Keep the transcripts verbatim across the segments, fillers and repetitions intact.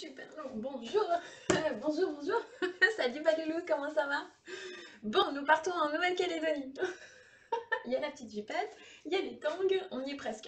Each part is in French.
super long. Bonjour, bonjour, bonjour. Salut Baloulou, comment ça va? Bon, nous partons en Nouvelle-Calédonie. Il y a la petite jupette, il y a les tongs, on y est presque.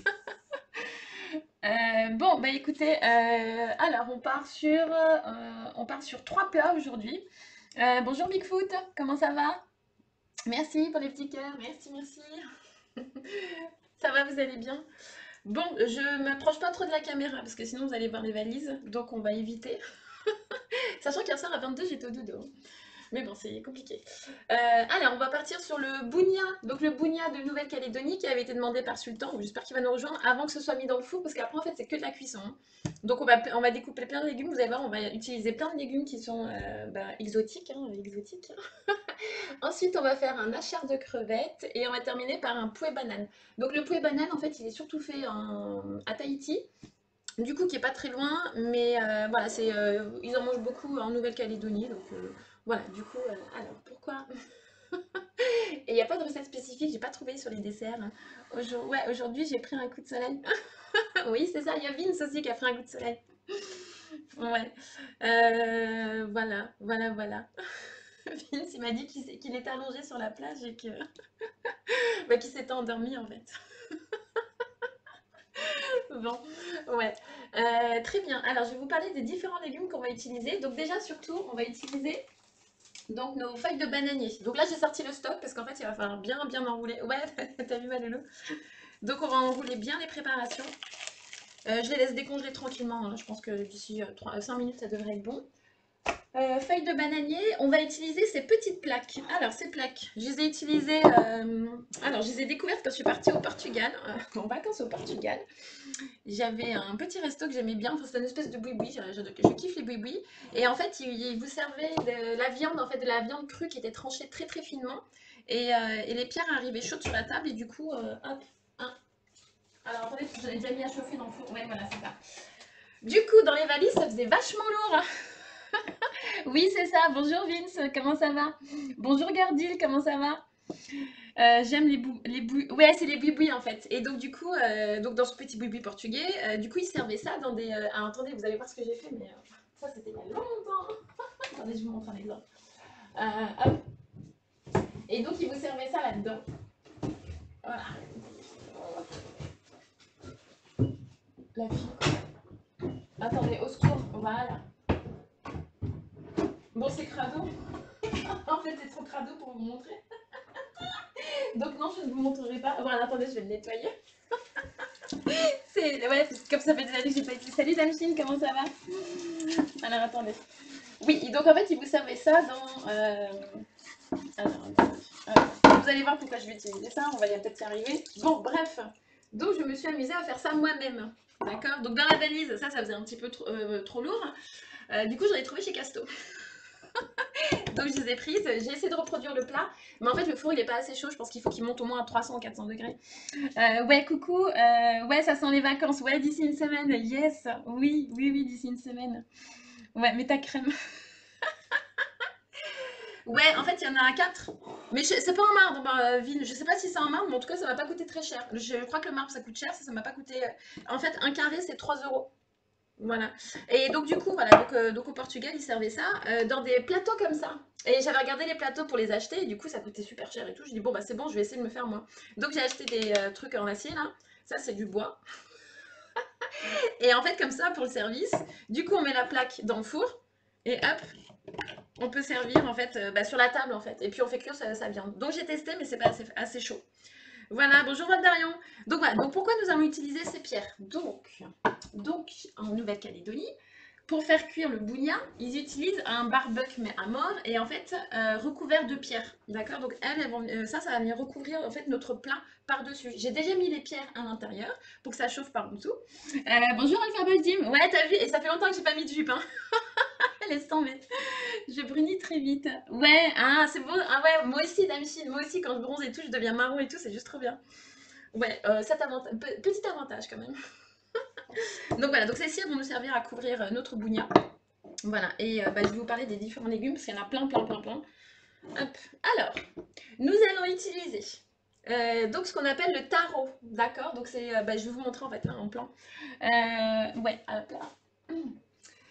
Euh, bon, bah écoutez, euh, alors on part sur, euh, on part sur trois plats aujourd'hui. Euh, bonjour Bigfoot, comment ça va? Merci pour les petits cœurs, merci, merci. Ça va, vous allez bien? Bon, je m'approche pas trop de la caméra parce que sinon vous allez voir les valises, donc on va éviter. Sachant qu'hier soir à vingt-deux j'étais au dodo. Mais bon, c'est compliqué. Euh, alors, on va partir sur le bounia. Donc, le bounia de Nouvelle-Calédonie qui avait été demandé par Sultan. J'espère qu'il va nous rejoindre avant que ce soit mis dans le four parce qu'après, en fait, c'est que de la cuisson, hein. Donc, on va, on va découper plein de légumes. Vous allez voir, on va utiliser plein de légumes qui sont euh, bah, exotiques. Hein, exotiques. Ensuite, on va faire un achar de crevettes et on va terminer par un pouet banane. Donc, le pouet banane, en fait, il est surtout fait en- à Tahiti. Du coup, qui est pas très loin, mais euh, voilà, c'est, euh, ils en mangent beaucoup en Nouvelle-Calédonie, donc euh, voilà, du coup, euh, alors pourquoi? Et il n'y a pas de recette spécifique, j'ai pas trouvé sur les desserts, hein. Aujourd- ouais, aujourd'hui j'ai pris un coup de soleil. Oui, c'est ça, il y a Vince aussi qui a pris un coup de soleil. Ouais. Euh, voilà, voilà, voilà. Vince, il m'a dit qu'il s'est- qu'il était allongé sur la plage et que bah, qu'il s'était endormi en fait. Bon, ouais. Euh, très bien. Alors, je vais vous parler des différents légumes qu'on va utiliser. Donc déjà, surtout, on va utiliser donc nos feuilles de bananier. Donc là, j'ai sorti le stock parce qu'en fait, il va falloir bien, bien enrouler. Ouais, t'as vu ma loulou? Donc, on va enrouler bien les préparations. Euh, je les laisse décongeler tranquillement, hein. Je pense que d'ici euh, cinq minutes, ça devrait être bon. Euh, feuilles de bananier, on va utiliser ces petites plaques. Alors, ces plaques, je les ai utilisées. euh, Alors, je les ai découvertes quand je suis partie au Portugal, euh, en vacances au Portugal. J'avais un petit resto que j'aimais bien, enfin, c'est une espèce de boui-boui, je, je- je kiffe les boui-boui. Et en fait, il, il vous servait de la viande, en fait, de la viande crue qui était tranchée très très finement. Et, euh, et les pierres arrivaient chaudes sur la table, et du coup, euh, hop, un. Alors attendez, parce que j'en ai déjà mis à chauffer dans le four. Ouais, voilà, c'est ça. Du coup, dans les valises, ça faisait vachement lourd. Oui, c'est ça. Bonjour Vince, comment ça va? Bonjour Gardil, comment ça va? Euh, j'aime les bou les bou ouais, c'est les boui en fait. Et donc du coup, euh, donc dans ce petit boui portugais, euh, du coup ils servaient ça dans des. Euh, ah, attendez, vous allez voir ce que j'ai fait, mais euh, ça c'était il y a longtemps. Attendez, je vous montre un exemple. Euh, hop. Et donc ils vous servaient ça là-dedans. Voilà. La fille. Attendez, au secours. Voilà. Bon, c'est crado. En fait, c'est trop crado pour vous montrer. Donc non, je ne vous montrerai pas. Voilà, attendez, je vais le nettoyer. C'est ouais, comme ça fait des années que j'ai pas été. Salut Damchine, comment ça va? Alors attendez. Oui, donc en fait, ils vous servaient ça dans. Euh... Alors, attendez. Euh, Vous allez voir pourquoi je vais utiliser ça, on va y peut-être y arriver. Bon, bref. Donc je me suis amusée à faire ça moi-même. D'accord. Donc dans la valise, ça, ça faisait un petit peu trop, euh, trop lourd. Euh, du coup, j'en ai trouvé chez Casto. Donc je les ai prises, j'ai essayé de reproduire le plat, mais en fait le four il est pas assez chaud, je pense qu'il faut qu'il monte au moins à trois cents ou quatre cents degrés. Euh, ouais, coucou, euh, ouais, ça sent les vacances, ouais, d'ici une semaine, yes, oui, oui, oui, d'ici une semaine. Ouais, mais ta crème. Ouais, en fait il y en a quatre, mais je- c'est pas en marbre, bah, Vin, je sais pas si c'est en marbre, mais en tout cas ça m'a pas coûté très cher. Je, je crois que le marbre ça coûte cher, ça, ça m'a pas coûté. euh, En fait, un carré c'est trois euros. Voilà. Et donc, du coup, voilà, donc, euh, donc au Portugal, ils servaient ça euh, dans des plateaux comme ça. Et j'avais regardé les plateaux pour les acheter, et du coup, ça coûtait super cher et tout. Je dis, bon, bah c'est bon, je vais essayer de me faire moi. Donc, j'ai acheté des euh, trucs en acier là. Ça, c'est du bois. Et en fait, comme ça, pour le service, du coup, on met la plaque dans le four, et hop, on peut servir en fait euh, bah, sur la table en fait. Et puis, on fait cuire sa, sa viande. Donc, j'ai testé, mais c'est pas assez, assez chaud. Voilà, bonjour Valdarion. Donc voilà, donc pourquoi nous allons utiliser ces pierres? Donc, donc en Nouvelle-Calédonie, pour faire cuire le bougnat, ils utilisent un barbecue mais à mort et en fait euh, recouvert de pierres. D'accord. Donc elles, elles vont, euh, ça, ça va venir recouvrir en fait notre plat par-dessus. J'ai déjà mis les pierres à l'intérieur pour que ça chauffe par en dessous. Euh, bonjour Alphabet Dim. Ouais, t'as vu? Et ça fait longtemps que j'ai pas mis de jupe, hein. Laisse tomber. Je brunis très vite. Ouais, ah, c'est beau. Ah ouais, moi aussi, Damchine, moi aussi, quand je bronze et tout, je deviens marron et tout, c'est juste trop bien. Ouais, euh, cet avantage, petit avantage quand même. Donc voilà, donc ces cires vont nous servir à couvrir euh, notre bougnat. Voilà, et euh, bah, je vais vous parler des différents légumes parce qu'il y en a plein, plein, plein, plein. Hop. Alors, nous allons utiliser euh, donc ce qu'on appelle le taro, d'accord. Donc c'est, euh, bah, je vais vous montrer en fait là en plan. Euh, ouais, hop là.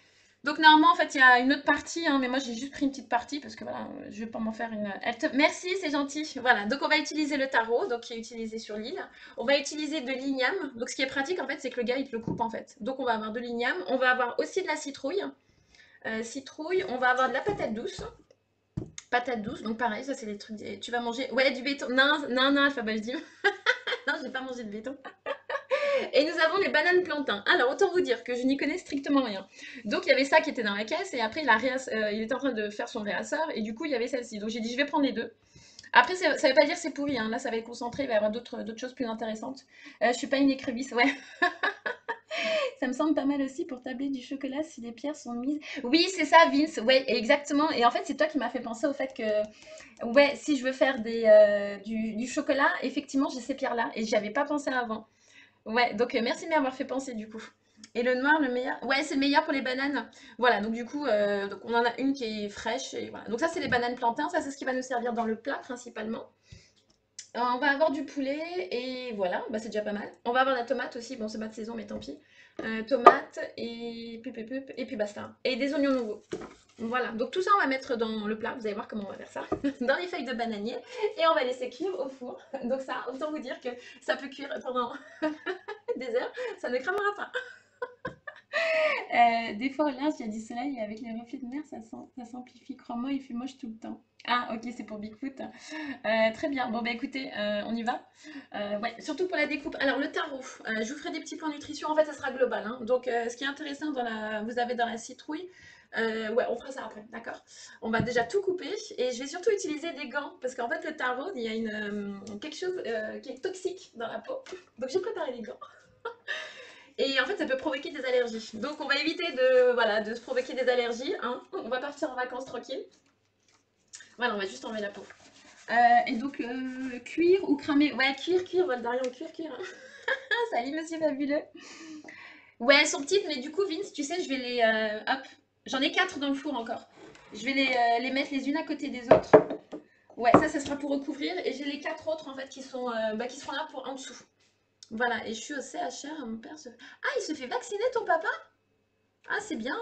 Donc normalement, en fait, il y a une autre partie, hein, mais moi j'ai juste pris une petite partie parce que voilà, je vais pas m'en faire une. Elle te... Merci, c'est gentil. Voilà, donc on va utiliser le tarot, donc qui est utilisé sur l'île. On va utiliser de l'igname. Donc ce qui est pratique en fait, c'est que le gars il te le coupe en fait. Donc on va avoir de l'igname. On va avoir aussi de la citrouille. Euh, citrouille. On va avoir de la patate douce. Patate douce, donc pareil, ça c'est des trucs. Tu vas manger. Ouais, du béton. Non, non, non, Alpha je dis. Non, j'ai pas mangé de béton. Et nous avons les bananes plantains. Alors, autant vous dire que je n'y connais strictement rien. Donc, il y avait ça qui était dans la caisse, et après, il, a réass- euh, il était en train de faire son réassort, et du coup, il y avait celle-ci. Donc, j'ai dit, je vais prendre les deux. Après, ça ne veut pas dire que c'est pourri, hein. Là, ça va être concentré, il va y avoir d'autres d'autres choses plus intéressantes. Euh, je suis pas une écrevisse, ouais. Ça me semble pas mal aussi pour tabler du chocolat si les pierres sont mises. Oui, c'est ça, Vince, ouais, exactement. Et en fait, c'est toi qui m'as fait penser au fait que, ouais, si je veux faire des, euh, du, du chocolat, effectivement, j'ai ces pierres-là, et j'y avais pas pensé avant. Ouais, donc euh, merci de m'avoir fait penser du coup. Et le noir, le meilleur? Ouais, c'est le meilleur pour les bananes. Voilà, donc du coup, euh, donc on en a une qui est fraîche. Et voilà. Donc ça, c'est les bananes plantains. Ça, c'est ce qui va nous servir dans le plat principalement. Euh, on va avoir du poulet et voilà, bah, c'est déjà pas mal. On va avoir la tomate aussi. Bon, c'est pas de saison, mais tant pis. Euh, tomate et puis, puis, puis, et puis basta. Et des oignons nouveaux. Voilà, donc tout ça, on va mettre dans le plat. Vous allez voir comment on va faire ça. Dans les feuilles de bananier. Et on va laisser cuire au four. Donc ça, autant vous dire que ça peut cuire pendant des heures. Ça ne cramera pas. Euh, des fois, au large, il y a du soleil et avec les reflets de mer, ça, s'am- ça s'amplifie. Crois-moi, il fait moche tout le temps. Ah, ok, c'est pour Bigfoot. Euh, très bien. Bon, bah écoutez, euh, on y va. Euh, ouais, surtout pour la découpe. Alors, le tarot, euh, je vous ferai des petits points nutrition. En fait, ça sera global, hein. Donc, euh, ce qui est intéressant, dans la... vous avez dans la citrouille. Euh, ouais, on fera ça après, d'accord. On va déjà tout couper et je vais surtout utiliser des gants parce qu'en fait, le tarot, il y a une, euh, quelque chose euh, qui est toxique dans la peau. Donc, j'ai préparé des gants. Et en fait, ça peut provoquer des allergies. Donc, on va éviter de, voilà, de se provoquer des allergies, hein. On va partir en vacances tranquille. Voilà, on va juste enlever la peau. Euh, et donc, euh, cuire ou cramer? Ouais, cuire, cuire, Voldarion, cuire, cuire. Ah, salut, monsieur fabuleux. Ouais, elles sont petites, mais du coup, Vince, tu sais, je vais les... euh, hop, j'en ai quatre dans le four encore. Je vais les, euh, les mettre les unes à côté des autres. Ouais, ça, ça sera pour recouvrir. Et j'ai les quatre autres, en fait, qui, sont, euh, bah, qui seront là pour en dessous. Voilà, et je suis au C H R, mon père se... Ah, il se fait vacciner, ton papa? Ah, c'est bien.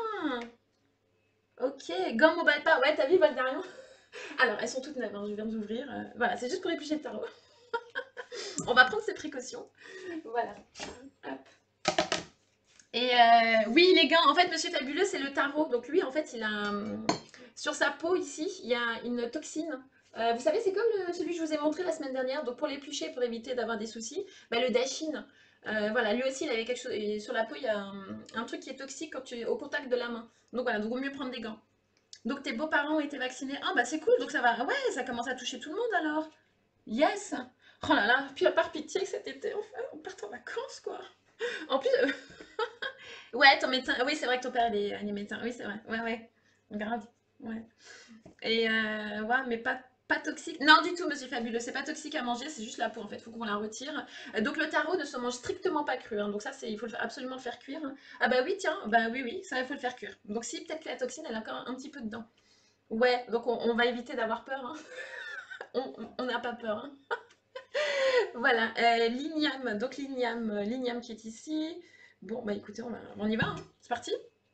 Ok, gants mobile pas. Ouais, t'as vu, Voldarion? Alors, elles sont toutes neuves, hein, je viens d'ouvrir. euh, voilà, c'est juste pour éplucher le tarot. On va prendre ses précautions. Voilà. Hop. Et euh, oui, les gants, en fait, Monsieur Fabuleux, c'est le tarot. Donc lui, en fait, il a... hum, sur sa peau, ici, il y a une toxine. Euh, vous savez, c'est comme le- celui que je vous ai montré la semaine dernière. Donc pour l'éplucher, pour éviter d'avoir des soucis, bah, le Dashin. Euh, voilà, lui aussi, il avait quelque chose... Et sur la peau, il y a un, un truc qui est toxique quand tu es au contact de la main. Donc voilà, donc il vaut mieux prendre des gants. Donc tes beaux-parents ont été vaccinés. Ah bah c'est cool, donc ça va. Ouais, ça commence à toucher tout le monde alors. Yes. Oh là là, puis par pitié cet été, enfin, on part en vacances quoi. En plus, euh, ouais, ton médecin, oui c'est vrai que ton père il est, il est médecin, oui c'est vrai, ouais ouais, grave, ouais. Et euh, ouais, mais pas, pas toxique. Non du tout monsieur Fabuleux, c'est pas toxique à manger, c'est juste la peau en fait, faut qu'on la retire. Euh, Donc le tarot ne se mange strictement pas cru, hein. Donc ça c'est, il faut le faire- absolument le faire cuire. Ah bah oui tiens, bah oui oui, ça il faut le faire cuire. Donc si peut-être que la toxine elle a encore un petit peu dedans. Ouais, donc on, on va éviter d'avoir peur, hein. On on n'a pas peur, hein. Voilà, euh, l'igname, donc l'igname, euh, l'igname qui est ici. Bon, bah écoutez, on, va- on y va, hein. C'est parti.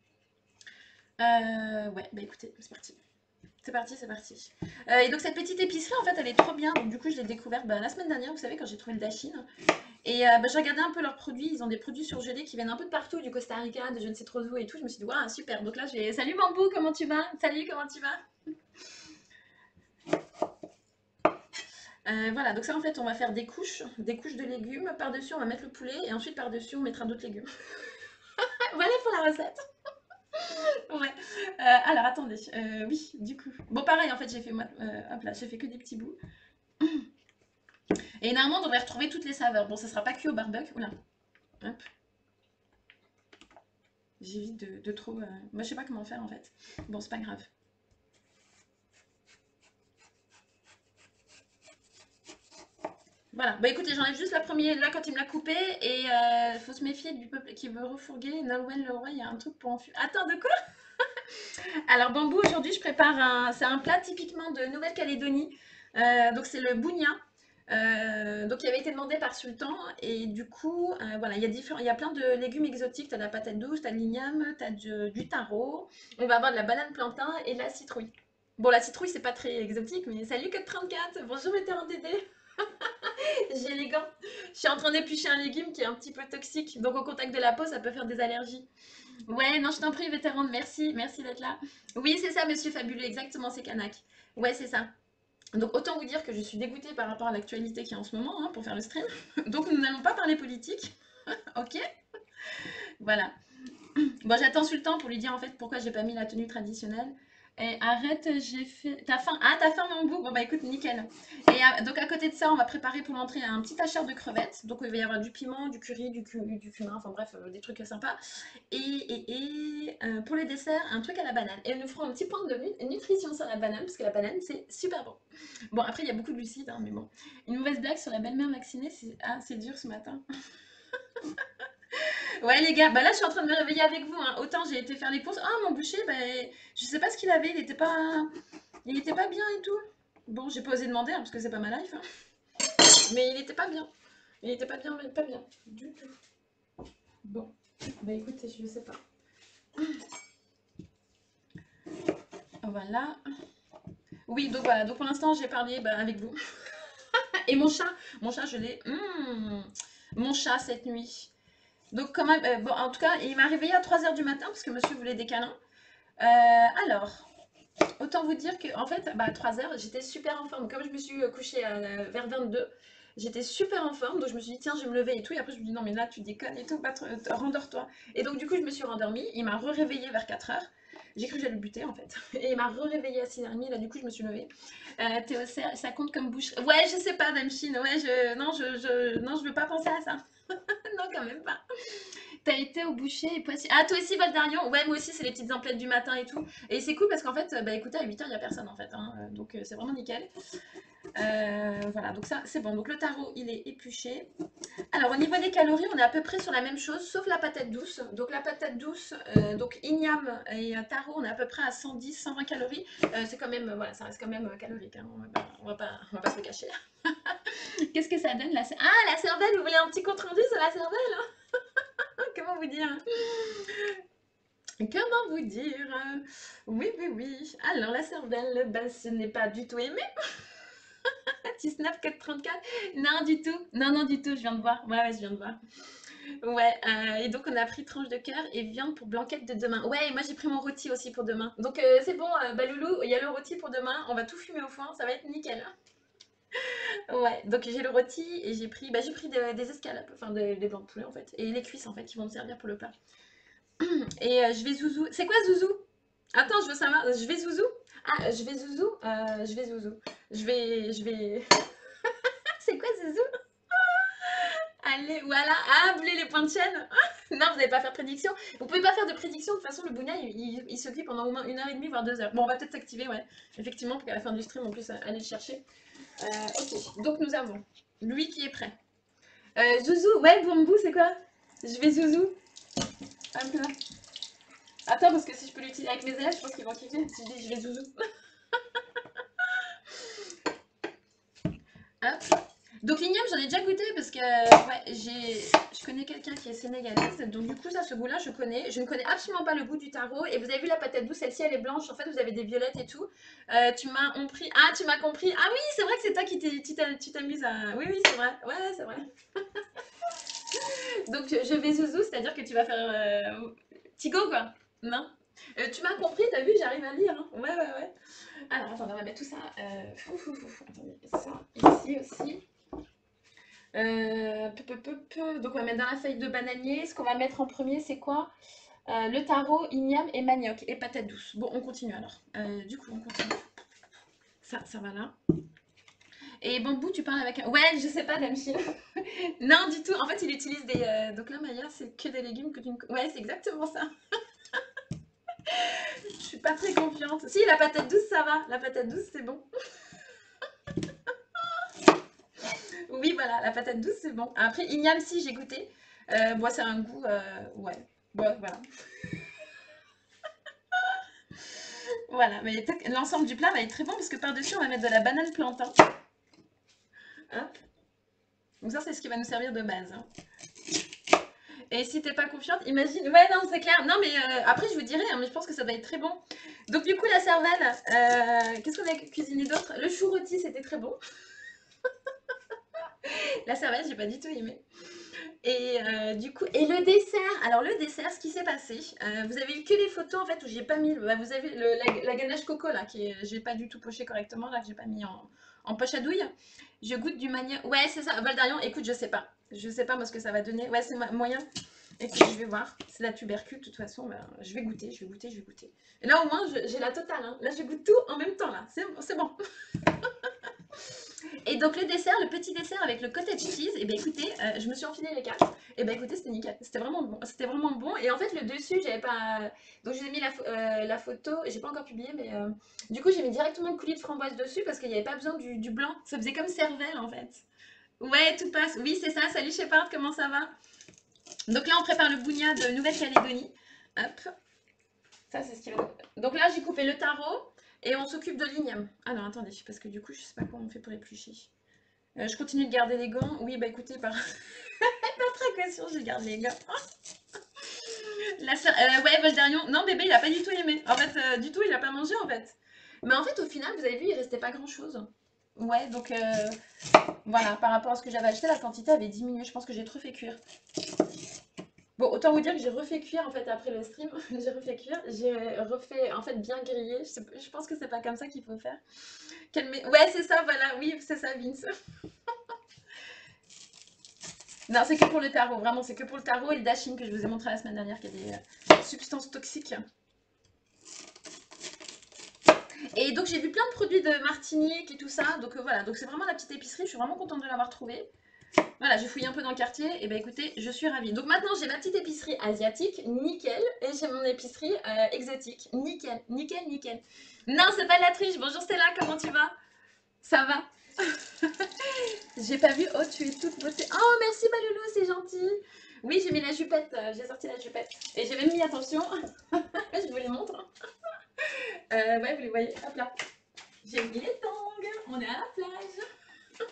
Euh, ouais, bah écoutez, c'est parti. C'est parti, c'est parti. Euh, et donc cette petite épicerie, en fait, elle est trop bien. Donc du coup, je l'ai découverte bah, la semaine dernière, vous savez, quand j'ai trouvé le Dashin. Et euh, bah, j'ai regardé un peu leurs produits. Ils ont des produits surgelés qui viennent un peu de partout, du Costa Rica, de je ne sais trop où et tout. Je me suis dit, waouh, super. Donc là, je vais... Salut Bambou, comment tu vas? Salut, comment tu vas? Euh, voilà, donc ça, en fait, on va faire des couches, des couches de légumes. Par-dessus, on va mettre le poulet. Et ensuite, par-dessus, on mettra d'autres légumes. Voilà pour la recette. Ouais. Euh, alors attendez. Euh, oui, du coup. Bon, pareil, en fait, j'ai fait moi. Euh, hop là, j'ai fait que des petits bouts. Et normalement, on devrait retrouver toutes les saveurs. Bon, ça sera pas cuit au barbecue. Oula. Hop. J'évite de, de trop. euh, Moi, je sais pas comment faire en fait. Bon, c'est pas grave. Voilà. Bah écoutez, j'enlève juste la première là quand il me l'a coupé. Et euh, faut se méfier du peuple qui veut refourguer. Nolwenn Leroy, il y a un truc pour enfuir. Attends, de quoi? Alors, bambou, aujourd'hui, je prépare un. C'est un plat typiquement de Nouvelle-Calédonie. Euh, donc, c'est le bougna. Euh, donc, il avait été demandé par Sultan. Et du coup, euh, voilà, il y a différents, il y a plein de légumes exotiques. Tu as de la patate douce, tu as de l'igname, tu as du, du taro. On va avoir de la banane plantain et de la citrouille. Bon, la citrouille, c'est pas très exotique, mais salut Code trente-quatre. Bonjour, vétéran Dédé. J'ai les gants. Je suis en train d'éplucher un légume qui est un petit peu toxique. Donc, au contact de la peau, ça peut faire des allergies. Ouais, non, je t'en prie, vétéran. Merci, merci d'être là. Oui, c'est ça, monsieur Fabuleux. Exactement, c'est Kanak. Ouais, c'est ça. Donc autant vous dire que je suis dégoûtée par rapport à l'actualité qu'il y a en ce moment, hein, pour faire le stream. Donc nous n'allons pas parler politique, ok? Voilà. Bon, j'attends Sultan pour lui dire en fait pourquoi j'ai pas mis la tenue traditionnelle. Et arrête, j'ai fait. T'as faim? Ah, t'as faim, mon bout? Bon, bah écoute, nickel. Et euh, donc à côté de ça, on va préparer pour l'entrée un petit achat de crevettes. Donc il va y avoir du piment, du curry, du, cu- du cumin, enfin bref, euh, des trucs sympas. Et, et, et euh, pour les desserts, un truc à la banane. Et nous ferons un petit point de nu- nutrition sur la banane, parce que la banane, c'est super bon. Bon, après, il y a beaucoup de glucides, hein, mais bon. Une mauvaise blague sur la belle-mère vaccinée, c'est ah, c'est dur ce matin. Ouais, les gars, bah là, je suis en train de me réveiller avec vous, hein. Autant j'ai été faire les courses. Ah, mon boucher, bah, je sais pas ce qu'il avait, il était pas, il était pas bien et tout. Bon, j'ai pas osé demander, hein, parce que c'est pas ma life, hein. Mais il était pas bien. Il était pas bien, mais pas bien. Du tout. Bon, bah écoutez, je sais pas. Voilà. Oui, donc voilà, donc pour l'instant, j'ai parlé bah, avec vous. Et mon chat, mon chat, je l'ai. Mmh. Mon chat cette nuit. Donc, quand même, euh, bon, en tout cas, il m'a réveillé à trois heures du matin parce que monsieur voulait des câlins. Euh, alors, autant vous dire que, en fait, bah, à trois heures, j'étais super en forme. Comme je me suis couchée à, vers vingt-deux, j'étais super en forme. Donc, je me suis dit, tiens, je vais me lever et tout. Et après, je me dis, non, mais là, tu déconnes et tout, bah, te- te- rendors-toi. Et donc, du coup, je me suis rendormie. Il m'a re-réveillée vers quatre heures. J'ai cru que j'allais le buter en fait. Et il m'a re-réveillée à six heures trente. Là, du coup, je me suis levée. Euh, Théo, ça ça compte comme bouche. Ouais, je sais pas, Damchine. Ouais, je... Non, je, je... non, je veux pas penser à ça. Non, quand même pas. T'as été au boucher et Poissy. Ah, toi aussi, Valdarion? Ouais, moi aussi, c'est les petites emplettes du matin et tout. Et c'est cool parce qu'en fait, bah écoutez, à huit heures, il n'y a personne en fait, hein. Euh, Donc, euh, c'est vraiment nickel. Euh, voilà, donc ça, c'est bon. Donc, le tarot, il est épluché. Alors, au niveau des calories, on est à peu près sur la même chose, sauf la patate douce. Donc, la patate douce, euh, donc igname et euh, taro, on est à peu près à cent dix, cent vingt calories. Euh, c'est quand même, euh, voilà, ça reste quand même euh, calorique, hein. On va pas, on va pas, on va pas se le cacher. Qu'est-ce que ça donne la cer- Ah, la cervelle, vous voulez un petit compte rendu sur la cervelle? Comment vous dire? Comment vous dire? Oui, oui, oui. Alors, la cervelle, ben, ce n'est pas du tout aimé. dix-neuf quatre trente-quatre. Non, du tout. Non, non, du tout. Je viens de voir. Ouais, ouais, je viens de voir. Ouais. Euh, et donc, on a pris tranche de cœur et viande pour blanquette de demain. Ouais, et moi, j'ai pris mon rôti aussi pour demain. Donc, euh, c'est bon, euh, Baloulou, il y a le rôti pour demain. On va tout fumer au foin. Ça va être nickel. Ouais. Donc, j'ai le rôti et j'ai pris, bah, j'ai pris de- des escalopes. Enfin, des, des blancs de poulet, en fait. Et les cuisses, en fait, qui vont me servir pour le plat. Et euh, je vais zouzou. C'est quoi zouzou? Attends, je veux savoir. Je vais zouzou? Ah, je vais zouzou? Euh, je vais zouzou. Je vais. Je vais. C'est quoi zouzou? Allez, voilà. Ah, vous voulez les points de chaîne? Non, vous n'allez pas faire prédiction. Vous pouvez pas faire de prédiction. De toute façon, le Bougna, il, il, il se dit pendant au moins une heure et demie, voire deux heures. Bon, on va peut-être s'activer, ouais. Effectivement, pour qu'à la fin du stream, on puisse aller le chercher. Euh, ok. Donc, nous avons lui qui est prêt. Euh, zouzou. Ouais, Bambou, c'est quoi? Je vais zouzou. Hop là. Attends, parce que si je peux l'utiliser avec mes élèves, je pense qu'ils vont kiffer. Si je dis je vais zouzou. Hop. Donc l'igname, j'en ai déjà goûté parce que ouais, j'ai, je connais quelqu'un qui est sénégalaise. Donc du coup, ça, ce goût-là, je connais. Je ne connais absolument pas le goût du taro. Et vous avez vu la patate douce, celle-ci, elle est blanche. En fait, vous avez des violettes et tout. Euh, tu m'as compris. Ah, tu m'as compris. Ah oui, c'est vrai que c'est toi qui t'es- tu t'am- tu t'amuses à... Oui, oui, c'est vrai. Ouais, c'est vrai. Donc je vais zouzou, c'est-à-dire que tu vas faire... Euh... Tigo, quoi. Non. Euh, tu m'as compris, t'as vu, j'arrive à lire, hein. Ouais, ouais, ouais. Alors, attendez, on va mettre tout ça. Euh... Fou, fou, fou, fou. Attendez, ça, ici aussi. Euh, peu, peu, peu, peu. Donc on va mettre dans la feuille de bananier. Ce qu'on va mettre en premier, c'est quoi? Euh, le taro, igname et manioc et patate douce. Bon, on continue alors. Euh, du coup, on continue. Ça, ça va là. Et bambou, tu parles avec un... Ouais, je sais pas, Damchi. Non, du tout. En fait, il utilise des... euh, Donc là, Maya, c'est que des légumes que tu... ne- Ouais, c'est exactement ça. Je suis pas très confiante. Si, la patate douce, ça va. La patate douce, c'est bon. Oui, voilà, la patate douce, c'est bon. Après, igname, si, j'ai goûté. Euh, bon, c'est un goût... euh, Ouais. Bon, voilà. Voilà, mais l'ensemble du plat va être très bon parce que par-dessus, on va mettre de la banane plantain. Hop. Donc ça, c'est ce qui va nous servir de base. Hein. Et si t'es pas confiante, imagine... Ouais, non, c'est clair. Non, mais euh, après, je vous dirai, hein, mais je pense que ça va être très bon. Donc du coup, la cervelle, euh, qu'est-ce qu'on a cuisiné d'autre? Le chou rôti, c'était très bon. La cervelle, j'ai pas du tout aimé. Et euh, du coup, et le dessert. Alors le dessert, ce qui s'est passé, euh, vous avez eu que les photos en fait où j'ai pas mis. Bah, vous avez le, la, la ganache coco là, qui est, j'ai pas du tout poché correctement là, que j'ai pas mis en, en poche à douille. Je goûte du manière. Ouais, c'est ça. Val d'Arion. Écoute, je sais pas. Je sais pas moi ce que ça va donner. Ouais, c'est moyen. Écoute, je vais voir. C'est la tubercule, de toute façon. Ben, je vais goûter, je vais goûter, je vais goûter. Et là, au moins, j'ai la totale. Hein. Là, je goûte tout en même temps. Là, c'est bon. Et donc le dessert, le petit dessert avec le cottage cheese, et ben écoutez, euh, je me suis enfilé les quatre. Et ben écoutez, c'était nickel, c'était vraiment bon, c'était vraiment bon. Et en fait le dessus, j'avais pas, donc je vous ai mis la, euh, la photo, j'ai pas encore publié, mais euh... du coup j'ai mis directement le coulis de framboise dessus parce qu'il n'y avait pas besoin du, du blanc. Ça faisait comme cervelle en fait. Ouais, tout passe. Oui, c'est ça. Salut Shepard, comment ça va? Donc là on prépare le bougna de Nouvelle-Calédonie. Hop, ça c'est ce qui va. Donc là j'ai coupé le taro. Et on s'occupe de l'igname. Ah non, attendez, parce que du coup, je sais pas comment on fait pour éplucher. Euh, je continue de garder les gants. Oui, bah écoutez, par, par précaution, je garde les gants. La sœur... euh, ouais, Volderion. Non, bébé, il a pas du tout aimé. En fait, euh, du tout, il a pas mangé, en fait. Mais en fait, au final, vous avez vu, il restait pas grand-chose. Ouais, donc euh, voilà, par rapport à ce que j'avais acheté, la quantité avait diminué. Je pense que j'ai trop fait cuire. Bon, autant vous dire que j'ai refait cuire en fait après le stream. J'ai refait cuire, j'ai refait en fait bien griller. Je, sais, je pense que c'est pas comme ça qu'il faut faire. Calmez... Ouais, c'est ça, voilà, oui, c'est ça, Vince. Non, c'est que pour le tarot, vraiment, c'est que pour le tarot et le dashing que je vous ai montré la semaine dernière, qui a des euh, substances toxiques. Et donc j'ai vu plein de produits de Martinique et tout ça, donc euh, voilà, donc c'est vraiment la petite épicerie, je suis vraiment contente de l'avoir trouvée. Voilà, j'ai fouillé un peu dans le quartier, et ben écoutez, je suis ravie. Donc maintenant j'ai ma petite épicerie asiatique, nickel, et j'ai mon épicerie euh, exotique, nickel, nickel, nickel. Non, c'est pas de la triche, bonjour Stella, comment tu vas? Ça va? J'ai pas vu, oh tu es toute beauté. Oh merci Maloulou, c'est gentil. Oui, j'ai mis la jupette, euh, j'ai sorti la jupette. Et j'ai même mis, attention, je vous les montre. Euh, ouais, vous les voyez, hop là. J'ai mis les tongs, on est à la plage.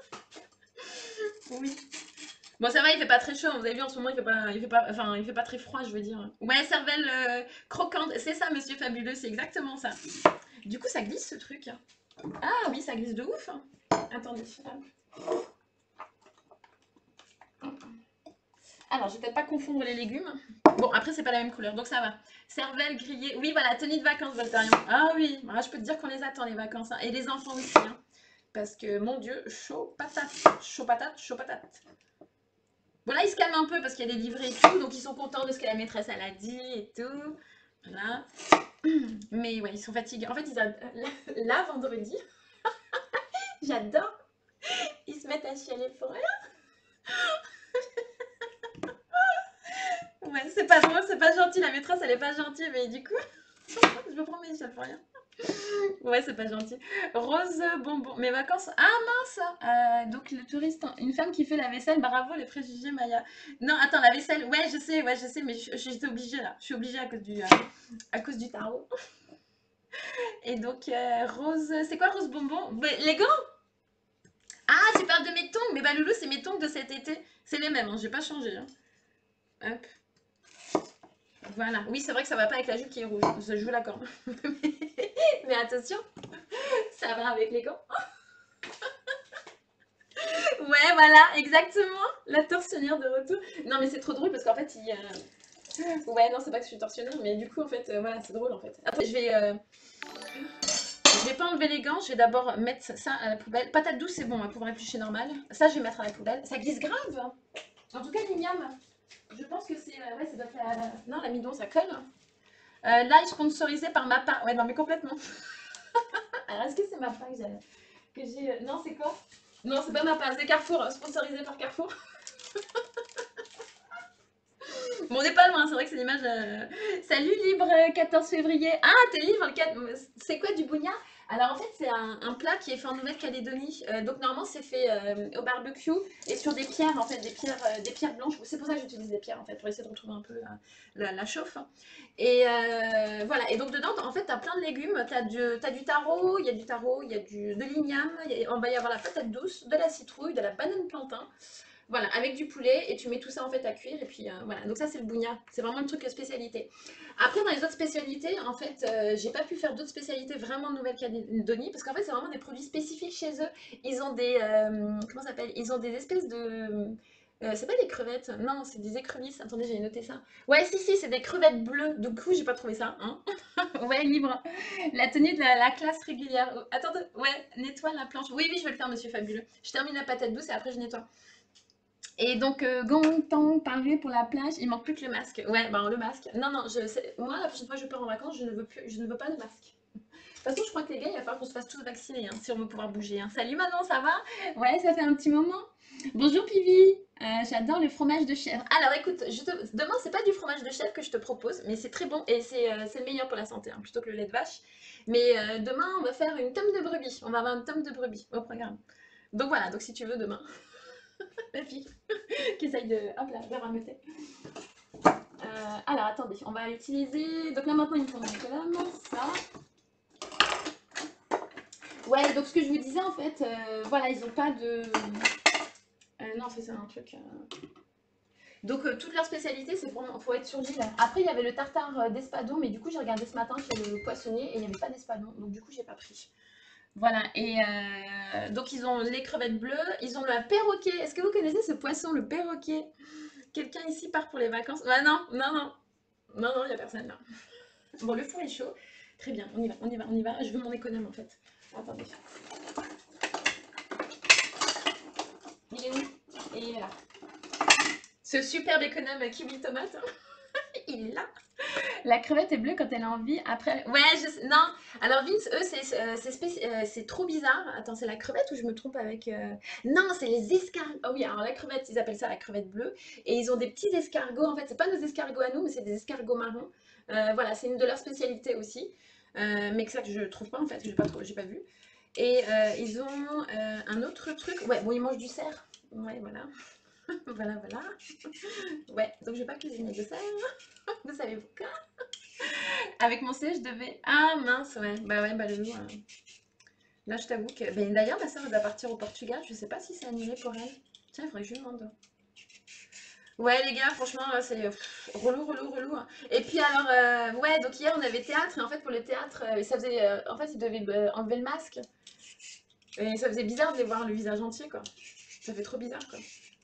Oui. Bon, ça va, il fait pas très chaud. Vous avez vu en ce moment, il fait pas, il fait pas, enfin, il fait pas très froid, je veux dire. Ouais, cervelle euh, croquante, c'est ça, monsieur fabuleux, c'est exactement ça. Du coup, ça glisse ce truc. Ah oui, ça glisse de ouf. Attendez. Alors, je vais peut-être pas confondre les légumes. Bon, après, c'est pas la même couleur, donc ça va. Cervelle grillée. Oui, voilà, tenue de vacances, Voltarion. Ah oui, ah, je peux te dire qu'on les attend, les vacances. Hein. Et les enfants aussi. Hein. Parce que, mon Dieu, chaud patate. Chaud patate, chaud patate. Bon, là, ils se calment un peu parce qu'il y a des livrets et tout. Donc, ils sont contents de ce que la maîtresse, elle a dit et tout. Voilà. Mais ouais, ils sont fatigués. En fait, ils a... là, vendredi, j'adore. Ils se mettent à chialer pour rien. Ouais, c'est pas drôle, c'est pas gentil. La maîtresse, elle est pas gentille, mais du coup, je me prends mes chiales pour rien. Ouais, c'est pas gentil. Rose bonbon. Mes vacances. Ah mince euh, donc le touriste, une femme qui fait la vaisselle. Bravo les préjugés, Maya. Non, attends, la vaisselle. Ouais, je sais, ouais, je sais, mais j'étais obligée là. Je suis obligée à cause du, euh, à cause du tarot. Et donc, euh, Rose. C'est quoi Rose bonbon? Les gants? Ah, tu parles de mes tongs. Mais bah, Loulou, c'est mes tongs de cet été. C'est les mêmes, hein, j'ai pas changé. Hein. Hop. Voilà. Oui, c'est vrai que ça va pas avec la jupe qui est rouge. Je vous l'accorde. Mais attention, ça va avec les gants. Ouais, voilà, exactement. La tortionnaire de retour. Non, mais c'est trop drôle parce qu'en fait, il... Euh... Ouais, non, c'est pas que je suis tortionnaire, mais du coup, en fait, euh, voilà, c'est drôle, en fait. Après, je vais... Euh... Je vais pas enlever les gants, je vais d'abord mettre ça à la poubelle. Patate douce, c'est bon, on va pouvoir éplucher normal. Ça, je vais mettre à la poubelle. Ça glisse grave. En tout cas, l'igname, je pense que c'est... Ouais, ça doit faire... Non, l'amidon, ça colle. Euh, live sponsorisé par Mappa. Ouais, non, mais complètement. Alors, est-ce que c'est Mappa que j'ai... Que j'ai... Non, c'est quoi? Non, c'est pas Mappa, c'est Carrefour, sponsorisé par Carrefour. Bon, on n'est pas loin, c'est vrai que c'est l'image... Euh... Salut, libre quatorze février. Ah, t'es libre le quatre... C'est quoi du bougna? Alors en fait, c'est un, un plat qui est fait en Nouvelle-Calédonie. Euh, donc normalement, c'est fait euh, au barbecue et sur des pierres, en fait, des pierres, euh, des pierres blanches. C'est pour ça que j'utilise des pierres, en fait, pour essayer de retrouver un peu la, la- la chauffe. Et euh, voilà. Et donc dedans, en fait, tu as plein de légumes. Tu as du, t'as du taro, il y a du taro, il y a du, de l'igname, il y a- on va y avoir la patate douce, de la citrouille, de la banane plantain. Voilà, avec du poulet et tu mets tout ça en fait à cuire et puis euh, voilà. Donc ça c'est le bougna, c'est vraiment le truc spécialité. Après dans les autres spécialités, en fait, euh, j'ai pas pu faire d'autres spécialités vraiment de Nouvelle-Calédonie parce qu'en fait c'est vraiment des produits spécifiques chez eux. Ils ont des euh, comment ça s'appelle? Ils ont des espèces de euh, c'est pas des crevettes, non, c'est des écrevisses. Attendez, j'ai noté ça. Ouais, si, si, c'est des crevettes bleues. Du coup, j'ai pas trouvé ça. Hein. Ouais, libre. La tenue de la, la classe régulière. Oh, attendez, ouais, nettoie la planche. Oui, oui, je vais le faire, monsieur Fabuleux. Je termine la patate douce et après je nettoie. Et donc, euh, Gantan parvé pour la plage, il manque plus que le masque. Ouais, ben le masque. Non, non, je, sais- moi, la prochaine fois que je pars en vacances, je ne veux, plus, je ne veux pas de masque. De toute façon, je crois que les gars, il va falloir qu'on se fasse tous vacciner hein, si on veut pouvoir bouger. Hein. Salut Manon, ça va? Ouais, ça fait un petit moment. Bonjour Pivi, Euh, j'adore le fromage de chèvre. Alors écoute, je te... demain, c'est pas du fromage de chèvre que je te propose, mais c'est très bon et c'est euh, c'est le meilleur pour la santé, hein, plutôt que le lait de vache. Mais euh, demain, on va faire une tome de brebis. On va avoir une tome de brebis au programme. Donc voilà, donc si tu veux, demain, la fille qui essaye de, hop là, de rameuter. Euh, alors attendez, on va utiliser. Donc là maintenant il me faut mon colonne, ça. Ouais, donc ce que je vous disais en fait, euh, voilà, ils ont pas de. Euh, non, c'est ça un truc. euh. Donc euh, toute leur spécialité, c'est pour faut être sur l'île. Après il y avait le tartare euh, d'espadon, mais du coup j'ai regardé ce matin chez le poissonnier et il n'y avait pas d'espadon, donc du coup j'ai pas pris. Voilà, et euh, donc ils ont les crevettes bleues, ils ont le perroquet. Est-ce que vous connaissez ce poisson, le perroquet? Quelqu'un ici part pour les vacances? Ah non, non, non, non, non, il n'y a personne là. Bon, le four est chaud. Très bien, on y va, on y va, on y va. Je veux mon économe en fait. Attendez. Il est où? Et là. Ce superbe économe kiwi tomate, il est là. La crevette est bleue quand elle a envie. Après, ouais, je sais. Non. Alors Vince, eux, c'est euh, c'est spéci- euh, c'est trop bizarre. Attends, c'est la crevette ou je me trompe avec euh, Non, c'est les escargots. Ah oui, alors la crevette, ils appellent ça la crevette bleue. Et ils ont des petits escargots. En fait, c'est pas nos escargots à nous, mais c'est des escargots marrons. Euh, voilà, c'est une de leurs spécialités aussi. Euh, mais que ça que je trouve pas en fait, que j'ai pas trop, j'ai pas vu. Et euh, ils ont euh, un autre truc. Ouais, bon, ils mangent du cerf. Ouais, voilà. Voilà, voilà. Ouais, donc je vais pas cuisiner de cerf. Vous savez pourquoi? Avec mon C, je devais. Ah mince, ouais. Bah ouais, bah le loup. euh, Là, je t'avoue que. Ben, d'ailleurs, ma soeur, elle va partir au Portugal. Je sais pas si c'est annulé pour elle. Tiens, il faudrait que je lui demande. Ouais, les gars, franchement, là, c'est pff, relou, relou, relou. Hein. Et puis, alors, euh, ouais, donc hier, on avait théâtre. Et en fait, pour le théâtre, euh, ça faisait. euh, en fait, ils devaient euh, enlever le masque. Et ça faisait bizarre de les voir le visage entier, quoi. Ça fait trop bizarre, quoi.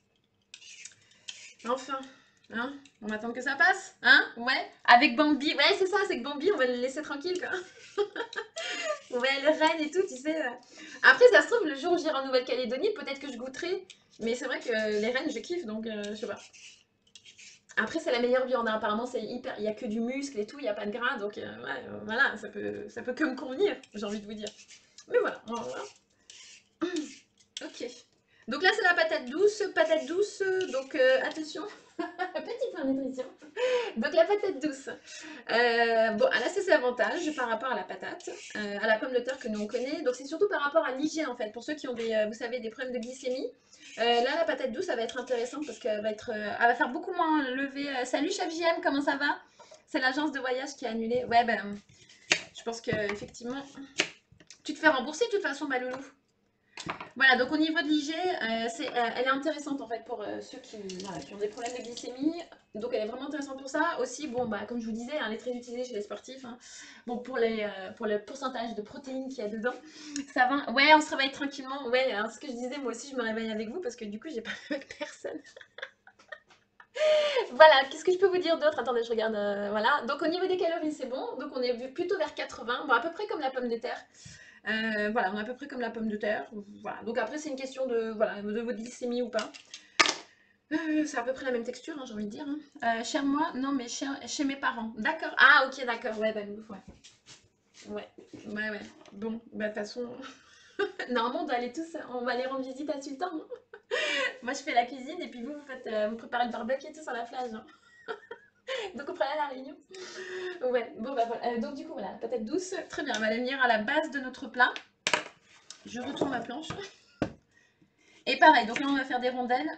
Enfin, hein, on attend que ça passe, hein, ouais. Avec Bambi, ouais, c'est ça, c'est que Bambi, on va le laisser tranquille, quoi. Ouais, le renne et tout, tu sais. euh. Après, ça se trouve, le jour où j'irai en Nouvelle-Calédonie, peut-être que je goûterai. Mais c'est vrai que les rennes, je kiffe, donc euh, je sais pas. Après, c'est la meilleure viande, hein. Apparemment, c'est hyper. Il y a que du muscle et tout, il n'y a pas de gras, donc euh, ouais, euh, voilà, ça peut, ça peut que me convenir, j'ai envie de vous dire. Mais voilà, voilà. Ok. Donc là, c'est la patate douce. Patate douce, donc euh, attention, petit point de nutrition. Donc la patate douce. Euh, bon, elle a ses avantages par rapport à la patate, euh, à la pomme de terre que nous on connaît. Donc c'est surtout par rapport à l'hygiène en fait. Pour ceux qui ont des, euh, vous savez, des problèmes de glycémie. Euh, là, la patate douce, ça va être intéressante parce qu'elle va être, euh, elle va faire beaucoup moins lever. Euh, salut Chef J M, comment ça va? C'est l'agence de voyage qui a annulé. Ouais, ben, je pense que effectivement, tu te fais rembourser de toute façon, ma loulou. Voilà, donc au niveau de l'I G, euh, c'est, euh, elle est intéressante en fait pour euh, ceux qui, voilà, qui ont des problèmes de glycémie. Donc elle est vraiment intéressante pour ça. Aussi, bon, bah, comme je vous disais, hein, elle est très utilisée chez les sportifs. Hein. Bon, pour, les, euh, pour le pourcentage de protéines qu'il y a dedans, ça va. Ouais, on se réveille tranquillement. Ouais, hein, ce que je disais, moi aussi, je me réveille avec vous parce que du coup, j'ai pas avec personne. Voilà, qu'est-ce que je peux vous dire d'autre? Attendez, je regarde. euh, voilà, donc au niveau des calories, c'est bon. Donc on est plutôt vers quatre-vingts, bon, à peu près comme la pomme de terre. Euh, voilà, on est à peu près comme la pomme de terre. Voilà. Donc après, c'est une question de, voilà, de votre glycémie ou pas. Euh, c'est à peu près la même texture, hein, j'ai envie de dire. Hein. Euh, chez moi, non, mais chez, chez mes parents. D'accord. Ah, ok, d'accord. Ouais, bah, ouf, ouais. Ouais, ouais, ouais. Bon, bah, de toute façon, normalement, on doit aller tous, on va aller rendre visite à Sultan. Hein. Moi, je fais la cuisine et puis vous, vous, faites, euh, vous préparez le barbecue et tout sur la plage. Hein. Donc on prend la réunion. Ouais, bon bah voilà. Euh, donc du coup voilà, patate douce, très bien. On va aller venir à la base de notre plat. Je retourne ma planche. Et pareil, donc là on va faire des rondelles.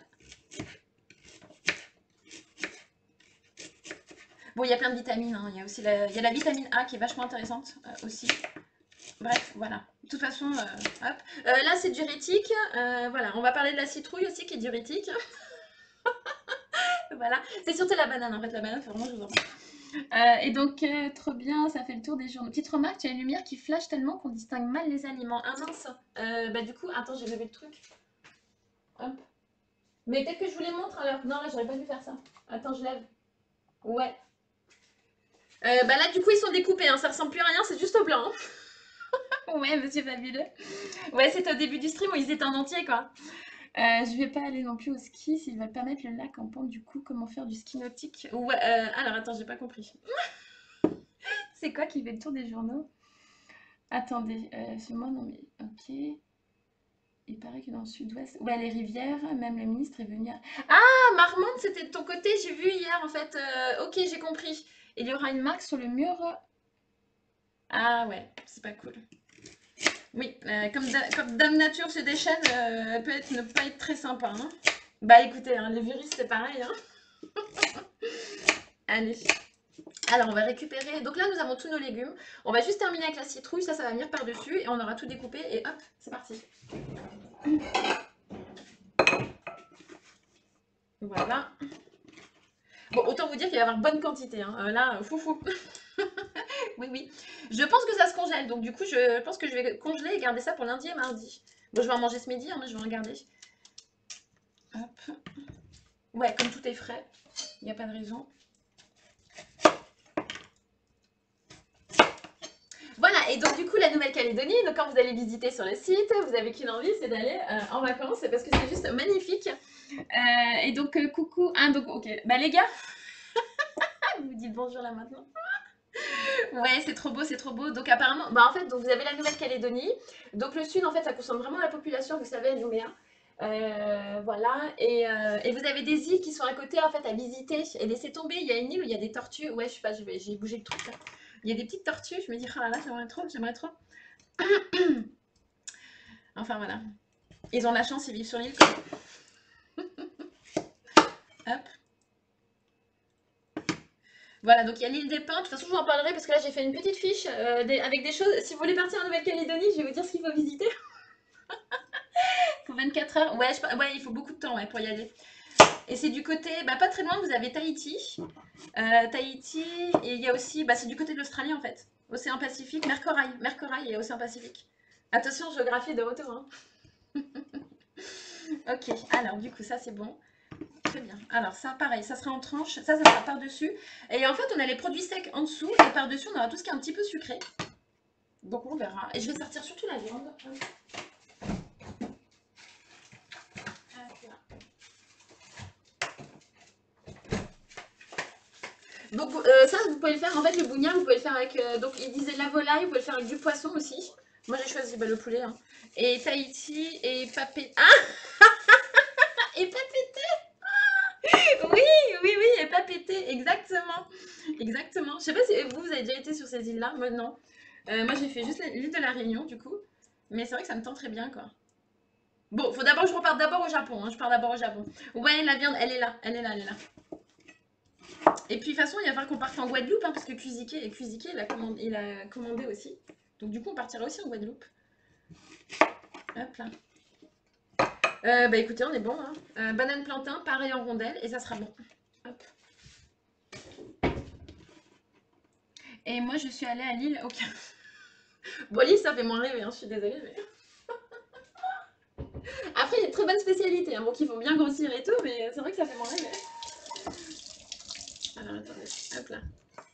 Bon, il y a plein de vitamines, hein. Il y a aussi la, il y a la vitamine A qui est vachement intéressante euh, aussi. Bref, voilà. De toute façon, euh, hop. Euh, là, c'est diurétique. Euh, voilà, on va parler de la citrouille aussi qui est diurétique. Voilà, c'est surtout la banane en fait. La banane, faut vraiment que je vous en parle. Euh, et donc, euh, trop bien, ça fait le tour des journaux. Petite remarque, tu as une lumière qui flash tellement qu'on distingue mal les aliments. Ah mince. Euh, bah, du coup, attends, j'ai levé le truc. Hop. Mais peut-être que je vous les montre alors. Non, là, j'aurais pas dû faire ça. Attends, je lève. Ouais. Euh, bah là, du coup, ils sont découpés. Hein. Ça ressemble plus à rien, c'est juste au blanc. Hein. Ouais, monsieur Fabuleux. Ouais, c'était au début du stream où ils étaient en entier, quoi. Euh, je vais pas aller non plus au ski s'ils veulent pas mettre le lac en pente. Du coup, comment faire du ski nautique? Ouais, euh, alors attends, j'ai pas compris. C'est quoi qui fait le tour des journaux? Attendez, euh, c'est moi, non mais ok. Il paraît que dans le sud-ouest, ouais, les rivières, même le ministre est venu. À... Ah, Marmande, c'était de ton côté, j'ai vu hier en fait. Euh, ok, j'ai compris. Il y aura une marque sur le mur. Ah ouais, c'est pas cool. Oui, euh, comme, da- comme Dame Nature se déchaîne, euh, elle peut être, ne pas être très sympa. Hein. Bah écoutez, hein, les virus c'est pareil. Hein. Allez. Alors on va récupérer. Donc là nous avons tous nos légumes. On va juste terminer avec la citrouille, ça ça va venir par-dessus et on aura tout découpé et hop, c'est parti. Voilà. Bon, autant vous dire qu'il va y avoir bonne quantité. Hein. Euh, là, foufou. Oui, oui. Je pense que ça se congèle. Donc, du coup, je pense que je vais congeler et garder ça pour lundi et mardi. Bon, je vais en manger ce midi, hein, mais je vais en garder. Hop. Ouais, comme tout est frais, il n'y a pas de raison. Voilà, et donc du coup, la Nouvelle-Calédonie, donc quand vous allez visiter sur le site, vous avez qu'une envie, c'est d'aller euh, en vacances, parce que c'est juste magnifique. Euh, et donc, euh, coucou. Ah, donc, ok. Bah, les gars, vous dites bonjour là maintenant. Ouais, c'est trop beau, c'est trop beau. Donc apparemment, bah en fait, donc vous avez la Nouvelle-Calédonie. Donc le sud, en fait, ça consomme vraiment la population, vous savez, à Nouméa. Euh, voilà. Et, euh, et vous avez des îles qui sont à côté, en fait, à visiter et laisser tomber. Il y a une île où il y a des tortues. Ouais, je sais pas, je vais- j'ai bougé le truc là. Il y a des petites tortues. Je me dis, oh là là, j'aimerais trop, j'aimerais trop. Enfin voilà. Ils ont la chance, ils vivent sur l'île. Hop. Voilà, donc il y a l'île des Pins. De toute façon, je vous en parlerai parce que là, j'ai fait une petite fiche euh, des- avec des choses. Si vous voulez partir en Nouvelle-Calédonie, je vais vous dire ce qu'il faut visiter. Pour vingt-quatre heures. Ouais, je- ouais, il faut beaucoup de temps ouais, pour y aller. Et c'est du côté, bah, pas très loin, vous avez Tahiti. Euh, Tahiti, et il y a aussi, bah, c'est du côté de l'Australie en fait. Océan Pacifique, Mercorail. Mercorail et Océan Pacifique. Attention, géographie de retour. Hein. Ok, alors du coup, ça c'est bon. Très bien. Alors ça, pareil, ça sera en tranche. Ça, ça sera par-dessus. Et en fait, on a les produits secs en dessous. Et par-dessus, on aura tout ce qui est un petit peu sucré. Donc on verra. Et je vais sortir surtout la viande. Donc euh, ça, vous pouvez le faire, en fait, le bougnat, vous pouvez le faire avec, euh, donc il disait la volaille, vous pouvez le faire avec du poisson aussi. Moi, j'ai choisi bah, le poulet. Hein. Et Tahiti et papé... Ah et papété. Oui, oui, oui, et papété, exactement. Exactement. Je sais pas si vous, vous avez déjà été sur ces îles-là. Moi, non. Euh, moi, j'ai fait juste l'île de la Réunion, du coup. Mais c'est vrai que ça me tente très bien, quoi. Bon, faut d'abord que je reparte d'abord au Japon. Hein. Je pars d'abord au Japon. Ouais, la viande, elle est là. Elle est là, elle est là. Et puis, de toute façon, il va falloir qu'on parte en Guadeloupe, hein, parce que Cuisiquet, Cuisiquet il, a commandé, il a commandé aussi. Donc, du coup, on partira aussi en Guadeloupe. Hop là. Euh, bah, écoutez, on est bon. Hein. Euh, banane plantain, pareil en rondelle, et ça sera bon. Hop. Et moi, je suis allée à Lille. Ok. Bon, Lille, ça fait moins rêver, hein, je suis désolée. Mais... Après, il y a de très bonnes spécialités. Hein, bon, qui font bien grossir et tout, mais c'est vrai que ça fait moins rêver. Alors, attendez. Hop là.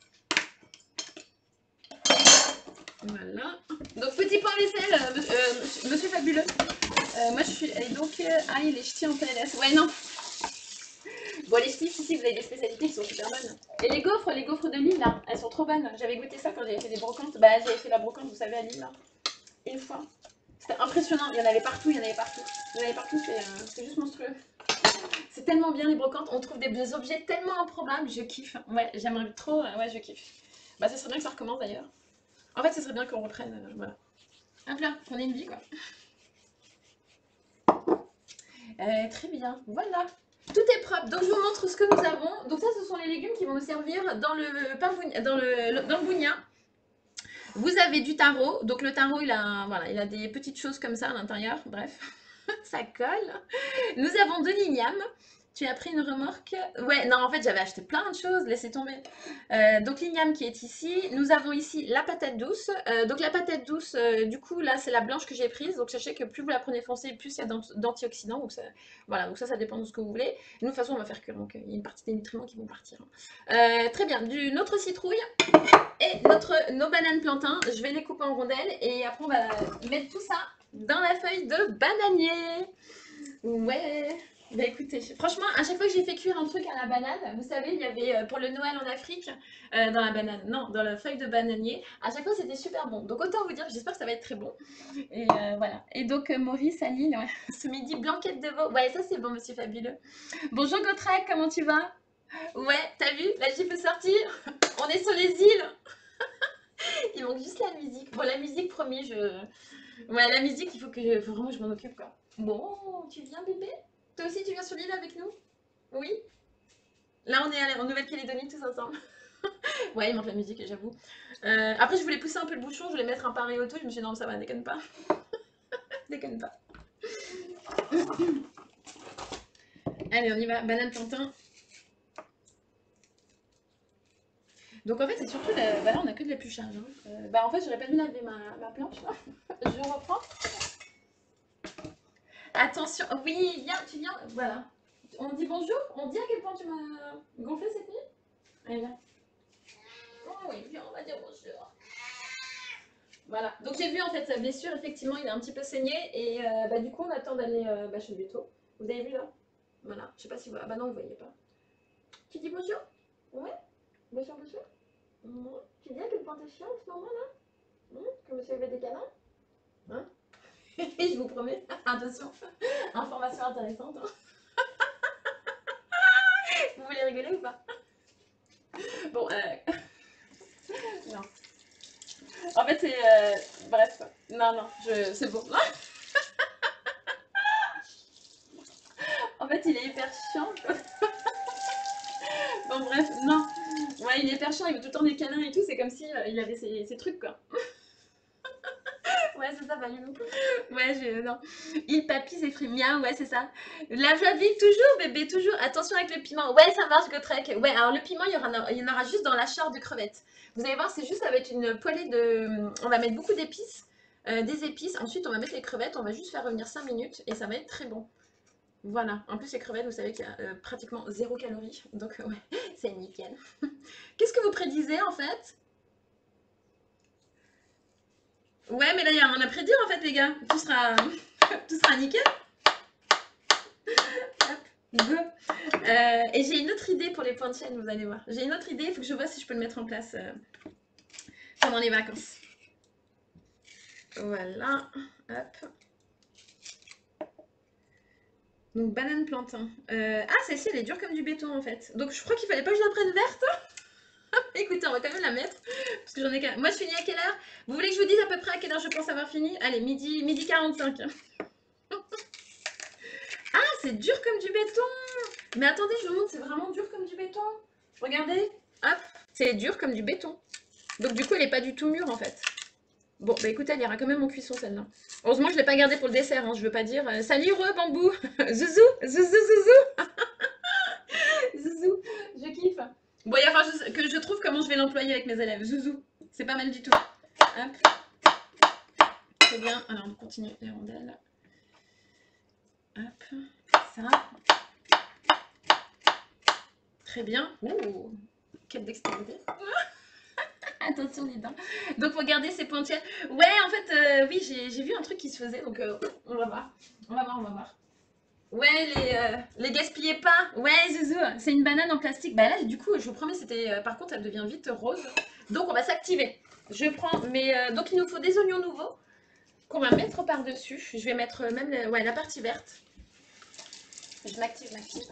Voilà. Donc, petit point vaisselle, euh, euh, monsieur, monsieur Fabuleux. Euh, moi, je suis. Et donc, euh, ah, les ch'tis en P L S. Ouais, non. Bon, les ch'tis, ici, vous avez des spécialités qui sont super bonnes. Et les gaufres, les gaufres de Lille, là, elles sont trop bonnes. J'avais goûté ça quand j'avais fait des brocantes. Bah, j'avais fait la brocante, vous savez, à Lille, là. Une fois. C'était impressionnant. Il y en avait partout, il y en avait partout. Il y en avait partout, c'est euh, juste monstrueux. C'est tellement bien les brocantes, on trouve des, des objets tellement improbables, je kiffe. Ouais, j'aimerais trop, euh, ouais, je kiffe. Bah, ça serait bien que ça recommence d'ailleurs. En fait, ça serait bien qu'on reprenne, euh, voilà. Hop là, qu'on ait une vie, quoi. Euh, très bien, voilà. Tout est propre, donc je vous montre ce que nous avons. Donc ça, ce sont les légumes qui vont nous servir dans le, pain bougna- dans le, dans le bougna. Vous avez du taro, donc le taro, il a, voilà, il a des petites choses comme ça à l'intérieur, bref, ça colle. Nous avons de l'igname. Tu as pris une remorque? Ouais, non, en fait, j'avais acheté plein de choses, laissez tomber. Euh, donc, l'igname qui est ici. Nous avons ici la patate douce. Euh, donc, la patate douce, euh, du coup, là, c'est la blanche que j'ai prise. Donc, sachez que plus vous la prenez foncée, plus il y a d'ant- d'antioxydants. Donc, ça, voilà, donc ça, ça dépend de ce que vous voulez. Nous, de toute façon, on va faire cuire. Donc, il y a une partie des nutriments qui vont partir. Euh, très bien. Du, notre citrouille et notre, nos bananes plantains. Je vais les couper en rondelles. Et après, on va mettre tout ça dans la feuille de bananier. Ouais. Bah écoutez, franchement, à chaque fois que j'ai fait cuire un truc à la banane, vous savez, il y avait euh, pour le Noël en Afrique, euh, dans la banane, non, dans la feuille de bananier, à chaque fois c'était super bon. Donc autant vous dire, j'espère que ça va être très bon. Et euh, voilà. Et donc euh, Maurice, Aline, ouais. Ce midi, blanquette de veau. Ouais, ça c'est bon, monsieur Fabuleux. Bonjour Gotrek, comment tu vas? Ouais, t'as vu, la Jeep est sortie. On est sur les îles. Il manque juste la musique. Bon, la musique, promis, je... Ouais, la musique, il faut que je... faut vraiment que je m'en occupe, quoi. Bon, tu viens bébé? Toi aussi, tu viens sur l'île avec nous? Oui? Là, on est en Nouvelle-Calédonie tous ensemble. Ouais, il manque la musique, j'avoue. Euh, après, je voulais pousser un peu le bouchon, je voulais mettre un pari auto. Je me suis dit non, ça va, déconne pas. Déconne pas. Allez, on y va. Banane plantain. Donc en fait, c'est surtout la... Bah là, on a que de l'épluchage. Hein. Euh, bah en fait, j'aurais pas dû laver ma, ma planche là. Je reprends. Attention. Oui, viens, tu viens. Voilà. On dit bonjour. On dit à quel point tu m'as gonflé cette nuit. Allez, viens. Oh oui, viens, on va dire bonjour. Voilà, donc j'ai vu en fait sa blessure, effectivement il est un petit peu saigné et euh, bah, du coup on attend d'aller euh, bah, chez le veto. Vous avez vu là? Voilà, je sais pas si vous... Ah bah non vous voyez pas. Tu dis bonjour? Ouais? Bonjour, bonjour? Mmh. Tu dis à quel point t'es chiant en ce moment là? Mmh. Que monsieur avait des câlins? Hein? Et je vous promets, attention, information intéressante. Hein. Vous voulez rigoler ou pas? Bon, euh... non. En fait c'est... Euh... Bref, non, non, je... c'est bon. En fait il est hyper chiant. Bon bref, non. Ouais, il est hyper chiant, il veut tout le temps des câlins et tout, c'est comme si euh, il avait ses, ses trucs quoi. Ouais, c'est ça, Valou. Ouais, je, non. Il papy s'effrime miaou, ouais, c'est ça. La joie de vivre toujours, bébé, toujours. Attention avec le piment. Ouais, ça marche, Gotrek. Ouais, alors le piment, il y, aura, il y en aura juste dans la char de crevettes. Vous allez voir, c'est juste avec une poêlée de... On va mettre beaucoup d'épices, euh, des épices. Ensuite, on va mettre les crevettes, on va juste faire revenir cinq minutes et ça va être très bon. Voilà. En plus, les crevettes, vous savez qu'il y a euh, pratiquement zéro calorie. Donc, euh, ouais, c'est nickel. Qu'est-ce que vous prédisez, en fait? Ouais, mais là, il y a rien à prédire, en fait, les gars. Tout sera, tout sera nickel. Hop, go. Euh, et j'ai une autre idée pour les points de chaîne, vous allez voir. J'ai une autre idée, il faut que je vois si je peux le mettre en place euh, pendant les vacances. Voilà. Hop. Donc, banane plantain. Euh, ah, celle-ci, elle est dure comme du béton, en fait. Donc, je crois qu'il fallait pas que je la prenne verte. Écoutez, on va quand même la mettre. Parce que j'en ai qu'à... Moi, je finis à quelle heure? Vous voulez que je vous dise à peu près à quelle heure je pense avoir fini? Allez, midi, midi quarante-cinq. Ah, c'est dur comme du béton. Mais attendez, je vous montre, c'est vraiment dur comme du béton. Regardez, hop, c'est dur comme du béton. Donc du coup, elle n'est pas du tout mûre en fait. Bon, bah écoutez, elle ira quand même en cuisson celle-là. Heureusement, je ne l'ai pas gardée pour le dessert, hein, je veux pas dire euh, salut, re, bambou. Zouzou, zouzou, zouzou. Zouzou, je kiffe. Bon, il va falloir juste que je trouve comment je vais l'employer avec mes élèves. Zouzou, c'est pas mal du tout. Hop. Très bien, alors on continue les rondelles. Hop, ça. Très bien. Ouh, quelle dextérité. Attention les dents. Donc regardez ces pointillés. Ouais, en fait, euh, oui, j'ai vu un truc qui se faisait, donc euh, on va voir. On va voir, on va voir. Ouais, les, euh, les gaspillez pas. Ouais, Zouzou, c'est une banane en plastique. Bah là, du coup, je vous promets, c'était. Euh, par contre, elle devient vite rose. Donc on va s'activer. Je prends, mais euh, donc il nous faut des oignons nouveaux qu'on va mettre par-dessus. Je vais mettre même la, ouais, la partie verte. Je m'active, je m'active.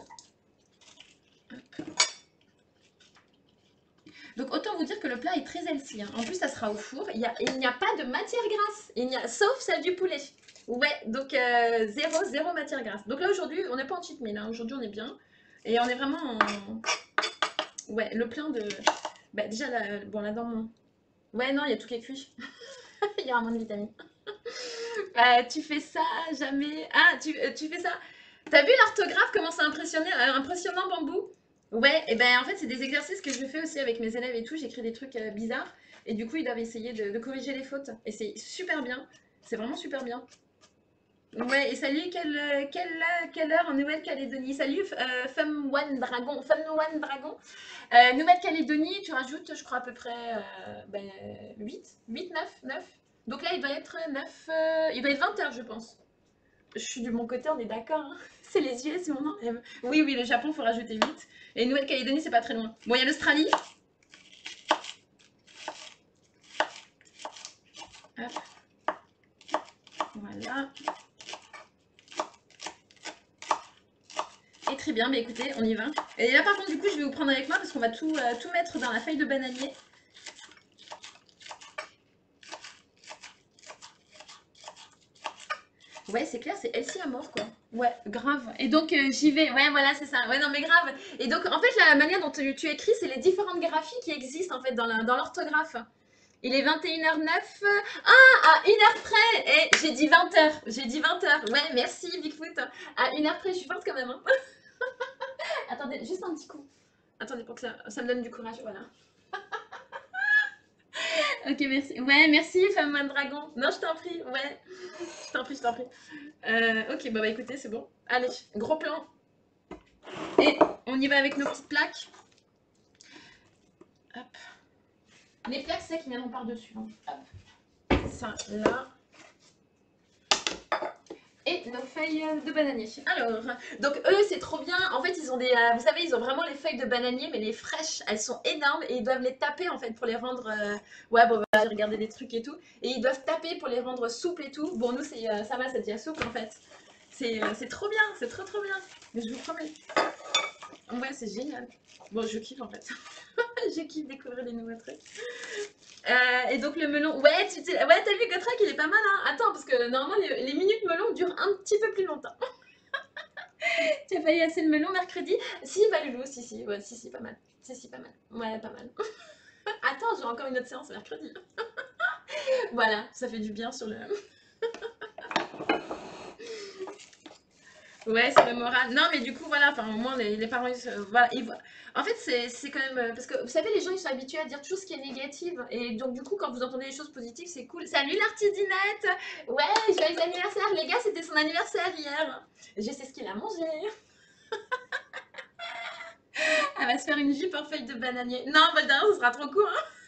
Donc autant vous dire que le plat est très healthy. Hein. En plus, ça sera au four. Il n'y a, il n'y a pas de matière grasse. Il n'y a, sauf celle du poulet. Ouais, donc euh, zéro, zéro matière grasse. Donc là, aujourd'hui, on n'est pas en cheat meal. Hein. Aujourd'hui, on est bien. Et on est vraiment en... Ouais, le plein de... Bah déjà, là, bon, là-dedans... Mon... Ouais, non, il y a tout qui est cuit. Il y a un moins de vitamines. Euh, tu fais ça, jamais... Ah, tu, euh, tu fais ça. T'as vu l'orthographe, comment c'est impressionnant, euh, impressionnant, Bambou? Ouais, et ben en fait, c'est des exercices que je fais aussi avec mes élèves et tout. J'écris des trucs euh, bizarres. Et du coup, ils doivent essayer de, de corriger les fautes. Et c'est super bien. C'est vraiment super bien. Ouais, et salut, quelle, euh, quelle, euh, quelle heure en Nouvelle-Calédonie? Salut, euh, Femme One Dragon. Femme One Dragon. Euh, Nouvelle-Calédonie, tu rajoutes, je crois, à peu près euh, ben, huit, huit, neuf, neuf. Donc là, il doit être neuf, euh, il doit être vingt heures, je pense. Je suis du bon côté, on est d'accord. Hein. C'est les U S, mon nom. Oui, oui, le Japon, il faut rajouter huit. Et Nouvelle-Calédonie, c'est pas très loin. Bon, il y a l'Australie. Hop. Voilà. Et très bien, mais écoutez, on y va. Et là, par contre, du coup, je vais vous prendre avec moi parce qu'on va tout, euh, tout mettre dans la feuille de bananier. Ouais, c'est clair, c'est Elsie à mort, quoi. Ouais, grave. Et donc, euh, j'y vais. Ouais, voilà, c'est ça. Ouais, non, mais grave. Et donc, en fait, la manière dont tu, tu écris, c'est les différentes graphies qui existent, en fait, dans la- dans l'orthographe. Il est vingt et une heures neuf. Ah, à une heure près. Eh, j'ai dit vingt heures. J'ai dit vingt heures. Ouais, merci, Bigfoot. À une heure près, je suis forte quand même. Hein. Attendez, juste un petit coup. Attendez, pour que ça, ça me donne du courage. Voilà. Ok, merci. Ouais, merci, Femme Man Dragon. Non, je t'en prie. Ouais. Je t'en prie, je t'en prie. Euh, ok, bah, bah écoutez, c'est bon. Allez, gros plan. Et on y va avec nos petites plaques. Hop. Les plaques, c'est qui viendront par-dessus. Hein. Hop. Ça, là. Et nos feuilles de bananier. Alors, donc eux, c'est trop bien. En fait, ils ont des... euh, vous savez, ils ont vraiment les feuilles de bananier, mais les fraîches, elles sont énormes. Et ils doivent les taper, en fait, pour les rendre... euh, Ouais, bon, bah, j'ai regardé des trucs et tout. Et ils doivent taper pour les rendre souples et tout. Bon, nous, c'est euh, ça va, c'est déjà souple, en fait. C'est euh, c'est trop bien, c'est trop, trop bien. Mais je vous promets. Ouais, c'est génial. Bon, je kiffe, en fait. Je kiffe découvrir des nouveaux trucs. Euh, et donc le melon, ouais, tu t'es- ouais, t'as vu Gotrek, il est pas mal, hein. Attends, parce que normalement les, les minutes melon durent un petit peu plus longtemps. Tu as failli assez le melon mercredi? Si, bah Loulou, si, si, ouais, si, si, pas mal. Si, si, pas mal. Ouais, pas mal. Attends, j'ai encore une autre séance mercredi. Voilà, ça fait du bien sur le... Ouais, c'est le moral. Non, mais du coup, voilà, enfin, au moins, les, les parents, ils, se- voilà, ils voient. En fait, c'est c'est quand même... euh, Parce que, vous savez, les gens, ils sont habitués à dire toujours ce qui est négatif. Et donc, du coup, quand vous entendez des choses positives, c'est cool. Salut l'artisanette. Ouais, joyeux anniversaire. Les gars, c'était son anniversaire hier. Je sais ce qu'il a mangé. Elle va se faire une jupe en feuille de bananier. Non, bah d'ailleurs, ce sera trop court. Hein.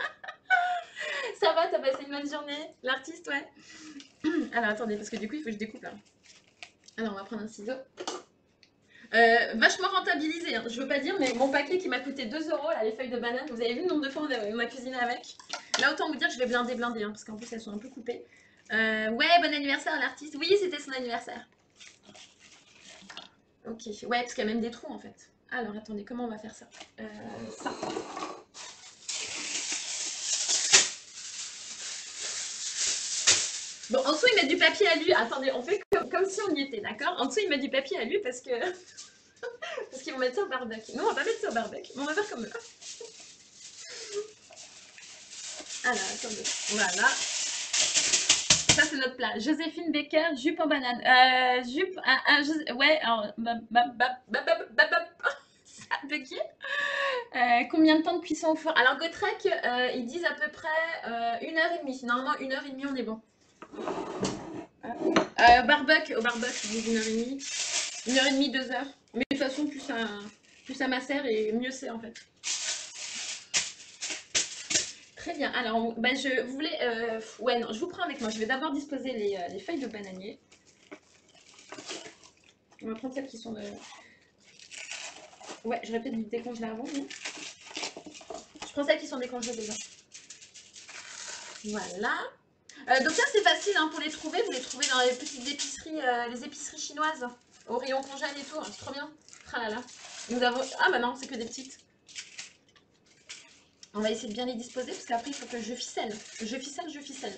Ça va, t'as passé une bonne journée. L'artiste, ouais. Alors, attendez, parce que du coup, il faut que je découpe, là. Alors, on va prendre un ciseau. Euh, vachement rentabilisé, hein. Je veux pas dire, mais mon paquet qui m'a coûté deux euros, là, les feuilles de banane, vous avez vu le nombre de fois on a, on a cuisiné avec. Là, autant vous dire que je vais blinder, blinder, hein, parce qu'en plus elles sont un peu coupées. Euh, ouais, bon anniversaire à l'artiste. Oui, c'était son anniversaire. Ok, ouais, parce qu'il y a même des trous en fait. Alors, attendez, comment on va faire ça euh, Ça. Bon, en dessous, il met du papier alu. Attendez, on fait comme, comme si on y était, d'accord? En dessous, il met du papier alu parce que... parce qu'ils vont mettre ça au barbecue. Non, on va pas mettre ça au barbecue, mais on va faire comme eux. Alors, attendez. Voilà. Ça, c'est notre plat. Joséphine Baker, jupe en banane. Euh, jupe, un, un, Jos- ouais, alors, ba- ba- ba- ba- ba- ba- ba- ça a bugué. Euh, combien de temps de cuisson au four? Alors, Gotrek, euh, ils disent à peu près euh, une heure et demie. Normalement, une heure et demie, on est bon. Euh, barbecue, au barbecue, ils disent une heure et demie. Une heure et demie, deux heures. Mais de toute façon, plus ça, plus ça macère et mieux c'est en fait. Très bien. Alors, bah, je voulais... euh, ouais, non, je vous prends avec moi. Je vais d'abord disposer les, euh, les feuilles de bananier. On va prendre celles qui sont de... Ouais, j'aurais peut-être dû décongeler avant, non? Je prends celles qui sont décongelées déjà. Voilà. Euh, donc ça, c'est facile hein, pour les trouver. Vous les trouvez dans les petites épiceries, euh, les épiceries chinoises. au rayon congèle et tout, hein, c'est trop bien. Tralala. Nous avons... Ah bah non, c'est que des petites. On va essayer de bien les disposer parce qu'après il faut que je ficelle. Je ficelle, je ficelle.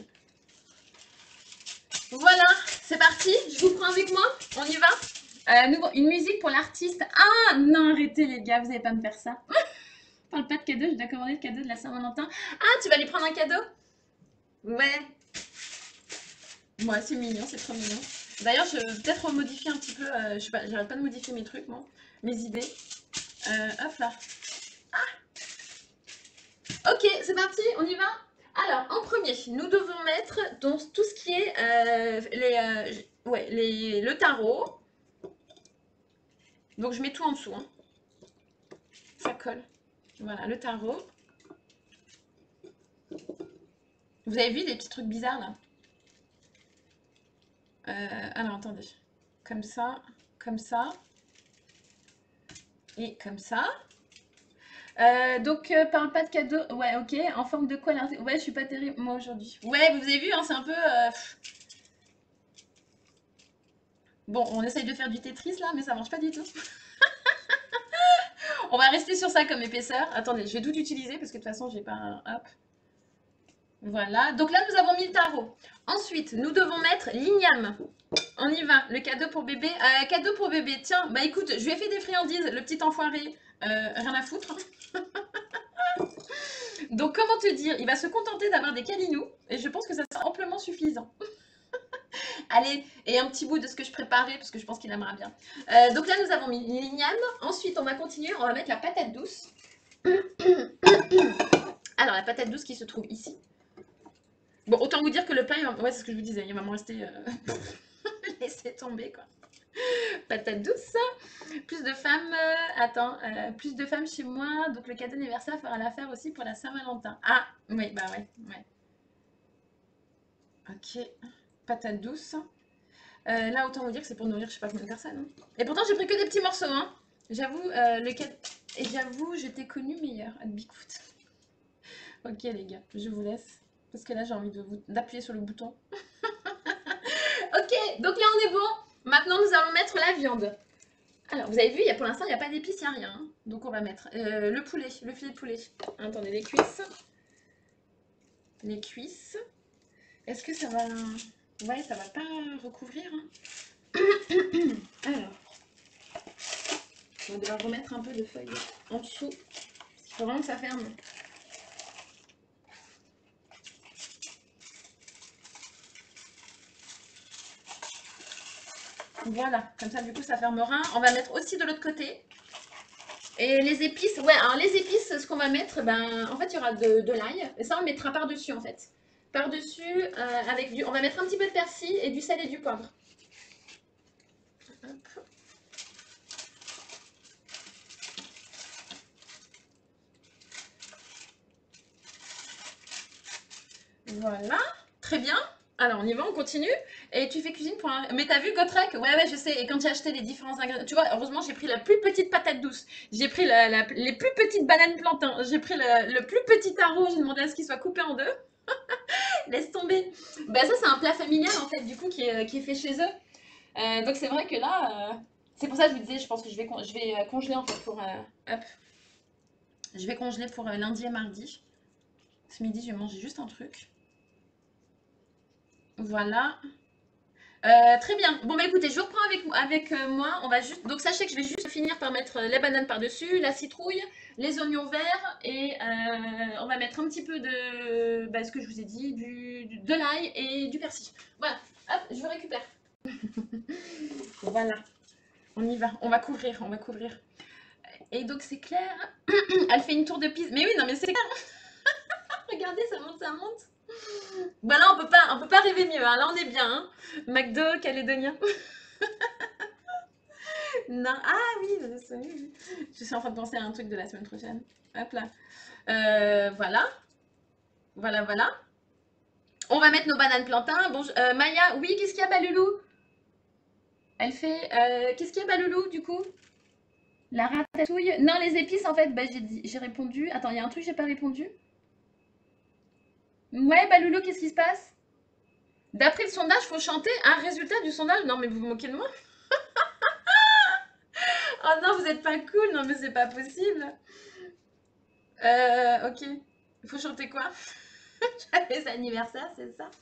Voilà, c'est parti. Je vous prends avec moi. On y va. Euh, nouveau, une musique pour l'artiste. Ah non, arrêtez les gars, vous n'allez pas me faire ça. Je parle pas de cadeau, je dois commander le cadeau de la Saint-Valentin. Ah, tu vas lui prendre un cadeau? Ouais. Ouais, c'est mignon, c'est trop mignon. D'ailleurs, je vais peut-être modifier un petit peu. Euh, je sais pas, j'arrête pas de modifier mes trucs, moi. Mes idées. Euh, hop là. Ok, c'est parti, on y va. Alors, en premier, nous devons mettre donc tout ce qui est euh, les, euh, ouais, les, le tarot. Donc, je mets tout en dessous. Hein. Ça colle. Voilà, le tarot. Vous avez vu des petits trucs bizarres là? euh, Alors, attendez. Comme ça, comme ça. Et comme ça. Euh, donc, euh, parle pas de cadeau. Ouais, ok. En forme de quoi là? Ouais, je suis pas terrible moi aujourd'hui. Ouais, vous avez vu, hein, c'est un peu. Euh... Bon, on essaye de faire du Tetris là, mais ça marche pas du tout. On va rester sur ça comme épaisseur. Attendez, je vais tout utiliser parce que de toute façon, j'ai pas un... Hop. Voilà. Donc là, nous avons mis le tarot. Ensuite, nous devons mettre l'igname. On y va. Le cadeau pour bébé. Euh, cadeau pour bébé. Tiens, bah écoute, je lui ai fait des friandises. Le petit enfoiré. Euh, rien à foutre. Donc, comment te dire? Il va se contenter d'avoir des câlinous. Et je pense que ça sera amplement suffisant. Allez, et un petit bout de ce que je préparais, parce que je pense qu'il aimera bien. Euh, donc là, nous avons mis l'igname. Ensuite, on va continuer. On va mettre la patate douce. Alors, la patate douce qui se trouve ici. Bon, autant vous dire que le pain, il va... ouais, c'est ce que je vous disais, il va m'en rester... Euh... Laissez tomber, quoi. Patate douce. Plus de femmes... Euh... Attends, euh, plus de femmes chez moi, donc le cadeau d'anniversaire fera l'affaire aussi pour la Saint-Valentin. Ah, oui, bah ouais, ouais. Ok, patate douce. Euh, là, autant vous dire que c'est pour nourrir je sais pas combien de personnes. Hein. Et pourtant, j'ai pris que des petits morceaux, hein. J'avoue, euh, le cadeau... Et j'avoue, je t'ai connu meilleur, à Bigfoot. Ok, les gars, je vous laisse. Parce que là, j'ai envie de vous... d'appuyer sur le bouton. Ok, donc là, on est bon. Maintenant, nous allons mettre la viande. Alors, vous avez vu, il y a, pour l'instant, il n'y a pas d'épices, il n'y a rien. Hein. Donc, on va mettre euh, le poulet, le filet de poulet. Attendez, les cuisses. Les cuisses. Est-ce que ça va... Ouais, ça va pas recouvrir. Hein. Alors, on va devoir remettre un peu de feuilles en dessous. Il faut vraiment que ça ferme. Voilà, comme ça du coup ça fermera. On va mettre aussi de l'autre côté. Et les épices, ouais, alors les épices, ce qu'on va mettre, ben, en fait il y aura de, de l'ail. Et ça on le mettra par-dessus en fait. Par-dessus, euh, avec du... On va mettre un petit peu de persil et du sel et du poivre. Hop. Voilà, très bien. Alors, on y va, on continue. Et tu fais cuisine pour un... Mais t'as vu Gotrek? Ouais, ouais, je sais. Et quand j'ai acheté les différents ingrédients... Tu vois, heureusement, j'ai pris la plus petite patate douce. J'ai pris la, la- les plus petites bananes plantains. J'ai pris le, le plus petit taro. J'ai demandé à ce qu'il soit coupé en deux. Laisse tomber. Bah ça, c'est un plat familial, en fait, du coup, qui est, qui est fait chez eux. Euh, donc, c'est vrai que là... euh, C'est pour ça que je vous disais, je pense que je vais, con- je vais euh, congeler, en fait, pour... euh, Hop. Je vais congeler pour euh, lundi et mardi. Ce midi, je vais manger juste un truc. Voilà. Euh, très bien. Bon, bah écoutez, je reprends avec, avec euh, moi. On va juste... Donc, sachez que je vais juste finir par mettre euh, les bananes par-dessus, la citrouille, les oignons verts et euh, on va mettre un petit peu de... Bah, ce que je vous ai dit, du, du- de l'ail et du persil. Voilà. Hop, je vous récupère. Voilà. On y va. On va couvrir, on va couvrir. Et donc, c'est clair. Elle fait une tour de piste. Mais oui, non, mais c'est clair. Regardez, ça monte, ça monte. Bah là, on peut pas, on peut pas rêver mieux. Hein. Là, on est bien. Hein. McDo, Calédonien. Non, ah oui, je sais, oui. Je suis en train de penser à un truc de la semaine prochaine. Hop là. Euh, voilà. Voilà, voilà. On va mettre nos bananes plantains. Bon, euh, Maya, oui, qu'est-ce qu'il y a, Baloulou? Elle fait. Euh, qu'est-ce qu'il y a, Baloulou, du coup? La ratatouille. Non, les épices, en fait, bah, j'ai dit, j'ai répondu. Attends, il y a un truc, j'ai pas répondu. Ouais, Baloulou, qu'est-ce qui se passe? D'après le sondage, faut chanter un résultat du sondage. Non, mais vous vous moquez de moi? Oh non, vous êtes pas cool. Non, mais c'est pas possible. Euh, ok. Il faut chanter quoi? Les anniversaires, c'est ça?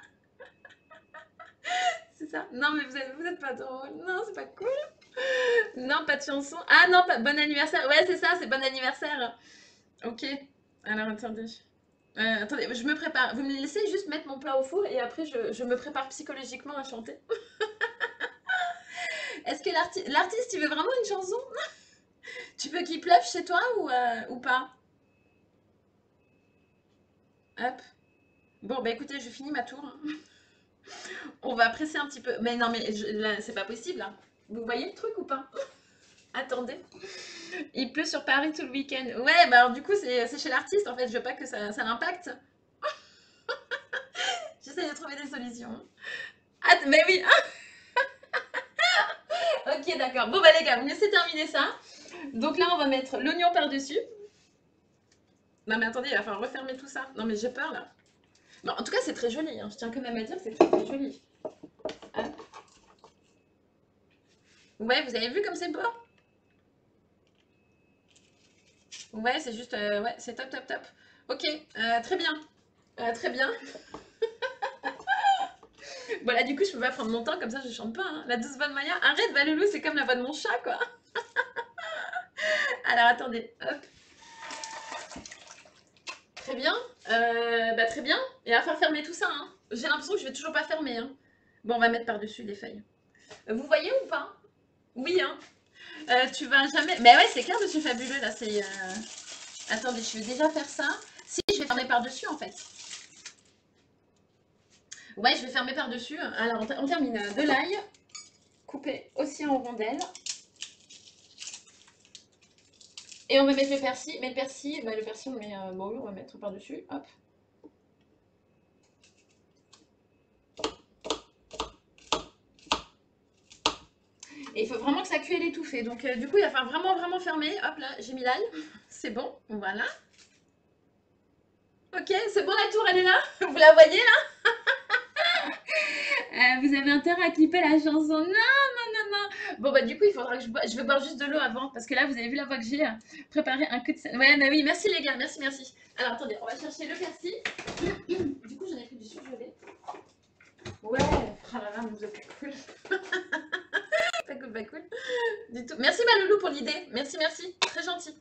C'est ça? Non, mais vous êtes, vous êtes pas drôle. Non, c'est pas cool. Non, pas de chanson. Ah non, pas bon anniversaire. Ouais, c'est ça, c'est bon anniversaire. Ok. Alors, attendez. Euh, attendez, je me prépare. Vous me laissez juste mettre mon plat au four et après, je, je me prépare psychologiquement à chanter. Est-ce que l'arti- l'artiste, il veut vraiment une chanson? Tu veux qu'il pleuve chez toi ou, euh, ou pas? Hop. Bon, bah écoutez, je finis ma tour. On va presser un petit peu. Mais non, mais je- là, c'est pas possible, là. Vous voyez le truc ou pas? Attendez. Il pleut sur Paris tout le week-end. Ouais, bah alors du coup, c'est c'est chez l'artiste, en fait. Je veux pas que ça, ça l'impacte. J'essaie de trouver des solutions. Ah, mais oui. Ah, ok, d'accord. Bon, bah les gars, vous me laissez terminer ça. Donc là, on va mettre l'oignon par-dessus. Non, mais attendez, il va falloir refermer tout ça. Non, mais j'ai peur, là. Bon, en tout cas, c'est très joli, hein. Je tiens quand même à dire que c'est très, très joli. Hop. Ouais, vous avez vu comme c'est beau? Ouais, c'est juste... euh, ouais, c'est top, top, top. Ok, euh, très bien. Euh, très bien. Voilà, du coup, je peux pas prendre mon temps, comme ça, je chante pas, hein. La douce bonne Maya. Arrête, Valoulou, c'est comme la voix de mon chat, quoi. Alors, attendez. Hop. Très bien. Euh, bah, très bien. Et à faire fermer tout ça, hein. J'ai l'impression que je vais toujours pas fermer, hein. Bon, on va mettre par-dessus les feuilles. Vous voyez ou pas? Oui, hein. Euh, tu vas jamais... Mais ouais, c'est clair, monsieur Fabuleux, là, c'est... euh, Attendez, je vais déjà faire ça. Si, je vais fermer par-dessus, en fait. Ouais, je vais fermer par-dessus. Alors, on, on termine de l'ail, coupé aussi en rondelles. Et on va mettre le persil. Mais le persil, bah, le persil, on met... euh, bon, oui, on va mettre par-dessus. Hop. Et il faut vraiment que ça cuise l'étouffée. Donc, euh, du coup, il va falloir vraiment, vraiment fermer. Hop, là, j'ai mis l'ail. C'est bon. Voilà. Ok, c'est bon, la tour, elle est là. Vous la voyez, là? Euh, vous avez intérêt à clipper la chanson. Non, non, non, non. Bon, bah, du coup, il faudra que je bois. Je vais boire juste de l'eau avant. Parce que là, vous avez vu la voix que j'ai. euh, Préparer un coup de sel. Ouais, bah oui, merci, les gars. Merci, merci. Alors, attendez, on va chercher le persil. Du coup, j'en ai pris du surgelé. Ouais. Ah là là, vous êtes pas cool. Pas cool, pas cool. Du tout. Merci, Maloulou, pour l'idée. Merci, merci. Très gentil.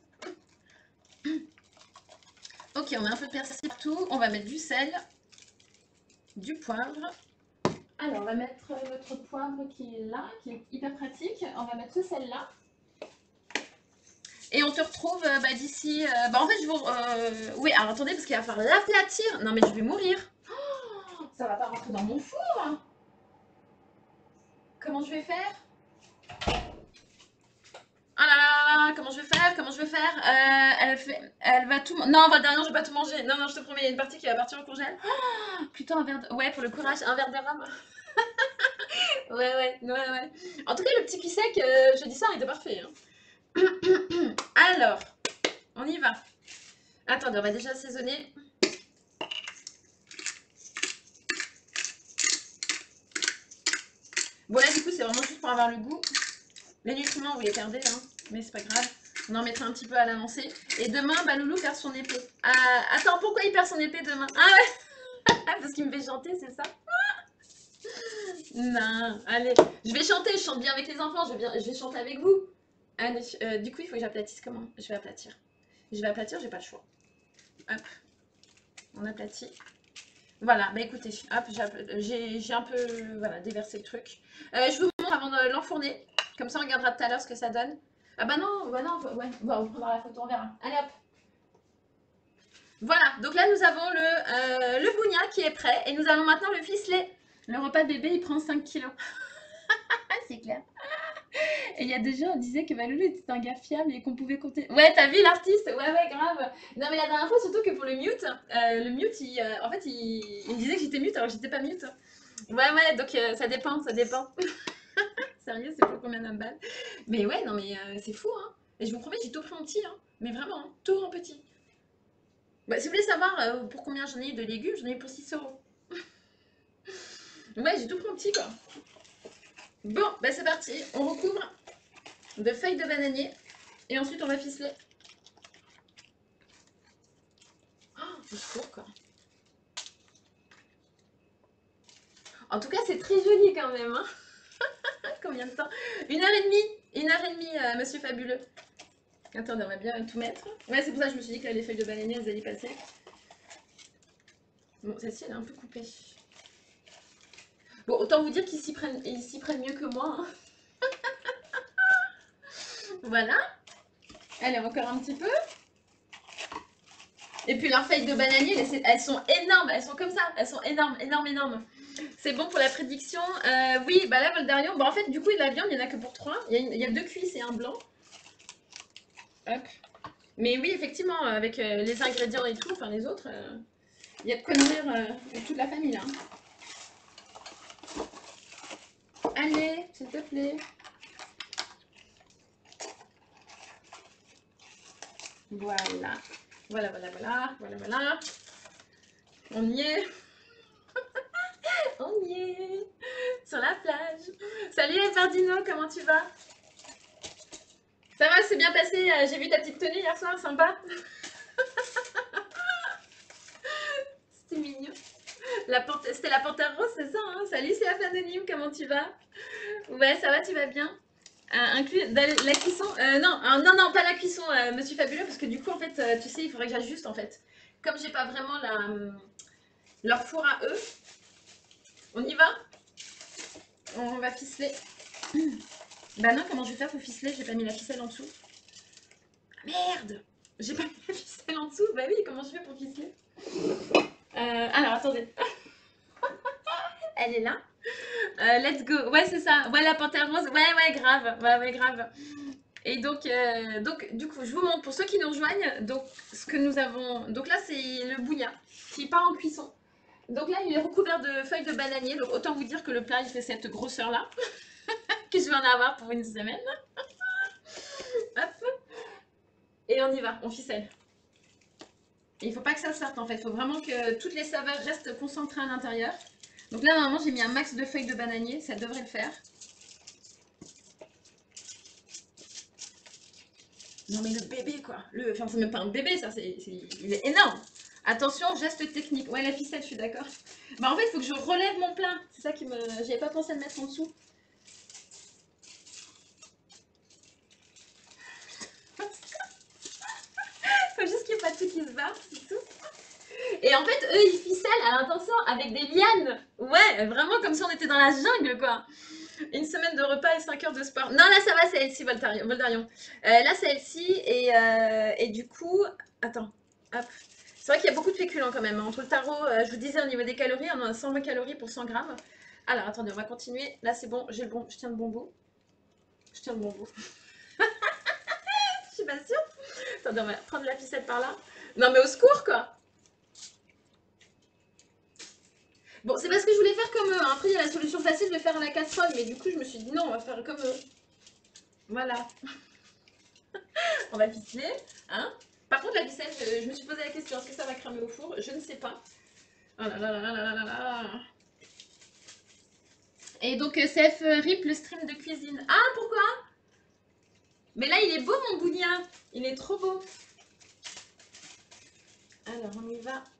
Ok, on a un peu de persil partout. On va mettre du sel, du poivre. Alors, on va mettre notre poivre qui est là, qui est hyper pratique. On va mettre ce sel-là. Et on te retrouve euh, bah, d'ici... euh, bah, en fait, je vous... euh, Oui, alors attendez, parce qu'il va falloir l'aplatir. Non, mais je vais mourir. Oh, ça va pas rentrer dans mon four. Comment je vais faire? Ah là là là, comment je vais faire? Comment je vais faire? Euh, elle fait... Elle va tout... Non, bah, non, je vais pas tout manger. Non, non, je te promets, il y a une partie qui va partir au congèle. Oh, putain, un verre de... Ouais, pour le courage, un verre de rhum. Ouais, ouais, ouais, ouais. En tout cas, le petit qui sec, euh, je dis ça, il était parfait, hein. Alors, on y va. Attendez, on va déjà assaisonner. Bon, là, du coup, c'est vraiment juste pour avoir le goût. Les nutriments, vous les perdez, hein, mais c'est pas grave. On en mettra un petit peu à l'avancée. Et demain, bah, Loulou perd son épée. Ah, attends, pourquoi il perd son épée demain? Ah ouais, parce qu'il me fait chanter, c'est ça? Non, allez. Je vais chanter, je chante bien avec les enfants, je vais, bien, je vais chanter avec vous. Allez, euh, du coup, il faut que j'aplatisse comment? Je vais aplatir. Je vais aplatir, j'ai pas le choix. Hop, on aplatit. Voilà, bah écoutez, hop, j'ai j'ai un peu voilà, déversé le truc. Euh, je vous montre avant de l'enfourner. Comme ça, on regardera tout à l'heure ce que ça donne. Ah bah non, bah non, ouais, bon, on prendra la photo, on verra. Allez hop. Voilà, donc là, nous avons le, euh, le bougna qui est prêt. Et nous allons maintenant le ficeler. Le repas de bébé, il prend cinq kilos. Ah, c'est clair. Et il y a des gens qui disaient que Valoulou était un gars fiable et qu'on pouvait compter. Ouais, t'as vu l'artiste? Ouais, ouais, grave. Non, mais la dernière fois, surtout que pour le mute, euh, le mute, il, euh, en fait, il, il me disait que j'étais mute alors que j'étais pas mute. Ouais, ouais, donc euh, ça dépend, ça dépend. Sérieux, c'est pour combien de balles? Mais ouais, non, mais euh, c'est fou, hein. Et je vous promets, j'ai tout pris en petit, hein. Mais vraiment, hein, tout en petit. Bah, si vous voulez savoir euh, pour combien j'en ai eu de légumes, j'en ai eu pour six euros. Ouais, j'ai tout pris en petit, quoi. Bon, bah c'est parti, on recouvre. de feuilles de bananier. Et ensuite, on va ficeler. Oh, c'est court, quoi. En tout cas, c'est très joli quand même. Hein. Combien de temps? Une heure et demie. Une heure et demie, euh, monsieur Fabuleux. Attendez, on va bien tout mettre. Ouais, c'est pour ça que je me suis dit que là, les feuilles de bananier, elles allaient passer. Bon, celle-ci, elle est un peu coupée. Bon, autant vous dire qu'ils s'y prennent, ils s'y prennent mieux que moi. Hein. Voilà. Allez, encore un petit peu. Et puis leurs feuilles de bananier, elles sont énormes. Elles sont comme ça. Elles sont énormes, énormes, énormes. C'est bon pour la prédiction. Euh, oui, bah là, Voldarion. Bon, en fait, du coup, la viande, il n'y en a que pour trois. Il y a, une, il y a deux cuisses et un blanc. Hop. Mais oui, effectivement, avec euh, les ingrédients et tout, enfin les autres, euh, il y a de quoi nourrir euh, toute la famille là. Allez, s'il te plaît. Voilà. Voilà, voilà, voilà, voilà, voilà. On y est. On y est. Sur la plage. Salut Ferdinand, comment tu vas? Ça va, c'est bien passé. J'ai vu ta petite tenue hier soir, sympa. C'était mignon. C'était la panthère rose, c'est ça, hein? Salut, c'est la anonyme, comment tu vas? Ouais, ça va, tu vas bien? Euh, inclus dans la cuisson euh, non, euh, non, non, pas la cuisson, euh, monsieur Fabuleux, parce que du coup, en fait, euh, tu sais, il faudrait que j'ajuste, en fait. Comme j'ai pas vraiment la, euh, leur four à eux, on y va? On va ficeler. Bah non, comment je vais faire pour ficeler? J'ai pas mis la ficelle en dessous. Merde! J'ai pas mis la ficelle en dessous? Bah oui, comment je fais pour ficeler? euh, Alors, attendez. Elle est là. Euh, let's go. Ouais, c'est ça. Ouais, la panthère rose. Ouais, ouais, grave. Ouais, ouais, grave. Et donc, euh, donc, du coup, je vous montre pour ceux qui nous rejoignent. Donc, ce que nous avons. Donc là, c'est le bouillon qui part en cuisson. Donc là, il est recouvert de feuilles de bananier. Donc, autant vous dire que le plat, il fait cette grosseur-là. Que je vais en avoir pour une semaine. Hop. Et on y va. On ficelle. Et il ne faut pas que ça sorte en fait. Il faut vraiment que toutes les saveurs restent concentrées à l'intérieur. Donc là, normalement, j'ai mis un max de feuilles de bananier. Ça devrait le faire. Non mais le bébé quoi, le... enfin c'est même pas un bébé ça, c'est... il est énorme. Attention, geste technique. Ouais la ficelle, je suis d'accord. Bah en fait il faut que je relève mon plat, c'est ça qui me... J'avais pas pensé à le mettre en dessous. Faut juste qu'il n'y ait pas de tout qui se barre, c'est tout. Et en fait eux ils ficellent à l'intention avec des lianes. Ouais, vraiment comme si on était dans la jungle quoi. Une semaine de repas et cinq heures de sport. Non, là, ça va, c'est Elsie Voldarion. Voldarion. Euh, là, c'est Elsie. Et, euh, et du coup... Attends. Hop. C'est vrai qu'il y a beaucoup de féculents quand même. Hein. Entre le tarot, euh, je vous disais, au niveau des calories, on a cent vingt calories pour cent grammes. Alors, attendez, on va continuer. Là, c'est bon. J'ai le bon... Je tiens le bon bout. Je tiens le bon bout. Je suis pas sûre. Attendez, on va prendre la ficelle par là. Non, mais au secours, quoi. Bon, c'est parce que je voulais faire comme eux. Hein. Après, il y a la solution facile de faire la casserole. Mais du coup, je me suis dit non, on va faire comme eux. Voilà. On va ficeler. Hein. Par contre, la ficelle, je, je me suis posé la question, est-ce que ça va cramer au four? Je ne sais pas. Oh là là là là là là là. Et donc, C F rip le stream de cuisine. Ah, pourquoi? Mais là, il est beau, mon bougnat. Il est trop beau. Alors, on y va.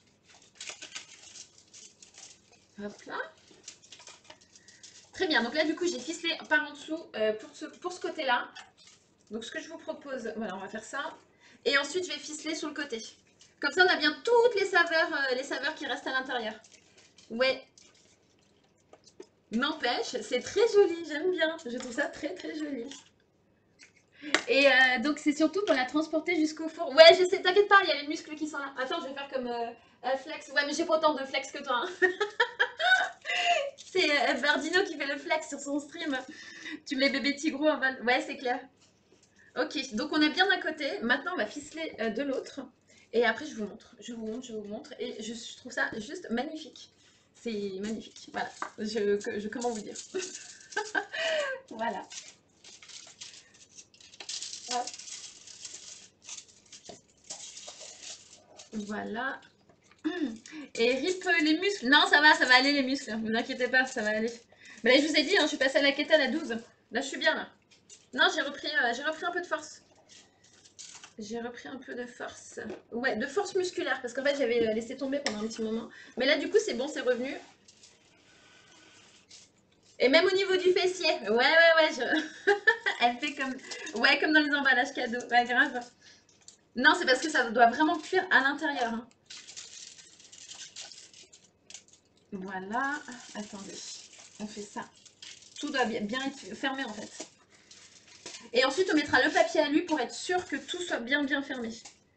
Hop là. Très bien. Donc là, du coup, j'ai ficelé par en dessous euh, pour ce, pour ce côté-là. Donc, ce que je vous propose, voilà, on va faire ça. Et ensuite, je vais ficeler sur le côté. Comme ça, on a bien toutes les saveurs, euh, les saveurs qui restent à l'intérieur. Ouais. N'empêche, c'est très joli, j'aime bien. Je trouve ça très très joli. Et euh, donc, c'est surtout pour la transporter jusqu'au four. Ouais, je sais, t'inquiète pas, il y a les muscles qui sont là. Attends, je vais faire comme euh, euh, flex. Ouais, mais j'ai pas autant de flex que toi. Hein. C'est euh, Verdino qui fait le flex sur son stream. Tu mets bébé tigro en vol. Ouais, c'est clair. Ok, donc on a bien d'un côté. Maintenant, on va ficeler euh, de l'autre. Et après, je vous montre. Je vous montre, je vous montre. Et je, je trouve ça juste magnifique. C'est magnifique. Voilà. Je, je, comment vous dire? Voilà. Hop. Voilà. Et rip les muscles. Non, ça va, ça va aller les muscles. Ne vous inquiétez pas, ça va aller. Mais là, je vous ai dit, hein, je suis passée à la kétane à douze. Là, je suis bien là. Non, j'ai repris, euh, j'ai repris un peu de force. J'ai repris un peu de force. Ouais, de force musculaire, parce qu'en fait, j'avais laissé tomber pendant un petit moment. Mais là, du coup, c'est bon, c'est revenu. Et même au niveau du fessier. Ouais, ouais, ouais. Je... Elle fait comme... Ouais, comme dans les emballages cadeaux. Ouais, grave. Non, c'est parce que ça doit vraiment cuire à l'intérieur. Hein. Voilà. Attendez. On fait ça. Tout doit bien, bien être fermé, en fait. Et ensuite, on mettra le papier alu pour être sûr que tout soit bien, bien fermé.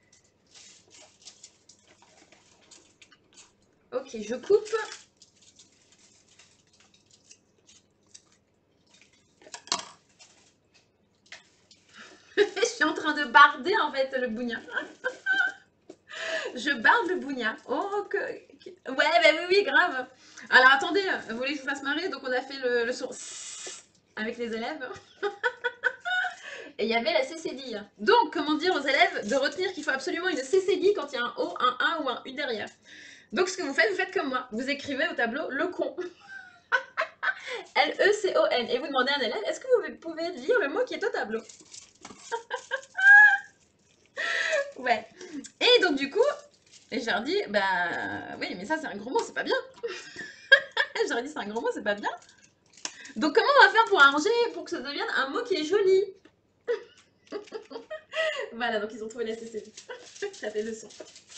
Ok, je coupe. Je suis en train de barder en fait le bougna. Je barde le bougna. Oh, que... Ouais, bah oui, oui, grave. Alors attendez, vous voulez que je vous fasse marrer? Donc on a fait le, le son avec les élèves. Et il y avait la cécédille. Donc, comment dire aux élèves de retenir qu'il faut absolument une cécédille quand il y a un O, un un ou un U derrière. Donc ce que vous faites, vous faites comme moi. Vous écrivez au tableau le con. L E C O N. Et vous demandez à un élève, est-ce que vous pouvez lire le mot qui est au tableau? Ouais. Et donc du coup, et je leur dis, bah oui, mais ça c'est un gros mot, c'est pas bien. Je leur dis, c'est un gros mot, c'est pas bien. Donc comment on va faire pour arranger, pour que ça devienne un mot qui est joli? Voilà, donc ils ont trouvé la C C D. Ça fait le son.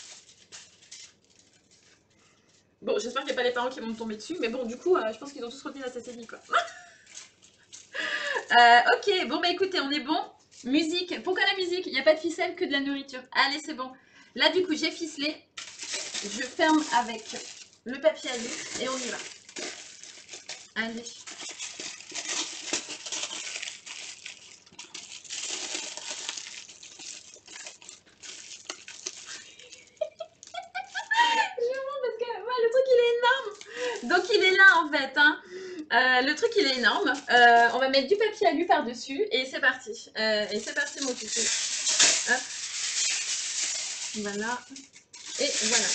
Bon, j'espère qu'il n'y a pas les parents qui vont me tomber dessus, mais bon, du coup, euh, je pense qu'ils ont tous retenu la C C D, quoi. euh, ok, bon, bah écoutez, on est bon. Musique. Pourquoi la musique? Il n'y a pas de ficelle, que de la nourriture. Allez, c'est bon. Là, du coup, j'ai ficelé. Je ferme avec le papier alu et on y va. Allez. Donc il est là en fait. Hein. Euh, le truc il est énorme. Euh, on va mettre du papier alu par-dessus et c'est parti. Euh, et c'est parti mon petit. Hop. Voilà. Et voilà.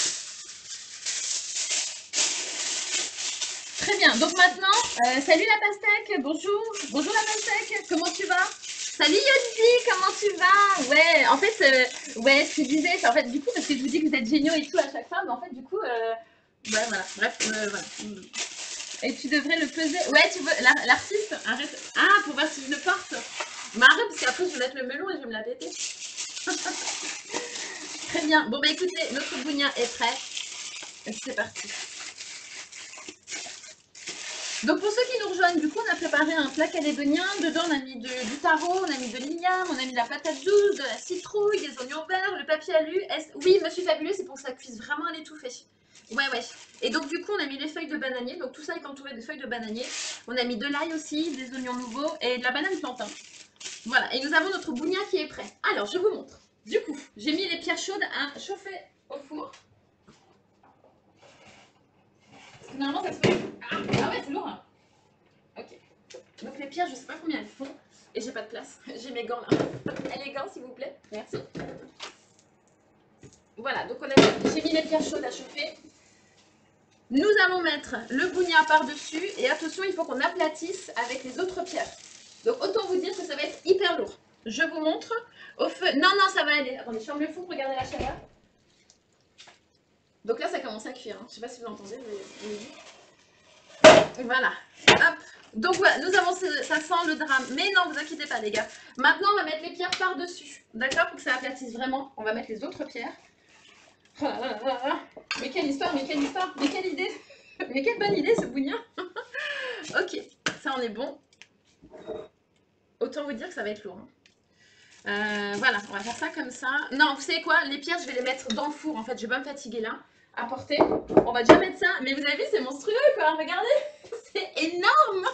Très bien. Donc maintenant, euh, salut la pastèque. Bonjour. Bonjour la pastèque. Comment tu vas? Salut Yossi, comment tu vas? Ouais, en fait, euh, ouais, ce que je disais, c'est en fait, du coup, parce que je vous dis que vous êtes géniaux et tout à chaque fois, mais en fait, du coup, euh, ouais, voilà, bref, euh, voilà. Et tu devrais le peser. Ouais, tu veux, l'artiste, arrête. Ah, pour voir si je le porte. Mais arrête, parce qu'après, je vais mettre le melon et je vais me la péter. Très bien. Bon, bah écoutez, notre bougna est prêt. C'est parti. Donc pour ceux qui nous rejoignent, du coup on a préparé un plat calédonien. Dedans on a mis de, du taro, on a mis de l'igname, on a mis de la patate douce, de la citrouille, des oignons verts, le papier alu. Oui, monsieur Fabuleux, c'est pour que ça cuise vraiment à l'étouffée. Ouais, ouais. Et donc du coup on a mis les feuilles de bananier. Donc tout ça est entouré de feuilles de bananier. On a mis de l'ail aussi, des oignons nouveaux et de la banane plantain. Voilà, et nous avons notre bougna qui est prêt. Alors je vous montre. Du coup, j'ai mis les pierres chaudes à chauffer au four. Parce que normalement ça se fait... Ah, ah ouais, c'est lourd. Hein. Ok. Donc les pierres, je sais pas combien elles font. Et j'ai pas de place. J'ai mes gants là. Les gants, s'il vous plaît. Merci. Voilà, donc j'ai mis les pierres chaudes à chauffer. Nous allons mettre le bougna par-dessus. Et attention, il faut qu'on aplatisse avec les autres pierres. Donc autant vous dire que ça va être hyper lourd. Je vous montre. Au feu. Non, non, ça va aller. Attendez, je ferme le four, regardez la chaleur. Donc là, ça commence à cuire. Hein. Je sais pas si vous l'entendez, mais... Voilà. Hop. Donc voilà, nous avons, ça sent le drame. Mais non, vous inquiétez pas les gars. Maintenant, on va mettre les pierres par-dessus. D'accord? Pour que ça aplatisse vraiment. On va mettre les autres pierres. Oh là là là là. Mais quelle histoire, mais quelle histoire. Mais quelle idée. Mais quelle bonne idée ce bougna. Ok, ça on est bon. Autant vous dire que ça va être lourd. Hein. Euh, voilà, on va faire ça comme ça. Non, vous savez quoi? Les pierres, je vais les mettre dans le four. En fait, je vais pas me fatiguer là. À porter. On va déjà mettre ça. Mais vous avez vu, c'est monstrueux quoi. Regardez. C'est énorme.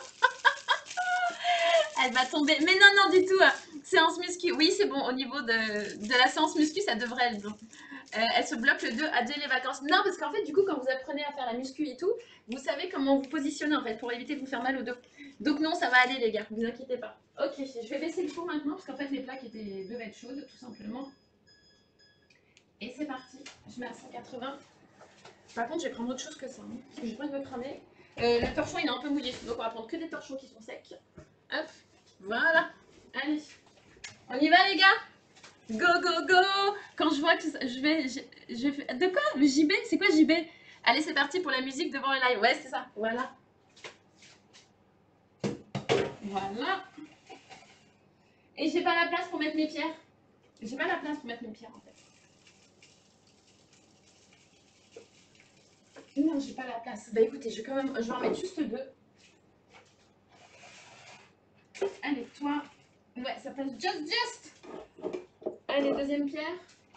Elle va tomber. Mais non, non, du tout. Séance muscu. Oui, c'est bon. Au niveau de, de la séance muscu, ça devrait être bon. Euh, elle se bloque le deux à deux les vacances. Non, parce qu'en fait, du coup, quand vous apprenez à faire la muscu et tout, vous savez comment vous positionner en fait pour éviter de vous faire mal au dos. Donc non, ça va aller les gars, vous inquiétez pas. Ok, je vais baisser le four maintenant parce qu'en fait les plaques étaient, devaient être chaudes tout simplement. Et c'est parti, je mets à cent quatre-vingts. Par contre, je vais prendre autre chose que ça, hein, parce que j'ai pas envie de me cramer. Euh, le torchon il est un peu mouillé, donc on va prendre que des torchons qui sont secs. Hop. Voilà. Allez. On y va les gars? Go, go, go! Quand je vois que je vais... Je, je fais... De quoi? Le J B? C'est quoi J B? Allez, c'est parti pour la musique devant le live. Ouais, c'est ça. Voilà. Voilà. Et j'ai pas la place pour mettre mes pierres. J'ai pas la place pour mettre mes pierres en fait. Non, j'ai pas la place. Bah écoutez, je vais quand même... Je vais en mettre juste deux. Allez, toi... Ouais, ça passe just, just! Allez, deuxième pierre.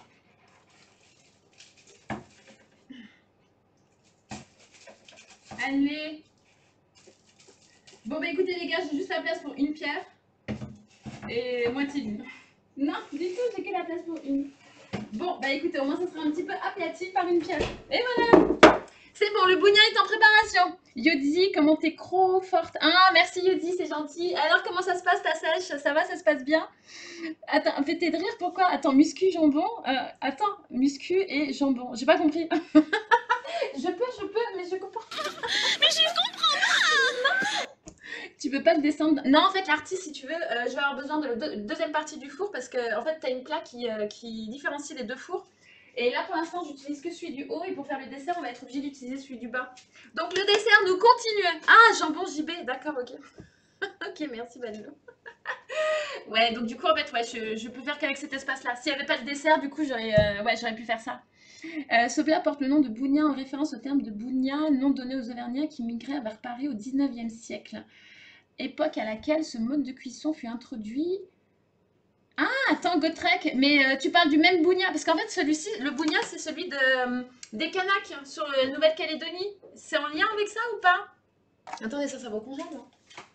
Allez. Bon, bah écoutez les gars, j'ai juste la place pour une pierre. Et moitié d'une. Non, du tout, j'ai que la place pour une. Bon, bah écoutez, au moins ça sera un petit peu aplati par une pierre. Et voilà. C'est bon, le bougna est en préparation. Yodi, comment t'es trop forte. Ah, merci Yodi, c'est gentil. Alors, comment ça se passe ta sèche? Ça va, ça se passe bien? Attends, fais-t'es de rire, pourquoi? Attends, muscu, jambon euh, Attends, muscu et jambon. J'ai pas compris. Je peux, je peux, mais je comprends. Mais je comprends pas. Tu peux pas te descendre. Non, en fait, l'artiste, si tu veux, euh, je vais avoir besoin de la deux- deuxième partie du four parce que, en fait, tu as une plaque qui, euh, qui différencie les deux fours. Et là, pour l'instant, j'utilise que celui du haut et pour faire le dessert, on va être obligé d'utiliser celui du bas. Donc, le dessert, nous continuons. Ah, jambon J B, d'accord, ok. Ok, merci, Balilo. Ouais, donc du coup, en fait, ouais, je, je peux faire qu'avec cet espace-là. S'il n'y avait pas le dessert, du coup, j'aurais euh, ouais, j'aurais pu faire ça. Euh, ce plat porte le nom de bougna en référence au terme de bougna, nom donné aux Auvergnats qui migraient vers Paris au dix-neuvième siècle. Époque à laquelle ce mode de cuisson fut introduit. Ah, attends, Gotrek, mais euh, tu parles du même bougna, parce qu'en fait, celui-ci, le bougna, c'est celui de, euh, des Kanaks sur la Nouvelle-Calédonie. C'est en lien avec ça ou pas? Attendez, ça, ça va au congèle, non?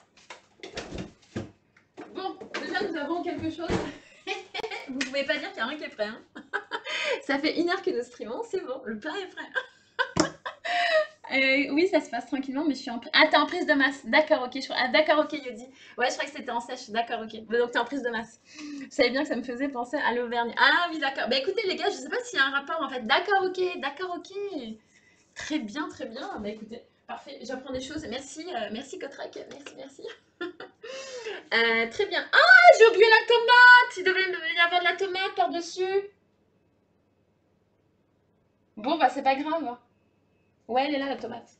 Bon, déjà, nous avons quelque chose. Vous pouvez pas dire qu'il y a rien qui est prêt, hein. Ça fait une heure que nous streamons, c'est bon, le plat est prêt. Euh, oui, ça se passe tranquillement, mais je suis en... Ah, t'es en prise de masse. D'accord, ok. Je... Ah, d'accord, ok, Yodi. Ouais, je crois que c'était en sèche. D'accord, ok. Mais donc, t'es en prise de masse. Vous savez bien que ça me faisait penser à l'Auvergne. Ah oui, d'accord. Bah écoutez, les gars, je sais pas s'il y a un rapport, en fait. D'accord, ok. D'accord, ok. Très bien, très bien. Bah écoutez, parfait. J'apprends des choses. Merci, euh, merci, Kotrek. Merci, merci. Euh, très bien. Ah, j'ai oublié la tomate. Il devait y avoir de la tomate par-dessus. Bon, bah c'est pas grave. Ouais, elle est là, la tomate.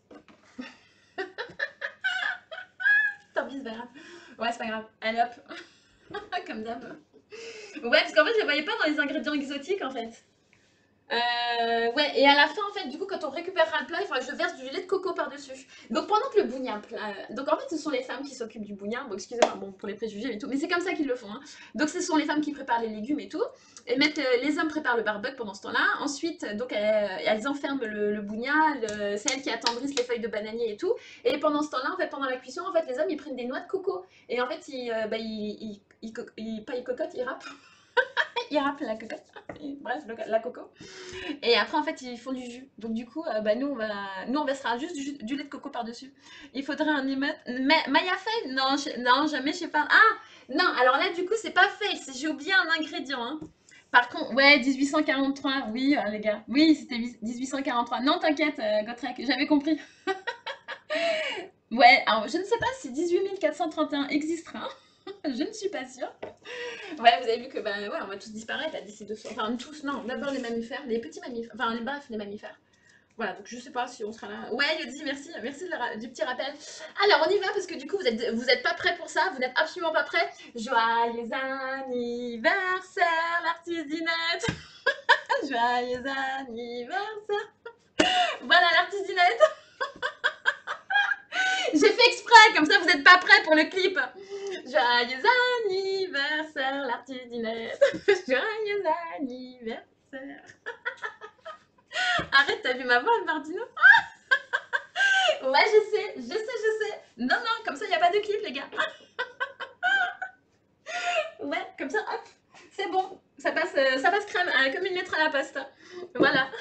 Tant pis, c'est pas grave. Ouais, c'est pas grave. Allez hop. Comme d'hab. Ouais, parce qu'en fait, je les voyais pas dans les ingrédients exotiques en fait. Euh, ouais, et à la fin, en fait, du coup, quand on récupérera le plat, il faudra que je verse du lait de coco par-dessus. Donc, pendant que le bougna. euh, donc, en fait, ce sont les femmes qui s'occupent du bougna. Bon, excusez-moi, bon, pour les préjugés et tout, mais c'est comme ça qu'ils le font, hein. Donc, ce sont les femmes qui préparent les légumes et tout. Et mettent, euh, les hommes préparent le barbecue pendant ce temps-là. Ensuite, donc, elles, elles enferment le, le bougna. le- C'est elles qui attendrissent les feuilles de bananier et tout. Et pendant ce temps-là, en fait, pendant la cuisson, en fait, les hommes, ils prennent des noix de coco. Et en fait, ils, euh, bah, ils, ils, ils, co- ils- pas ils cocotent, ils râpent. Ils râpent la cocotte. Bref, le- la coco. Et après, en fait, ils font du jus. Donc, du coup, euh, bah, nous, on va... nous, on versera juste du, jus- du lait de coco par-dessus. Il faudrait un émeute. Ma- Maya fait? Non, je- non, jamais, je sais pas. Ah, non, alors là, du coup, c'est pas fait. c'est- J'ai oublié un ingrédient, hein. Par contre, ouais, mille huit cent quarante-trois, oui, euh, les gars. Oui, c'était mille huit cent quarante-trois. Non, t'inquiète, euh, Gotrek, j'avais compris. Ouais, alors je ne sais pas si dix-huit mille quatre cent trente et un existera. Je ne suis pas sûre. Ouais, vous avez vu que bah ouais, on va tous disparaître là d'ici deux cents. Enfin, tous, non, d'abord les mammifères, les petits mammifères, enfin, les, bref, les mammifères. Voilà, donc je sais pas si on sera là. Ouais, Yodi, merci, merci de la- du petit rappel. Alors, on y va parce que du coup, vous êtes, vous êtes pas prêts pour ça, vous n'êtes absolument pas prêts. Joyeux anniversaire, l'artiste Dinette. Joyeux anniversaire. Voilà, l'artiste Dinette. J'ai fait exprès, comme ça vous n'êtes pas prêts pour le clip. Joyeux anniversaire, l'artiste Dinette. Joyeux anniversaire. Arrête, t'as vu ma voix, Martino? Ouais, je sais, je sais, je sais. Non, non, comme ça, il n'y a pas de clip, les gars. Ouais, comme ça, hop, c'est bon. Ça passe, euh, ça passe crème, euh, comme une lettre à la poste. Voilà.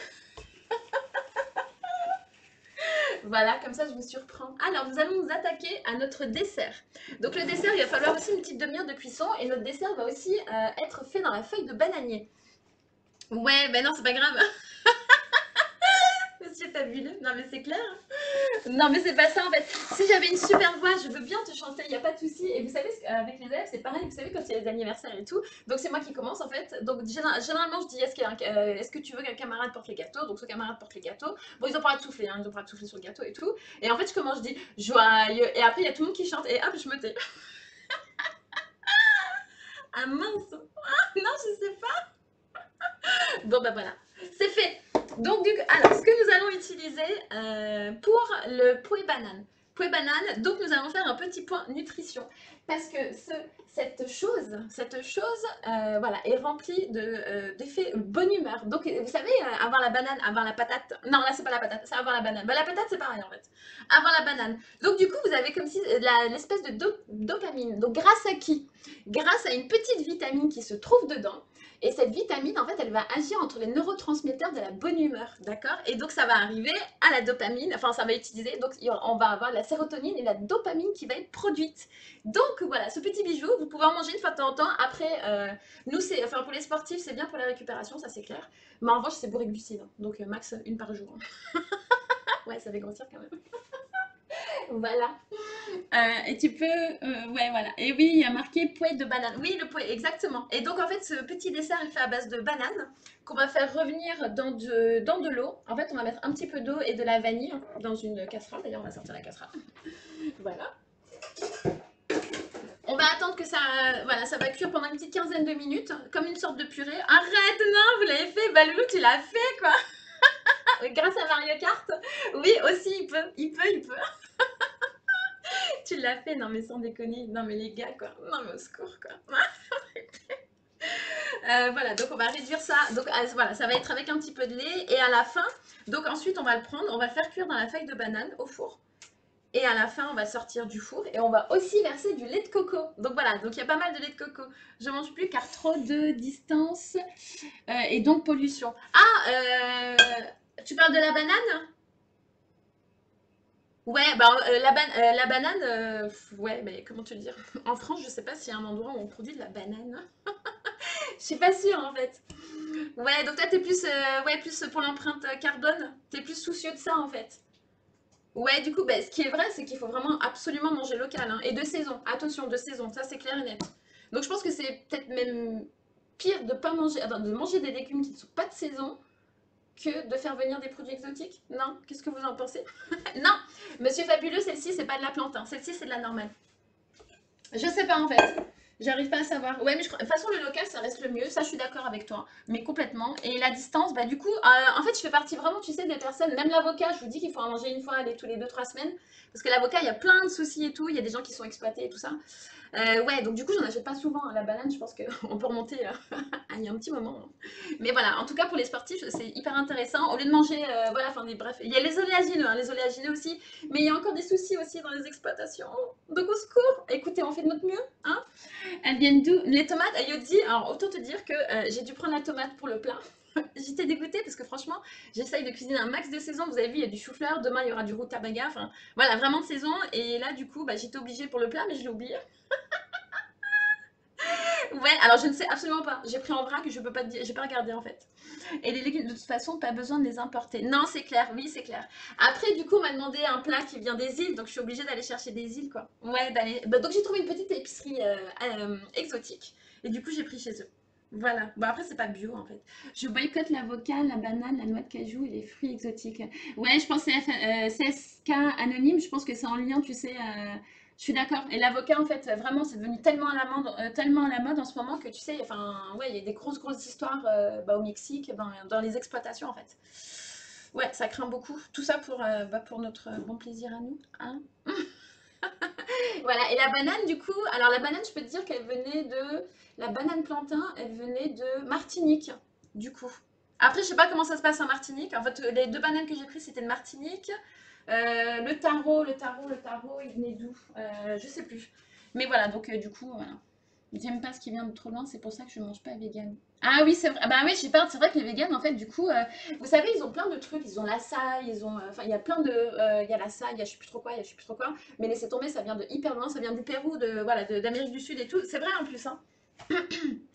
Voilà, comme ça, je vous surprends. Alors, nous allons nous attaquer à notre dessert. Donc, le dessert, il va falloir aussi une petite demi-heure de cuisson. Et notre dessert va aussi euh, être fait dans la feuille de bananier. Ouais, ben non, c'est pas grave. Monsieur fabuleux. Non, mais c'est clair. Non, mais c'est pas ça en fait. Si j'avais une super voix, je veux bien te chanter, il n'y a pas de souci. Et vous savez, avec les élèves, c'est pareil. Vous savez, quand il y a des anniversaires et tout, donc c'est moi qui commence en fait. Donc généralement, je dis est-ce, qu'il y a un, euh, est-ce que tu veux qu'un camarade porte les gâteaux? Donc ce camarade porte les gâteaux. Bon, ils ont pas le droit de souffler, hein, ils ont pas le droit de souffler sur le gâteau et tout. Et en fait, je commence, je dis joyeux. Et après, il y a tout le monde qui chante et hop, je me tais. Ah mince. Ah, non, je sais pas. Bon, bah voilà, c'est fait. Donc, du coup, alors, ce que nous allons utiliser euh, pour le pouet banane. Pouet banane, donc nous allons faire un petit point nutrition. Parce que ce, cette chose, cette chose euh, voilà, est remplie de, euh, d'effets bonne humeur. Donc, vous savez, euh, avoir la banane, avoir la patate. Non, là, c'est pas la patate, c'est avoir la banane. Bah, la patate, c'est pareil en fait. Avoir la banane. Donc, du coup, vous avez comme si la, l'espèce de do, dopamine. Donc, grâce à qui? Grâce à une petite vitamine qui se trouve dedans. Et cette vitamine, en fait, elle va agir entre les neurotransmetteurs de la bonne humeur, d'accord? Et donc, ça va arriver à la dopamine, enfin, ça va utiliser, donc on va avoir la sérotonine et la dopamine qui va être produite. Donc, voilà, ce petit bijou, vous pouvez en manger une fois de temps en temps. Après, euh, nous, c'est, enfin, pour les sportifs, c'est bien pour la récupération, ça c'est clair. Mais en revanche, c'est bourré de glucides, hein. Donc, euh, max une par jour. Ouais, ça fait grossir quand même. Voilà. Euh, et tu peux, euh, ouais, voilà. Et oui, il y a marqué poêle de banane. Oui, le poêle, exactement. Et donc, en fait, ce petit dessert est fait à base de banane qu'on va faire revenir dans de, dans de l'eau. En fait, on va mettre un petit peu d'eau et de la vanille dans une casserole. D'ailleurs, on va sortir la casserole. Voilà. On va attendre que ça, voilà, ça va cuire pendant une petite quinzaine de minutes, comme une sorte de purée. Arrête, non, vous l'avez fait, Balou, tu l'as fait, quoi. Grâce à Mario Kart. Oui, aussi, il peut, il peut, il peut. Tu l'as fait, non mais sans déconner, non mais les gars quoi, non mais au secours quoi. euh, voilà, donc on va réduire ça, donc euh, voilà, ça va être avec un petit peu de lait et à la fin, donc ensuite on va le prendre, on va le faire cuire dans la feuille de banane au four. Et à la fin, on va sortir du four et on va aussi verser du lait de coco. Donc voilà, donc il y a pas mal de lait de coco. Je mange plus car trop de distance euh, et donc pollution. Ah, euh, tu parles de la banane? Ouais, bah, euh, la, ban- euh, la banane, euh, ouais, mais comment te le dire? En France, je sais pas s'il y a un endroit où on produit de la banane. Je suis pas sûre en fait. Ouais, donc toi, t'es plus, euh, ouais, plus pour l'empreinte carbone. T'es plus soucieux de ça en fait. Ouais, du coup, bah, ce qui est vrai, c'est qu'il faut vraiment absolument manger local, hein. Et de saison. Attention, de saison, ça c'est clair et net. Donc je pense que c'est peut-être même pire de pas manger, attends, de manger des légumes qui ne sont pas de saison que de faire venir des produits exotiques. Non? Qu'est-ce que vous en pensez? Non, Monsieur Fabuleux, celle-ci, c'est pas de la plante, hein. Celle-ci, c'est de la normale. Je sais pas en fait. J'arrive pas à savoir. Ouais, mais je crois- de toute façon, le local, ça reste le mieux. Ça, je suis d'accord avec toi. Mais complètement. Et la distance, bah, du coup, euh, en fait, je fais partie vraiment, tu sais, des personnes. Même l'avocat, je vous dis qu'il faut en manger une fois allez, tous les deux trois semaines. Parce que l'avocat, il y a plein de soucis et tout. Il y a des gens qui sont exploités et tout ça. Euh, ouais, donc du coup, j'en achète pas souvent. La banane, je pense qu'on peut remonter euh, il y a un petit moment. Mais voilà, en tout cas, pour les sportifs, c'est hyper intéressant. Au lieu de manger, euh, voilà, enfin, des, bref, il y a les oléagineux, hein, les oléagineux aussi. Mais il y a encore des soucis aussi dans les exploitations. Donc au secours, écoutez, on fait de notre mieux. Hein. Elles viennent d'où? Les tomates, Ayodi, alors autant te dire que euh, j'ai dû prendre la tomate pour le plat. J'étais dégoûtée parce que franchement, j'essaye de cuisiner un max de saison. Vous avez vu, il y a du chou-fleur. Demain, il y aura du rutabaga. Enfin, voilà, vraiment de saison. Et là, du coup, bah, j'étais obligée pour le plat, mais je l'ai oublié. Ouais, alors je ne sais absolument pas. J'ai pris en vrac, je peux pas te dire, j'ai pas regardé en fait. Et les légumes, de toute façon, pas besoin de les importer. Non, c'est clair, oui, c'est clair. Après, du coup, on m'a demandé un plat qui vient des îles, donc je suis obligée d'aller chercher des îles, quoi. Ouais, d'aller. Bah, donc j'ai trouvé une petite épicerie euh, euh, exotique. Et du coup, j'ai pris chez eux. Voilà. Bon, après, c'est pas bio en fait. Je boycotte l'avocat, la banane, la noix de cajou et les fruits exotiques. Ouais, je pense que c'est euh, C S K anonyme, je pense que c'est en lien, tu sais. euh, je suis d'accord. Et l'avocat, en fait, vraiment, c'est devenu tellement à la mode, euh, tellement à la mode en ce moment que tu sais, enfin, ouais, il y a des grosses, grosses histoires euh, bah, au Mexique, dans, dans les exploitations, en fait. Ouais, ça craint beaucoup. Tout ça pour, euh, bah, pour notre bon plaisir à nous. Hein. Voilà. Et la banane, du coup, alors la banane, je peux te dire qu'elle venait de. La banane plantain, elle venait de Martinique, du coup. Après, je sais pas comment ça se passe en Martinique. En fait, les deux bananes que j'ai prises, c'était de Martinique. Euh, le tarot, le tarot, le tarot, il venait d'où? Euh, Je sais plus. Mais voilà, donc euh, du coup, voilà. J'aime pas ce qui vient de trop loin, c'est pour ça que je mange pas vegan. Ah oui, c'est vrai. Bah oui, je sais pas, c'est vrai que les véganes, en fait, du coup, euh, vous savez, ils ont plein de trucs. Ils ont la saille, ils ont. euh, Enfin, il y a plein de. euh, Il y a la saille, il y a je sais plus trop quoi, il y a je sais plus trop quoi. Mais laissez tomber, ça vient de hyper loin, ça vient du Pérou, de voilà, de- d'Amérique du Sud et tout. C'est vrai en plus, hein.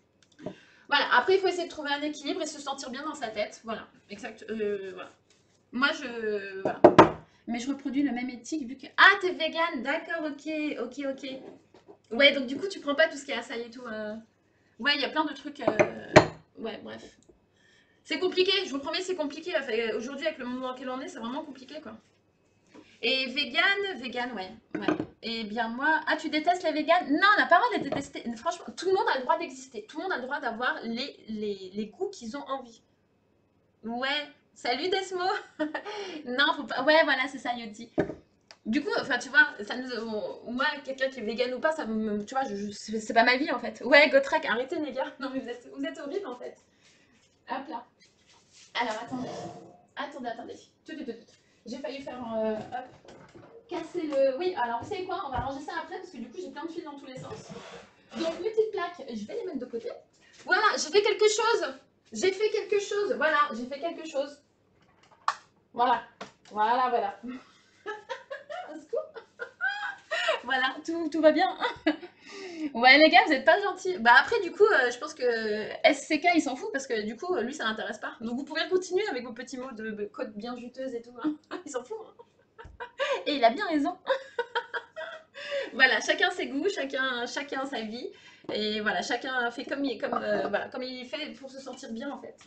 Voilà, après, il faut essayer de trouver un équilibre et se sentir bien dans sa tête. Voilà, exact. euh, voilà. Moi, je... Voilà. Mais je reproduis le même éthique vu que... Ah, t'es vegan, d'accord, ok, ok, ok. Ouais, donc du coup, tu prends pas tout ce qui est açaï et tout. euh. Ouais, il y a plein de trucs... euh, Ouais, bref. C'est compliqué, je vous promets, c'est compliqué. Enfin, aujourd'hui, avec le monde dans lequel on est, c'est vraiment compliqué, quoi. Et vegan, vegan, ouais. Ouais. Et bien moi... Ah, tu détestes les véganes? Non, on n'a pas le droit de les détester. Franchement, tout le monde a le droit d'exister. Tout le monde a le droit d'avoir les, les, les goûts qu'ils ont envie. Ouais. Salut Desmo. Non, faut pas... Ouais, voilà, c'est ça, Yodi. Du coup, enfin, tu vois, ça nous... on- moi, quelqu'un qui est vegan ou pas, ça me... Tu vois, je, je- c'est c'est pas ma vie, en fait. Ouais, Gotrek, arrêtez, les gars. Non, mais vous êtes, vous êtes horribles, en fait. Hop là. Alors, attendez. Attendez, attendez. Tout, tout, tout, tout. J'ai failli faire... euh, hop. Casser le... Oui, alors, vous savez quoi? On va ranger ça après, parce que du coup, j'ai plein de fils dans tous les sens. Donc, mes petites plaques, je vais les mettre de côté. Voilà, j'ai fait quelque chose. J'ai fait quelque chose. Voilà, j'ai fait quelque chose. Voilà. Voilà, voilà. Au secours. Voilà, tout, tout va bien. Ouais, les gars, vous êtes pas gentils. Bah après, du coup, euh, je pense que S C K, il s'en fout parce que du coup, lui, ça l'intéresse pas. Donc vous pouvez continuer avec vos petits mots de, de code bien juteuse et tout. Hein. Il s'en fout. Hein. Et il a bien raison. Voilà, chacun ses goûts, chacun, chacun sa vie. Et voilà, chacun fait comme il, comme, euh, voilà, comme il fait pour se sentir bien en fait.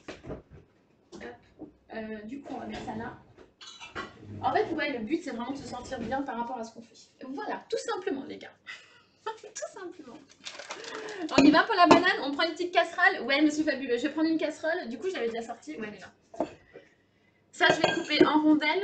Euh, du coup, on va mettre ça là. En fait, ouais, le but, c'est vraiment de se sentir bien par rapport à ce qu'on fait. Voilà, tout simplement, les gars. Tout simplement. On y va pour la banane, on prend une petite casserole. Ouais, monsieur Fabuleux, je vais prendre une casserole. Du coup, j'avais déjà sorti. Ouais, elle est là. Ça, je vais couper en rondelles.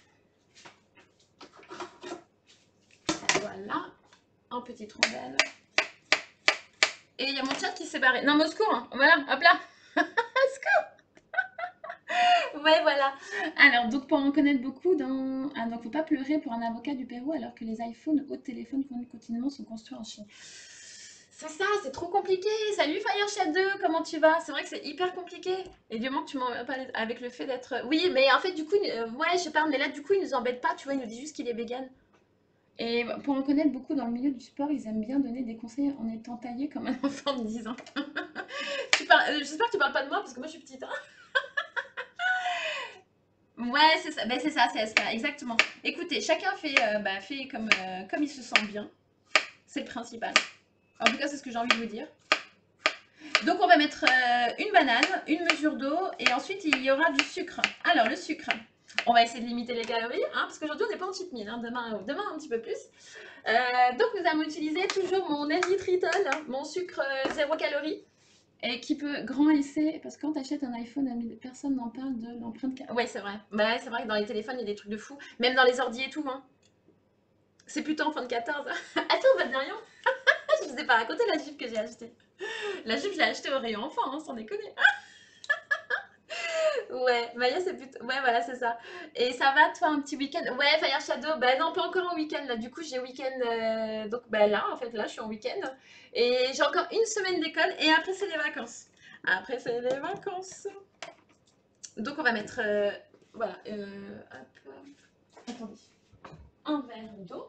Voilà. En petites rondelles. Et il y a mon chat qui s'est barré. Non, mais au secours. Hein. Voilà, hop là. Au secours. Ouais, voilà. Alors, donc, pour en connaître beaucoup, dans... ah, donc, faut pas pleurer pour un avocat du Pérou alors que les iPhones haut de téléphone fournis quotidiennement sont construits en Chine. C'est ça, c'est trop compliqué. Salut Firechat deux, comment tu vas? C'est vrai que c'est hyper compliqué. Et du moment que tu m'en parles avec le fait d'être... Oui, mais en fait, du coup, euh, ouais, je sais pas, mais là, du coup, il nous embête pas, tu vois, il nous dit juste qu'il est vegan. Et pour en connaître beaucoup dans le milieu du sport, ils aiment bien donner des conseils en étant taillé comme un enfant de dix ans. Tu parles... euh, J'espère que tu parles pas de moi, parce que moi, je suis petite. Hein. Ouais, c'est ça, ben, c'est ça, c'est S K, exactement. Écoutez, chacun fait, euh, bah, fait comme, euh, comme il se sent bien. C'est le principal. En tout cas, c'est ce que j'ai envie de vous dire. Donc, on va mettre euh, une banane, une mesure d'eau, et ensuite, il y aura du sucre. Alors, le sucre, on va essayer de limiter les calories, hein, parce qu'aujourd'hui, on n'est pas en cheat meal, hein, demain, demain un petit peu plus. Euh, donc, nous allons utiliser toujours mon erythritol, hein, mon sucre euh, zéro calorie, et qui peut grand laisser, parce que quand tu achètes un iPhone, personne n'en parle de l'empreinte carbone. Ouais, c'est vrai. Bah, c'est vrai que dans les téléphones, il y a des trucs de fou, même dans les ordi et tout. Hein. C'est plutôt en fin de quatorze. Attends, on va de rien. Je vous ai pas raconté la jupe que j'ai achetée. La jupe, je l'ai achetée au rayon enfant, hein, sans déconner. Ouais, Maya, c'est plutôt... Ouais, voilà, c'est ça. Et ça va, toi, un petit week-end? Ouais, Fire Shadow, bah non, pas encore en week-end, là. Du coup, j'ai week-end... euh, Donc, bah là, en fait, là, je suis en week-end. Et j'ai encore une semaine d'école, et après, c'est les vacances. Après, c'est les vacances. Donc, on va mettre... euh, Voilà. Euh... Hop. Attendez. Un verre d'eau.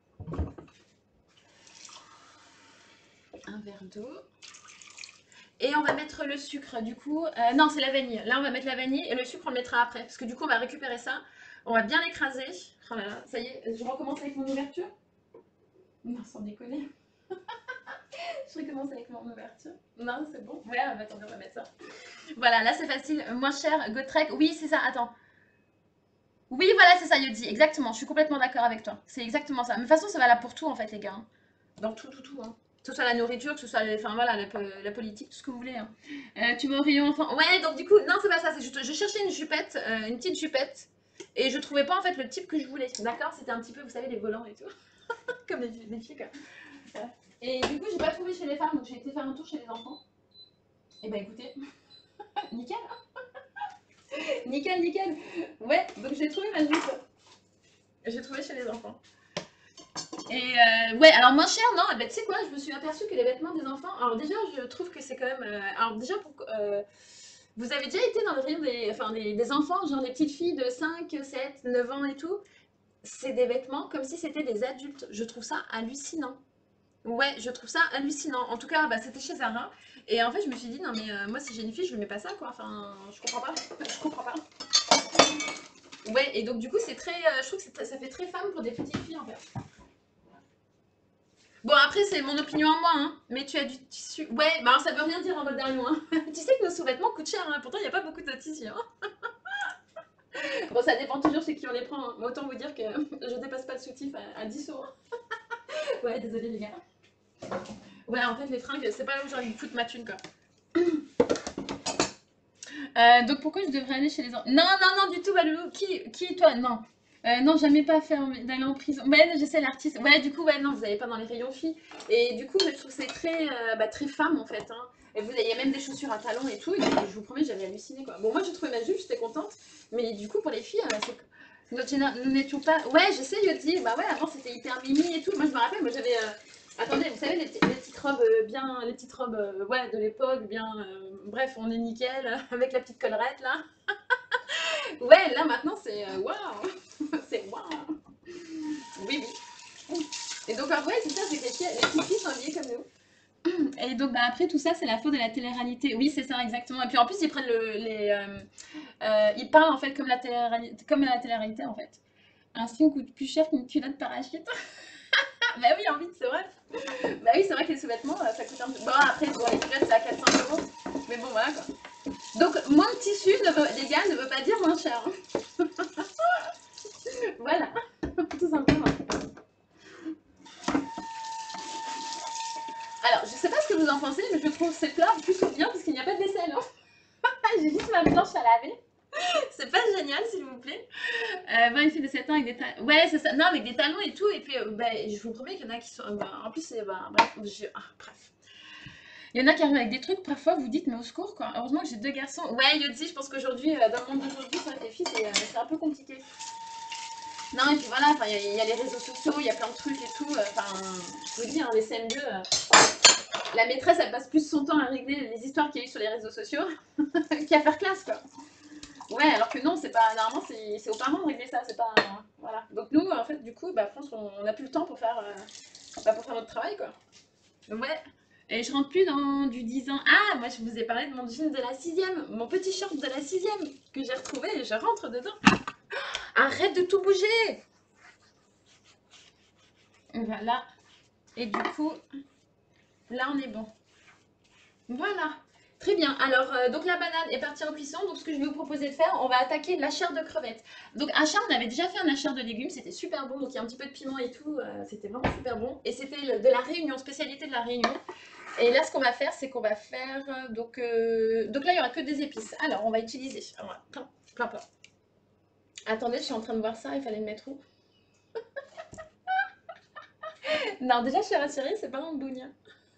Un verre d'eau. Et on va mettre le sucre, du coup. Euh, non, c'est la vanille. Là, on va mettre la vanille et le sucre, on le mettra après. Parce que du coup, on va récupérer ça. On va bien l'écraser. Oh là là, ça y est, je recommence avec mon ouverture. Non, sans déconner. Je recommence avec mon ouverture. Non, c'est bon. Ouais, attendez, on va mettre ça. Voilà, là, c'est facile. Moins cher, Gotrek. Oui, c'est ça, attends. Oui, voilà, c'est ça, Yodi. Exactement, je suis complètement d'accord avec toi. C'est exactement ça. Mais de toute façon, c'est valable pour tout, en fait, les gars. Dans tout, tout, tout. Hein. Que ce soit la nourriture, que ce soit les, enfin, voilà, la, la politique, tout ce que vous voulez. Hein. Euh, tu vas au rayon enfant. Ouais, donc du coup, non, c'est pas ça. C'est juste, je cherchais une jupette, euh, une petite jupette. Et je trouvais pas en fait le type que je voulais. D'accord. C'était un petit peu, vous savez, les volants et tout. Comme les, les filles, quoi. Voilà. Et du coup, j'ai pas trouvé chez les femmes, donc j'ai été faire un tour chez les enfants. Et bah écoutez, nickel. Hein. Nickel, nickel. Ouais, donc j'ai trouvé ma jupe. J'ai trouvé chez les enfants. Et euh, ouais, alors moins cher, non, bah, tu sais quoi, je me suis aperçue que les vêtements des enfants, alors déjà, je trouve que c'est quand même, euh, alors déjà, pour, euh, vous avez déjà été dans le rayon des, enfin, des, des enfants, genre des petites filles de cinq, sept, neuf ans et tout, c'est des vêtements comme si c'était des adultes, je trouve ça hallucinant. Ouais, je trouve ça hallucinant. En tout cas, bah, c'était chez Zara. Et en fait, je me suis dit, non mais euh, moi, si j'ai une fille, je ne mets pas ça, quoi. Enfin, je comprends pas. Je comprends pas. Ouais, et donc du coup, c'est très. euh, je trouve que c'est- ça fait très femme pour des petites filles en fait. Bon, après, c'est mon opinion à moi, hein. Mais tu as du tissu. Ouais, bah ça veut rien dire en mode derrière, hein. Tu sais que nos sous-vêtements coûtent cher, hein. Pourtant, il n'y a pas beaucoup de tissu, hein. Bon, ça dépend toujours chez qui on les prend, hein. Mais autant vous dire que je dépasse pas le soutif à, à dix euros. Ouais, désolé les gars. Ouais, en fait, les fringues, c'est pas là où j'ai envie de foutre ma thune, quoi. Euh, donc pourquoi je devrais aller chez les enfants? Non, non, non, du tout, Valoulou. Qui, qui, toi? Non. Euh, non, jamais pas fait d'aller en prison. Ouais, je sais, l'artiste. Ouais, du coup, ouais, non, vous n'allez pas dans les rayons filles. Et du coup, je trouve que c'est très, euh, bah, très femme, en fait, hein. Et vous, il y a même des chaussures à talons et tout. Et je vous promets, j'avais halluciné, quoi. Bon, moi, j'ai trouvé ma jupe, j'étais contente. Mais du coup, pour les filles, euh, c'est... Notre géné- nous n'étions pas... Ouais, je sais, Yodi. Bah ouais, avant, c'était hyper mimi et tout. Moi, je me rappelle, moi, j'avais... euh, Attendez, vous savez, les, petits- les petites robes euh, bien... Les petites robes, euh, ouais, de l'époque, bien... euh, Bref, on est nickel, avec la petite collerette, là. Ouais, là, maintenant, c'est... euh, Waouh. C'est waouh. Oui, oui. Et donc, après, c'est ça, c'est que les, filles, les petites filles sont habillées comme nous. Et donc, bah, après, tout ça, c'est la faute de la télé-réalité. Oui, c'est ça, exactement. Et puis, en plus, ils prennent le, les... euh, euh, ils parlent, en fait, comme la télé-réalité, comme la télé-réalité, en fait. Un string coûte plus cher qu'une culotte parachute. Bah oui, en vite, c'est vrai. Bah oui, c'est vrai que les sous-vêtements, euh, ça coûte un peu... Bon, après, bon, les culottes, c'est à quatre cents euros. Mais bon, voilà, quoi. Donc, moins de tissu, ne veut, les gars, ne veut pas dire moins cher, hein. Voilà, tout simplement. Alors, je sais pas ce que vous en pensez, mais je trouve ces plats plutôt bien parce qu'il n'y a pas de vaisselle, hein. J'ai juste ma planche à laver. C'est pas génial, s'il vous plaît. Euh, bon, une fille de sept ans avec des talons. Ouais, c'est ça. Non, avec des talons et tout. Et puis, euh, bah, je vous promets qu'il y en a qui sont. euh, bah, en plus, c'est. Bah, bref, je- ah, bref. Il y en a qui arrivent avec des trucs, parfois vous dites, mais au secours, quoi. Heureusement que j'ai deux garçons. Ouais, Yodzi, je pense qu'aujourd'hui, euh, dans le monde d'aujourd'hui, c'est vrai que les filles, c'est euh, c'est un peu compliqué. Non, et puis voilà, enfin, il y, a- il y a les réseaux sociaux, il y a plein de trucs et tout. euh, Enfin, je vous dis, hein, les C M deux, euh, la maîtresse, elle passe plus son temps à régler les histoires qu'il y a eu sur les réseaux sociaux qu'à faire classe, quoi. Ouais, alors que non, c'est pas. Normalement, c'est c'est aux parents de régler ça, c'est pas. Voilà. Donc nous, en fait, du coup, bah, France, on on n'a plus le temps pour faire, euh, bah, pour faire notre travail, quoi. Ouais. Et je rentre plus dans du dix ans. Ah, moi, je vous ai parlé de mon jean de la sixième, mon petit short de la sixième, que j'ai retrouvé et je rentre dedans. Arrête de tout bouger! Voilà. Et du coup, là, on est bon. Voilà. Très bien. Alors, euh, donc la banane est partie en cuisson. Donc, ce que je vais vous proposer de faire, on va attaquer la chair de crevette. Donc, achat, on avait déjà fait un achat de légumes. C'était super bon. Donc, il y a un petit peu de piment et tout. euh, c'était vraiment super bon. Et c'était le- de la Réunion, spécialité de la Réunion. Et là, ce qu'on va faire, c'est qu'on va faire. euh, Donc, euh, donc là, il n'y aura que des épices. Alors, on va utiliser. Voilà, plein, plein, plein. Attendez, je suis en train de voir ça. Il fallait le mettre où? Non, déjà, je suis rassurée. C'est pas un bougna.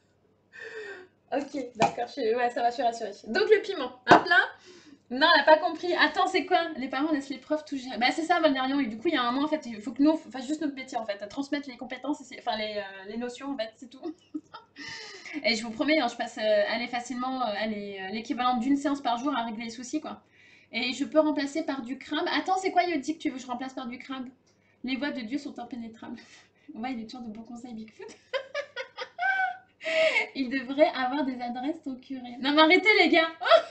Ok, d'accord. je suis- Ouais, ça va, je suis rassurée. Donc, le piment. Hop là. Non, elle n'a pas compris. Attends, c'est quoi? Les parents laissent les profs tout gérer. Bah, c'est ça, Valérian. Et du coup, il y a un moment, en fait, il faut que nous, on fasse juste notre métier, en fait, à transmettre les compétences, et c'est- enfin, les, euh, les notions, en fait, c'est tout. Et je vous promets, hein, je passe euh, aller facilement euh, aller, euh, l'équivalent d'une séance par jour à régler les soucis, quoi. Et je peux remplacer par du crabe. Attends, c'est quoi, Yodi, que tu veux que je remplace par du crabe? Les voies de Dieu sont impénétrables. Ouais, il est toujours de bons conseils, Bigfoot. Il devrait avoir des adresses au curé. Non, mais arrêtez, les gars!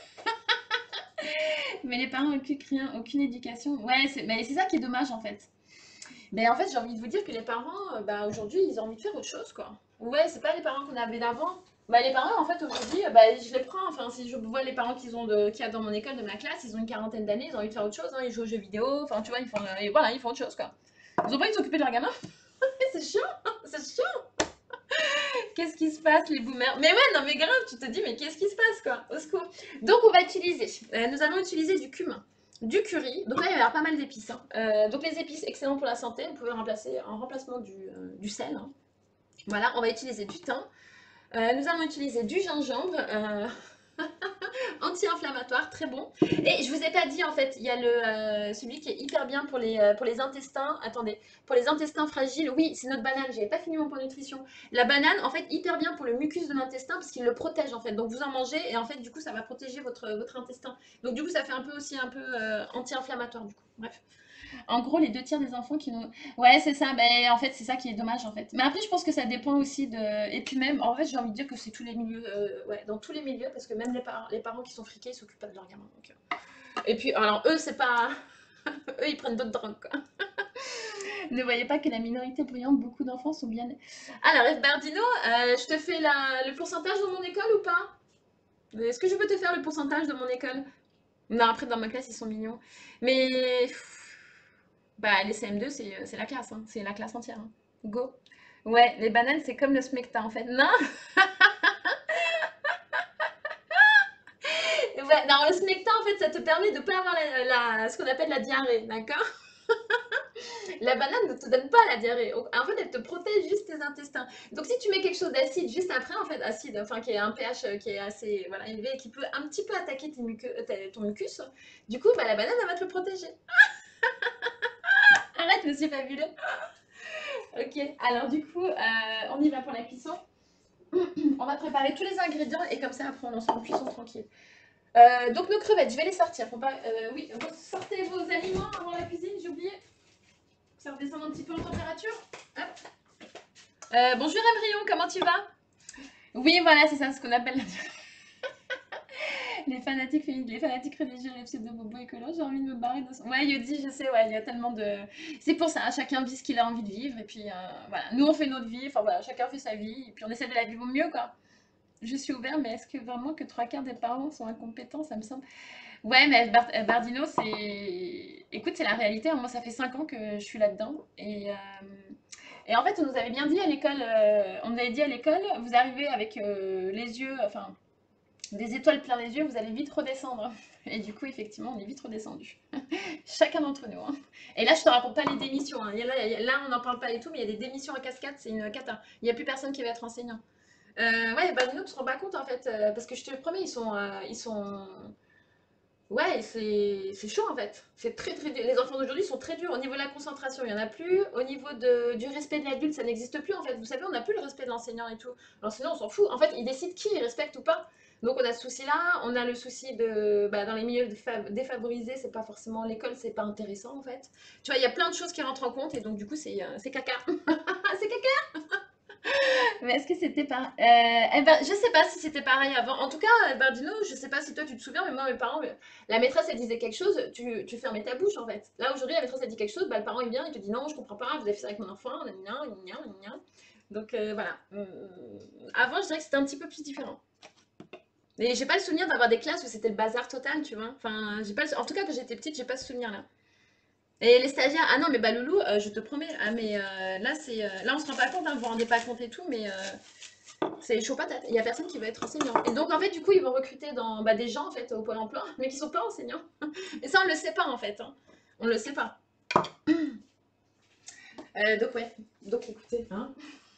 Mais les parents aucune, rien, aucune éducation. Ouais, c'est mais c'est ça qui est dommage en fait. Mais en fait, j'ai envie de vous dire que les parents, euh, bah, aujourd'hui, ils ont envie de faire autre chose, quoi. Ouais, c'est pas les parents qu'on avait d'avant. Bah, les parents, en fait, aujourd'hui, euh, bah, je les prends. Enfin, si je vois les parents qu'ils ont de, qu'il y a dans mon école, de ma classe, ils ont une quarantaine d'années, ils ont envie de faire autre chose, hein. Ils jouent aux jeux vidéo, enfin, tu vois, ils font, euh, et voilà, ils font autre chose, quoi. Ils ont pas envie de s'occuper de leur gamin. C'est chiant, c'est chiant. Qu'est-ce qui se passe, les boomers? Mais ouais, non, mais grave, tu te dis, mais qu'est-ce qui se passe, quoi? Au secours. Donc, on va utiliser, euh, nous allons utiliser du cumin, du curry. Donc là, il va y avoir pas mal d'épices, hein. Euh, donc, les épices, excellent pour la santé. Vous pouvez le remplacer en remplacement du, euh, du sel, hein. Voilà, on va utiliser du thym. Euh, nous allons utiliser du gingembre. euh, Anti-inflammatoire, très bon. Et je vous ai pas dit en fait, il y a le euh, celui qui est hyper bien pour les, euh, pour les intestins. Attendez, pour les intestins fragiles, oui, c'est notre banane. J'avais pas fini mon point nutrition. La banane, en fait, hyper bien pour le mucus de l'intestin parce qu'il le protège en fait. Donc vous en mangez et en fait, du coup, ça va protéger votre, votre intestin. Donc du coup, ça fait un peu aussi un peu euh, anti-inflammatoire du coup. Bref. En gros, les deux tiers des enfants qui nous... Ouais, c'est ça. Ben, en fait, c'est ça qui est dommage, en fait. Mais après, je pense que ça dépend aussi de... Et puis même, en fait, j'ai envie de dire que c'est tous les milieux... euh, ouais, dans tous les milieux, parce que même les, par- les parents qui sont friqués, ils s'occupent pas de leurs gamins. Donc, euh. Et puis, alors, eux, c'est pas... Eux, ils prennent d'autres drogues, quoi. Ne voyez pas que la minorité bruyante, beaucoup d'enfants sont bien... Alors, Eve Bardino, euh, je te fais la... le pourcentage dans mon école ou pas? Est-ce que je peux te faire le pourcentage de mon école? Non, après, dans ma classe, ils sont mignons. Mais... Bah, les C M deux, c'est c'est la classe, hein. C'est la classe entière, hein. Go. Ouais, les bananes, c'est comme le smecta, en fait. Non, ouais, non, le smecta, en fait, ça te permet de pas avoir la, la- ce qu'on appelle la diarrhée, d'accord? La banane ne te donne pas la diarrhée. En fait, elle te protège juste tes intestins. Donc, si tu mets quelque chose d'acide juste après, en fait, acide, enfin, qui est un pH euh, qui est assez voilà, élevé et qui peut un petit peu attaquer tes muqueux- euh, ta- ton mucus, du coup, bah, la banane, elle va te le protéger. Arrête, monsieur fabuleux. Ok, alors du coup, euh, on y va pour la cuisson. On va préparer tous les ingrédients et comme ça, après, on lance en cuisson tranquille. Euh, donc, nos crevettes, je vais les sortir. Faut pas, euh, oui, vous sortez vos aliments avant la cuisine, j'ai oublié. Ça redescend un petit peu en température. Hop. Euh, bonjour Embryon, comment tu vas? Oui, voilà, c'est ça ce qu'on appelle les fanatiques féministes, les fanatiques religieux, les pseudo-bobos écolos. J'ai envie de me barrer de son... Ouais, Yodi, je sais, ouais, il y a tellement de... C'est pour ça, chacun vit ce qu'il a envie de vivre. Et puis, euh, voilà, nous, on fait notre vie. Enfin, voilà, chacun fait sa vie. Et puis, on essaie de la vivre au mieux, quoi. Je suis ouvert, mais est-ce que vraiment que trois quarts des parents sont incompétents? Ça me semble... Ouais, mais Bar- euh, Bardino, c'est... Écoute, c'est la réalité, hein. Moi, ça fait cinq ans que je suis là-dedans. Et... euh, Et en fait, on nous avait bien dit à l'école, euh, on nous avait dit à l'école, vous arrivez avec euh, les yeux, enfin, des étoiles plein les yeux, vous allez vite redescendre. Et du coup, effectivement, on est vite redescendu. Chacun d'entre nous, hein. Et là, je te raconte pas les démissions, hein. Il y a là, il y a- là, on n'en parle pas et tout, mais il y a des démissions à cascade, c'est une cata. Il n'y a plus personne qui va être enseignant. Euh, ouais, bah, nous, tu te rends pas compte, en fait, euh, parce que je te le promets, ils sont, euh, ils sont, ouais, c'est c'est chaud en fait. C'est très très dur. Les enfants d'aujourd'hui sont très durs. Au niveau de la concentration, il n'y en a plus. Au niveau de, du respect de l'adulte, ça n'existe plus en fait. Vous savez, on n'a plus le respect de l'enseignant et tout. L'enseignant, on s'en fout. En fait, il décide qui il respecte ou pas. Donc on a ce souci-là. On a le souci de, bah, dans les milieux défa- défavorisés, c'est pas forcément l'école, c'est pas intéressant en fait. Tu vois, il y a plein de choses qui rentrent en compte et donc du coup, c'est euh, c'est caca. C'est caca. Mais est-ce que c'était pareil? Euh, eh ben, je sais pas si c'était pareil avant. En tout cas, euh, Bardino, je sais pas si toi tu te souviens, mais moi, mes parents, euh, la maîtresse, elle disait quelque chose, tu, tu fermais ta bouche en fait. Là, aujourd'hui, la maîtresse, elle dit quelque chose, bah, le parent, il vient, il te dit non, je comprends pas, vous avez fait ça avec mon enfant, gna, gna, gna, gna. Donc euh, voilà. Hum, Avant, je dirais que c'était un petit peu plus différent. Et j'ai pas le souvenir d'avoir des classes où c'était le bazar total, tu vois. Enfin, j'ai pas le- en tout cas, quand j'étais petite, j'ai pas ce souvenir-là. Et les stagiaires, ah non, mais bah Loulou, euh, je te promets, ah, mais euh, là, c'est, euh, là, on se rend pas compte, hein, vous vous rendez pas compte et tout, mais euh, c'est chaud patate. Il y a personne qui va être enseignant. Et donc, en fait, du coup, ils vont recruter dans, bah, des gens, en fait, au Pôle emploi, mais qui sont pas enseignants. Et ça, on le sait pas, en fait, hein. On le sait pas. Euh, donc, ouais. Donc, écoutez, hein.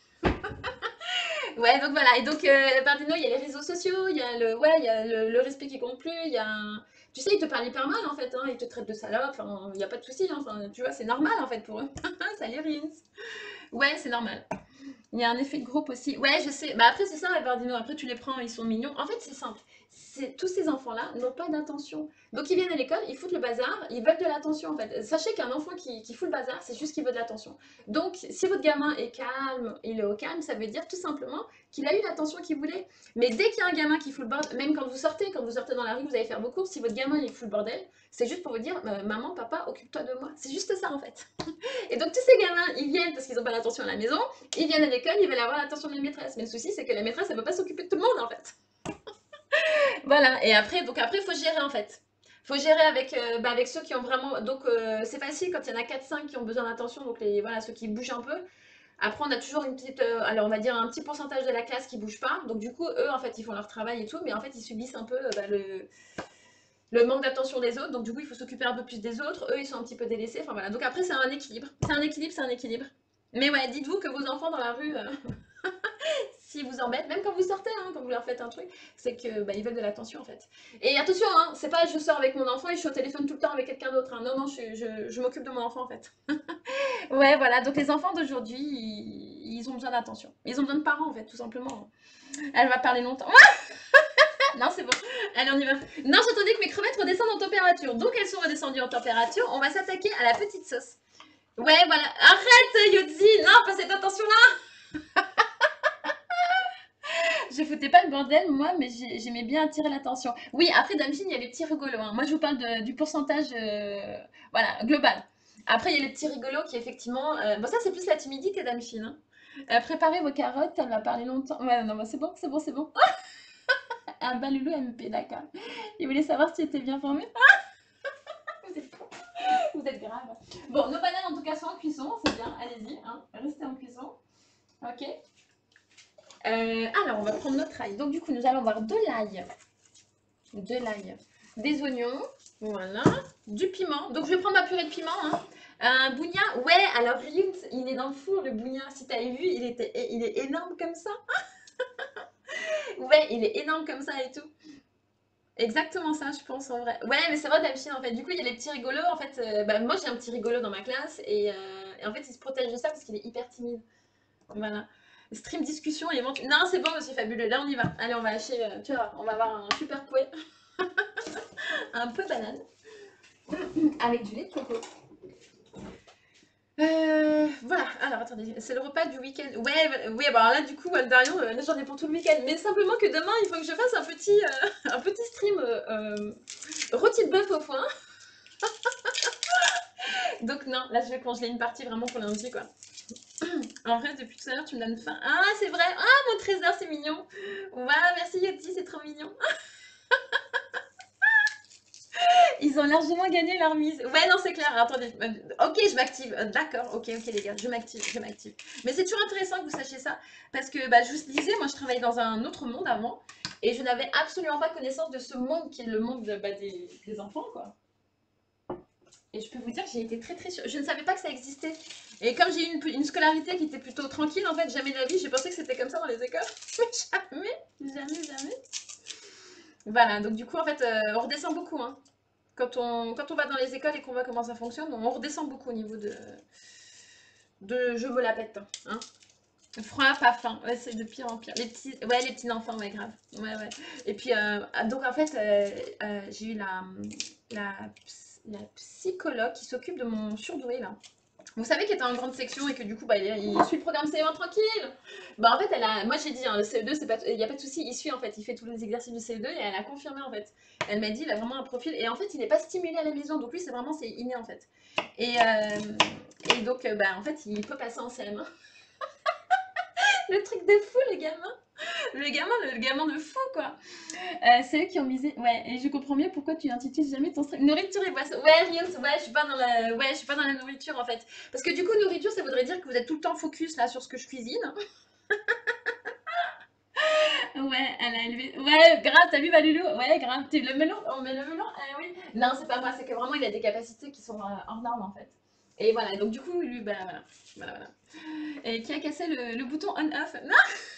Ouais, donc voilà. Et donc, euh, Bardino, il y a les réseaux sociaux, il y a le, ouais, il y a le, le respect qui compte plus, il y a... Tu sais, ils te parlent hyper mal, en fait, hein. Ils te traitent de salope, enfin, il n'y a pas de souci, hein. Enfin, tu vois, c'est normal, en fait, pour eux. Salut, Rins. Ouais, c'est normal. Il y a un effet de groupe aussi. Ouais, je sais. Bah après, c'est ça, les Bardino. Après, tu les prends, ils sont mignons. En fait, c'est simple. C'est, tous ces enfants-là n'ont pas d'intention. Donc, ils viennent à l'école, ils foutent le bazar, ils veulent de l'attention, en fait. Sachez qu'un enfant qui, qui fout le bazar, c'est juste qu'il veut de l'attention. Donc, si votre gamin est calme, il est au calme, ça veut dire tout simplement qu'il a eu l'attention qu'il voulait. Mais dès qu'il y a un gamin qui fout le bordel, même quand vous sortez, quand vous sortez dans la rue, vous allez faire vos courses, si votre gamin il fout le bordel, c'est juste pour vous dire, euh, maman, papa, occupe-toi de moi. C'est juste ça, en fait. Et donc, tous ces gamins, ils viennent parce qu'ils n'ont pas l'attention à la maison, ils viennent à l'école, ils veulent avoir l'attention de la maîtresse. Mais le souci, c'est que la maîtresse, elle ne peut pas s'occuper de tout le monde, en fait. Voilà. Et après, donc après, il faut gérer, en fait. Il faut gérer avec, euh, bah, avec ceux qui ont vraiment... Donc, euh, c'est facile quand il y en a quatre cinq qui ont besoin d'attention, donc les, voilà, ceux qui bougent un peu. Après, on a toujours une petite... euh, alors, on va dire un petit pourcentage de la classe qui bouge pas. Donc, du coup, eux, en fait, ils font leur travail et tout, mais en fait, ils subissent un peu euh, bah, le, le manque d'attention des autres. Donc, du coup, il faut s'occuper un peu plus des autres. Eux, ils sont un petit peu délaissés. Enfin, voilà. Donc, après, c'est un équilibre. C'est un équilibre, c'est un équilibre. Mais ouais, dites-vous que vos enfants dans la rue, euh, s'ils vous embêtent, même quand vous sortez, hein, quand vous leur faites un truc, c'est que bah, ils veulent de l'attention en fait. Et attention, hein, c'est pas je sors avec mon enfant et je suis au téléphone tout le temps avec quelqu'un d'autre, hein. Non, non, je, je, je m'occupe de mon enfant en fait. Ouais, voilà, donc les enfants d'aujourd'hui, ils, ils ont besoin d'attention. Ils ont besoin de parents en fait, tout simplement. Elle va parler longtemps. Non, c'est bon. Allez, on y va. Non, j'attendais que mes crevettes redescendent en température. Donc elles sont redescendues en température. On va s'attaquer à la petite sauce. Ouais, voilà. Arrête, Yodzi. Non, pas cette attention-là. Je foutais pas le bordel, moi, mais j'ai- j'aimais bien attirer l'attention. Oui, après, Damchine, il y a les petits rigolos, hein. Moi, je vous parle de- du pourcentage, euh, voilà, global. Après, il y a les petits rigolos qui, effectivement... euh, bon, ça, c'est plus la timidité, Damchine, hein. Euh, préparez vos carottes, elle va parler longtemps. Ouais, non, bah, c'est bon, c'est bon, c'est bon. Un Baloulou M P, d'accord. Il voulait savoir si tu étais bien formé. Vous êtes con, vous êtes grave. Bon, nos bananes, en tout cas, sont en cuisson, c'est bien, allez-y, hein. Restez en cuisson. Ok. Euh, alors, on va prendre notre ail. Donc, du coup, nous allons avoir de l'ail, de l'ail, des oignons, voilà, du piment. Donc, je vais prendre ma purée de piment, hein. Un bougna, ouais, alors Ryut, il est dans le four, le bougna. Si tu avais vu, il, était, il est énorme comme ça. Ouais, il est énorme comme ça et tout. Exactement ça, je pense, en vrai. Ouais, mais c'est vrai, Damchine, en fait. Du coup, il y a les petits rigolos. En fait, euh, bah, moi, j'ai un petit rigolo dans ma classe. Et, euh, et en fait, il se protège de ça parce qu'il est hyper timide. Voilà. Stream discussion et éventuellement. Non, c'est bon, monsieur Fabuleux. Là, on y va. Allez, on va acheter. euh, tu vois, on va avoir un super pouet. Un peu banane. Avec du lait de coco. Euh, voilà, alors attendez, c'est le repas du week-end. Ouais, bah, oui, bah alors là, du coup, Waldarion, euh, là, j'en ai pour tout le week-end. Mais simplement que demain, il faut que je fasse un petit, euh, un petit stream euh, euh, rôti de bœuf au foin. Donc, non, là, je vais congeler une partie vraiment pour lundi, quoi. En vrai, depuis tout à l'heure, tu me donnes faim. Ah, c'est vrai. Ah, mon trésor, c'est mignon. Waouh, merci Yoti, c'est trop mignon. Ils ont largement gagné leur mise. Ouais, non, c'est clair. Attendez. euh, Ok, je m'active. Euh, D'accord. Ok, ok, les gars. Je m'active. Je m'active. Mais c'est toujours intéressant que vous sachiez ça. Parce que, bah, je vous disais, moi, je travaillais dans un autre monde avant. Et je n'avais absolument pas connaissance de ce monde qui est le monde de- bah, des, des enfants, quoi. Et je peux vous dire que j'ai été très, très sûre. Je ne savais pas que ça existait. Et comme j'ai eu une, une scolarité qui était plutôt tranquille, en fait, jamais de la vie, j'ai pensé que c'était comme ça dans les écoles. Mais jamais, jamais, jamais. Voilà. Donc, du coup, en fait, euh, on redescend beaucoup, hein. Quand on, quand on va dans les écoles et qu'on voit comment ça fonctionne, on redescend beaucoup au niveau de, de je me la pète. Hein. Froid, pas faim. Ouais, c'est de pire en pire. Les petits, ouais, les petits enfants, ouais, grave. Ouais, ouais. Et puis, euh, donc en fait, euh, euh, j'ai eu la, la, la psychologue qui s'occupe de mon surdoué là. Vous savez qu'il était en grande section et que du coup, bah, il, il suit le programme C E un tranquille. Bah, en fait, elle a, moi j'ai dit, hein, le C E deux, c'est pas, il n'y a pas de souci, il suit en fait, il fait tous les exercices du C E deux et elle a confirmé en fait. Elle m'a dit, il a vraiment un profil et en fait, il n'est pas stimulé à la maison, donc lui, c'est vraiment, c'est inné en fait. Et, euh, et donc, euh, bah, en fait, il peut passer en C M un. Le truc de fou, le gamin. Le gamin, le gamin de fou, quoi. Euh, c'est eux qui ont misé. Ouais, et je comprends mieux pourquoi tu intitules jamais ton stream. Nourriture et boisson. Ouais, rien, ouais, je suis pas dans la, ouais, je suis pas dans la nourriture en fait. Parce que du coup, nourriture, ça voudrait dire que vous êtes tout le temps focus là sur ce que je cuisine. Ouais, elle a élevé. Ouais, grave, t'as vu Valulu? Ouais, grave. T'es le melon. On met le melon? Ah oui. Non, c'est pas moi, c'est que vraiment il a des capacités qui sont euh, hors normes en fait. Et voilà, donc du coup, lui, bah voilà. Voilà, voilà. Et qui a cassé le, le bouton on-off? Non.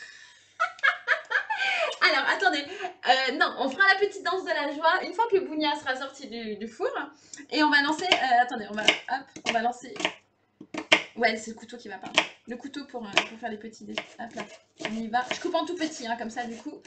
Alors, attendez. Euh, non, on fera la petite danse de la joie une fois que le bougna sera sorti du, du four. Et on va lancer. Euh, attendez, on va. Hop, on va lancer. Ouais, c'est le couteau qui va pas. Le couteau pour, euh, pour faire les petits dés. Hop là. On y va. Je coupe en tout petit, hein, comme ça, du coup.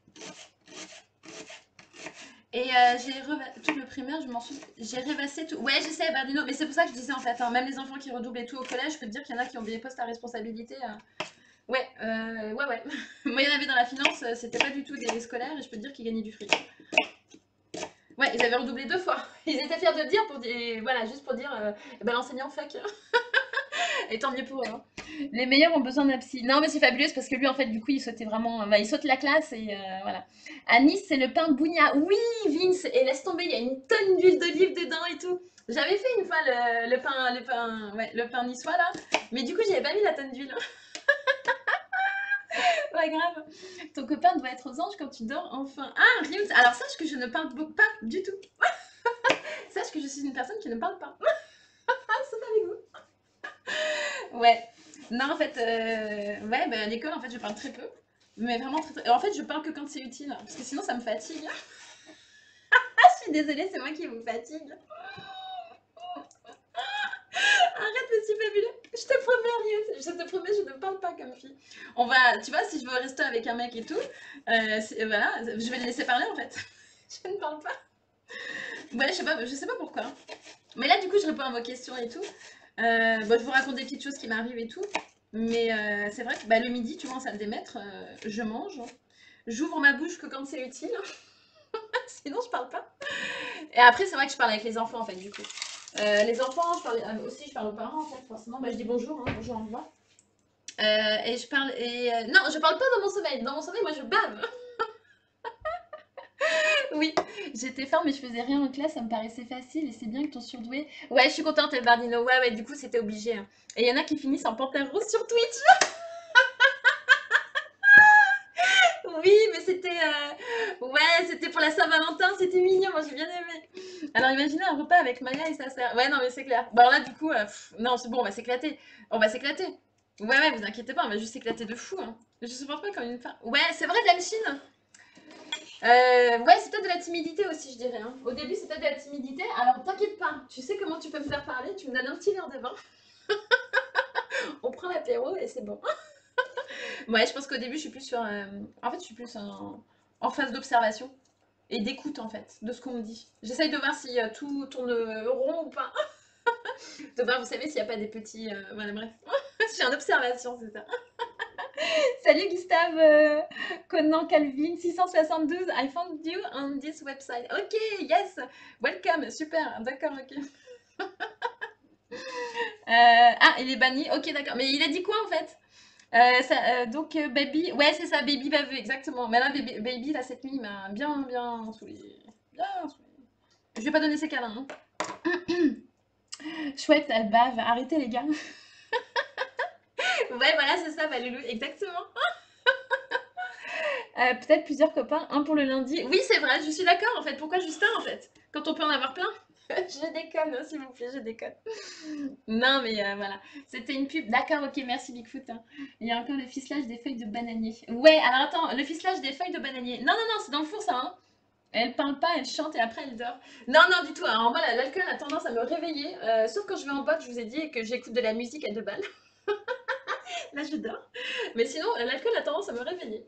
Et euh, j'ai reva- tout le primaire, je m'en suis. J'ai rêvassé tout. Ouais, j'essaie, Bernino. Mais c'est pour ça que je disais en fait, hein, même les enfants qui redoublent et tout au collège, je peux te dire qu'il y en a qui ont des postes à responsabilité. euh. Ouais, euh, ouais, ouais. Moi, il y en avait dans la finance, euh, c'était pas du tout des scolaires et je peux te dire qu'ils gagnaient du fric. Ouais, ils avaient redoublé deux fois. Ils étaient fiers de le dire, pour dire, voilà, juste pour dire, euh, eh ben, l'enseignant fuck. Et tant mieux pour eux. Hein. Les meilleurs ont besoin d'un psy. Non, mais c'est fabuleux parce que lui, en fait, du coup, il sautait vraiment. Bah, il saute la classe et euh, voilà. À Nice, c'est le pain bougna. Oui, Vince, et laisse tomber, il y a une tonne d'huile d'olive dedans et tout. J'avais fait une fois le, le pain, le pain, ouais, le pain niçois là, mais du coup, j'avais pas mis la tonne d'huile. Ouais, grave. Ton copain doit être aux anges quand tu dors enfin. Ah, Rims, alors sache que je ne parle pas du tout. Sache que je suis une personne qui ne parle pas. Ah, c'est avec vous. Ouais. Non, en fait, euh, ouais, bah, à l'école, en fait, je parle très peu. Mais vraiment très, très... En fait, je parle que quand c'est utile. Parce que sinon, ça me fatigue. Ah, je suis désolée, c'est moi qui vous fatigue. Arrête, monsieur fabuleux. Je te promets rien. Je te promets, je ne parle pas comme fille. On va, tu vois, si je veux rester avec un mec et tout, euh, voilà, je vais le laisser parler en fait. Je ne parle pas. Ouais, je sais pas, je sais pas pourquoi. Mais là, du coup, je réponds à vos questions et tout. Euh, bon, je vous raconte des petites choses qui m'arrivent et tout. Mais euh, c'est vrai que bah, le midi, tu vois, en salle des maîtres, euh, je mange. J'ouvre ma bouche que quand c'est utile. Sinon, je parle pas. Et après, c'est vrai que je parle avec les enfants, en fait, du coup. Euh, les enfants, je parle euh, aussi, je parle aux parents, en fait, forcément. Bah, je dis bonjour, hein, bonjour, au revoir. Euh, et je parle. Et, euh, non, je parle pas dans mon sommeil. Dans mon sommeil, moi, je bave. Oui, j'étais forte, mais je faisais rien en classe, ça me paraissait facile. Et c'est bien que ton surdoué. Ouais, je suis contente, El Bardino. Ouais, ouais, du coup, c'était obligé, hein. Et il y en a qui finissent en panthère rose sur Twitch. Oui, mais c'était. euh, Ouais, c'était pour la Saint-Valentin, c'était mignon, moi j'ai bien aimé. Alors imaginez un repas avec Maya et sa sœur. Ouais, non, mais c'est clair. Bon, alors là, du coup, euh, pff, non, c'est bon, on va s'éclater. On va s'éclater. Ouais, ouais, vous inquiétez pas, on va juste s'éclater de fou, hein. Je supporte pas comme une femme. Ouais, c'est vrai, Delphine. Euh, ouais, c'est peut-être de la timidité aussi, je dirais, hein. Au début, c'est peut-être de la timidité. Alors t'inquiète pas, tu sais comment tu peux me faire parler, tu me donnes un petit verre de vin, on prend l'apéro et c'est bon. Ouais, je pense qu'au début, je suis plus sur. euh, En fait, je suis plus en, en phase d'observation et d'écoute, en fait, de ce qu'on me dit. J'essaye de voir si euh, tout tourne rond ou pas. De voir, vous savez, s'il n'y a pas des petits. euh, Voilà, bref. Je suis en observation, c'est ça. Salut Gustave euh, Conan Calvin six cent soixante-douze. I found you on this website. Ok, yes. Welcome. Super. D'accord, ok. Euh, Ah, il est banni. Ok, d'accord. Mais il a dit quoi en fait? Euh, ça, euh, donc, euh, Baby, ouais, c'est ça, Baby baveux, exactement. Mais là, Baby, Baby, là, cette nuit, il m'a bien, bien saoulé. Bien saoulé. Je vais pas donner ses câlins, hein. Chouette, elle bave. Arrêtez, les gars. Ouais, voilà, c'est ça, Valulu, exactement. Euh, peut-être plusieurs copains, un pour le lundi. Oui, c'est vrai, je suis d'accord, en fait. Pourquoi juste un, en fait? Quand on peut en avoir plein? Je déconne, hein, s'il vous plaît, je déconne. Non, mais euh, voilà. C'était une pub. D'accord, ok, merci Bigfoot, hein. Il y a encore le ficelage des feuilles de bananier. Ouais, alors attends, le ficelage des feuilles de bananier. Non, non, non, c'est dans le four, ça, hein. Elle parle pas, elle chante et après elle dort. Non, non, du tout. Alors moi, la- l'alcool a tendance à me réveiller. euh, sauf quand je vais en boîte, je vous ai dit, et que j'écoute de la musique à deux balles. Là, je dors. Mais sinon, euh, l'alcool a tendance à me réveiller.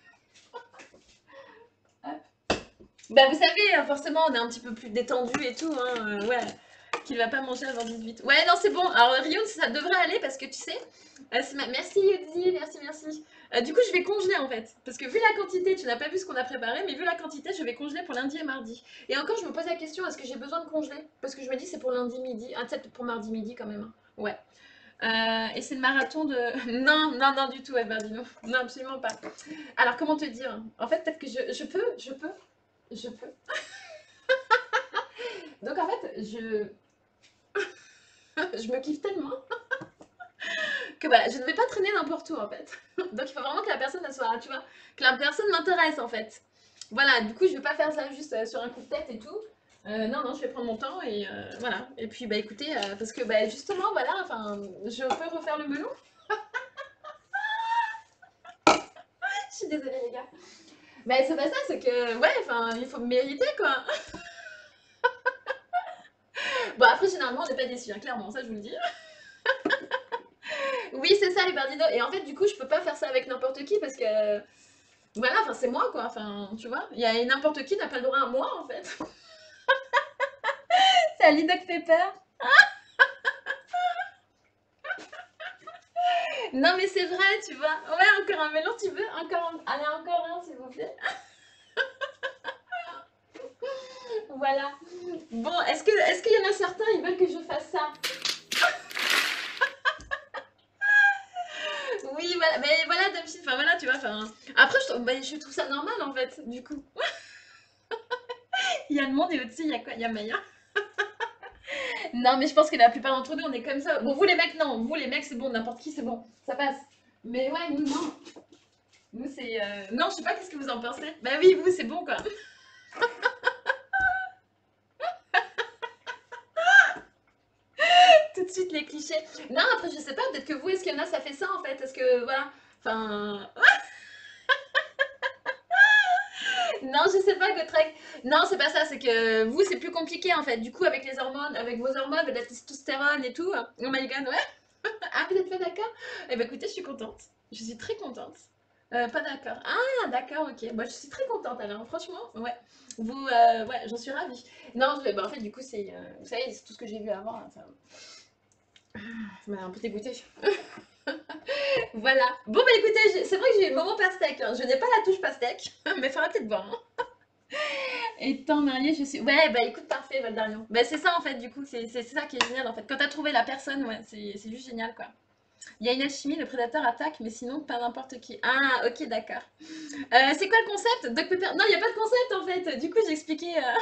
Hop. Bah, vous savez, euh, forcément, on est un petit peu plus détendu et tout, hein. euh, ouais. Qu'il va pas manger avant dix-huit. Ouais, non, c'est bon. Alors, Rion, ça devrait aller parce que tu sais. euh, c'est ma- Merci, Yodzi, merci, merci. Euh, du coup, je vais congeler en fait. Parce que vu la quantité, tu n'as pas vu ce qu'on a préparé, mais vu la quantité, je vais congeler pour lundi et mardi. Et encore, je me pose la question, est-ce que j'ai besoin de congeler? Parce que je me dis, c'est pour lundi midi. Ah, peut-être pour mardi midi quand même, hein. Ouais. Euh, et c'est le marathon de. Non, non, non, du tout, Bardino. Non, absolument pas. Alors, comment te dire? En fait, peut-être que je, je peux, je peux, je peux. Donc, en fait, je. Je me kiffe tellement que voilà, je ne vais pas traîner n'importe où en fait. Donc il faut vraiment que la personne elle soit, tu vois, que la personne m'intéresse en fait. Voilà, du coup je vais pas faire ça juste euh, sur un coup de tête et tout. Euh, non, non, je vais prendre mon temps et euh, voilà. Et puis bah écoutez, euh, parce que bah justement voilà, enfin, je peux refaire le melon. Je suis désolée les gars. Bah c'est pas ça, c'est que ouais, enfin il faut me mériter quoi. Bon après généralement on n'est pas déçus, hein, clairement, ça je vous le dis. Oui c'est ça les Bardino. Et en fait du coup je peux pas faire ça avec n'importe qui parce que voilà, enfin c'est moi quoi, enfin tu vois, il y a n'importe qui n'a pas le droit à moi en fait. Ça lit Doc Pepper. Non mais c'est vrai, tu vois. Ouais, encore un melon, tu veux? Encore un... Allez, encore un, s'il vous plaît. Voilà. Bon, est-ce que, est-ce qu'il y en a certains, ils veulent que je fasse ça? Oui, voilà. Mais voilà, Damchi, enfin voilà, tu vois. Enfin, après, je trouve, bah, je trouve ça normal en fait, du coup. Il y a le monde et au-dessus, il y a quoi? Il y a Maya. Non, mais je pense que la plupart d'entre nous, on est comme ça. Bon, vous les mecs, non. Vous les mecs, c'est bon, n'importe qui, c'est bon. Ça passe. Mais ouais, nous, non. Nous, c'est. euh, Non, je sais pas, qu'est-ce que vous en pensez? Bah oui, vous, c'est bon quoi. Tout de suite les clichés. Non, après, je sais pas, peut-être que vous, est-ce qu'il y en a, ça fait ça en fait? Est-ce que, voilà. Enfin. Non, je sais pas, Gotrek. Non, c'est pas ça, c'est que vous, c'est plus compliqué en fait. Du coup, avec les hormones, avec vos hormones, de la testostérone et tout. Oh my god, ouais. Ah, vous n'êtes pas d'accord? Eh ben écoutez, je suis contente. Je suis très contente. Euh, pas d'accord. Ah, d'accord, ok. Moi, je suis très contente alors, franchement, ouais. Vous, euh, ouais, j'en suis ravie. Non, je- bah, en fait, du coup, c'est, euh, vous savez, c'est tout ce que j'ai vu avant, hein, ça ça m'a un peu dégoûtée. Voilà. Bon, bah écoutez, c'est vrai que j'ai eu le moment pastèque. Hein. Je n'ai pas la touche pastèque, mais il faudra peut-être voir. Hein. Étant mariée, je suis. Ouais, bah écoute, parfait, Valdarion. Bah c'est ça en fait, du coup, c'est ça qui est génial en fait. Quand t'as trouvé la personne, ouais, c'est juste génial quoi. Il y a une alchimie, le prédateur attaque, mais sinon pas n'importe qui. Ah, ok, d'accord. Euh, c'est quoi le concept? Doc Pepper. Non, il n'y a pas de concept en fait. Du coup, j'expliquais. Euh...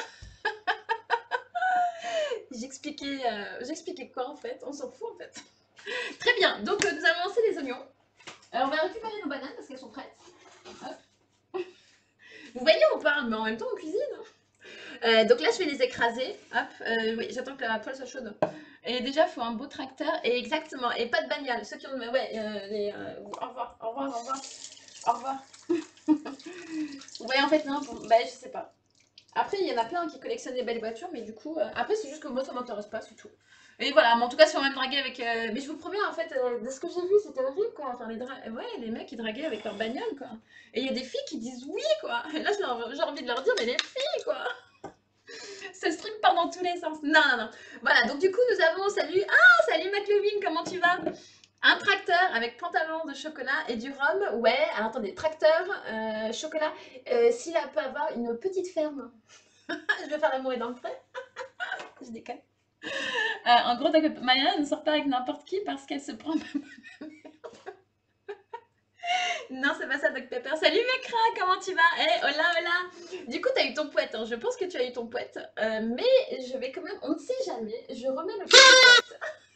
j'expliquais euh... j'expliquais quoi en fait? On s'en fout en fait. Très bien, donc euh, nous avons lancé les oignons. Alors on va récupérer nos bananes parce qu'elles sont prêtes. Hop. Vous voyez, on parle, mais en même temps on cuisine. Euh, donc là, je vais les écraser. Hop, euh, oui, j'attends que la poêle soit chaude. Et déjà, il faut un beau tracteur. Et exactement, et pas de bagnole. Ceux qui ont. Ouais, euh, les, euh, au revoir, au revoir, au revoir. Au revoir. Ouais, en fait, non, pour... bah, je sais pas. Après, il y en a plein qui collectionnent des belles voitures, mais du coup, euh, après, c'est juste que moi, ça m'intéresse pas, c'est tout. Et voilà, mais en tout cas, si on va me draguer avec. euh, Mais je vous promets, en fait, euh, de ce que j'ai vu, c'était horrible, quoi. Enfin, les dra... ouais, les mecs, ils draguaient avec leur bagnole, quoi. Et il y a des filles qui disent oui, quoi. Et là, j'ai envie de leur dire, mais les filles, quoi. Ce stream part dans tous les sens. Non, non, non. Voilà, donc du coup, nous avons. Salut. Ah, salut McLovin, comment tu vas? Un tracteur avec pantalon de chocolat et du rhum. Ouais, alors attendez, tracteur, euh, chocolat. Euh, S'il peut avoir une petite ferme. Je vais faire l'amour et dans le pré. Je déconne. Euh, en gros, donc, Maya ne sort pas avec n'importe qui parce qu'elle se prend. Non, c'est pas ça, Doc Pepper. Salut Mekra, comment tu vas? Eh, hey, hola, hola. Du coup, t'as eu ton poète. Hein. Je pense que tu as eu ton poète. Euh, mais je vais quand même. On ne sait jamais. Je remets le poète.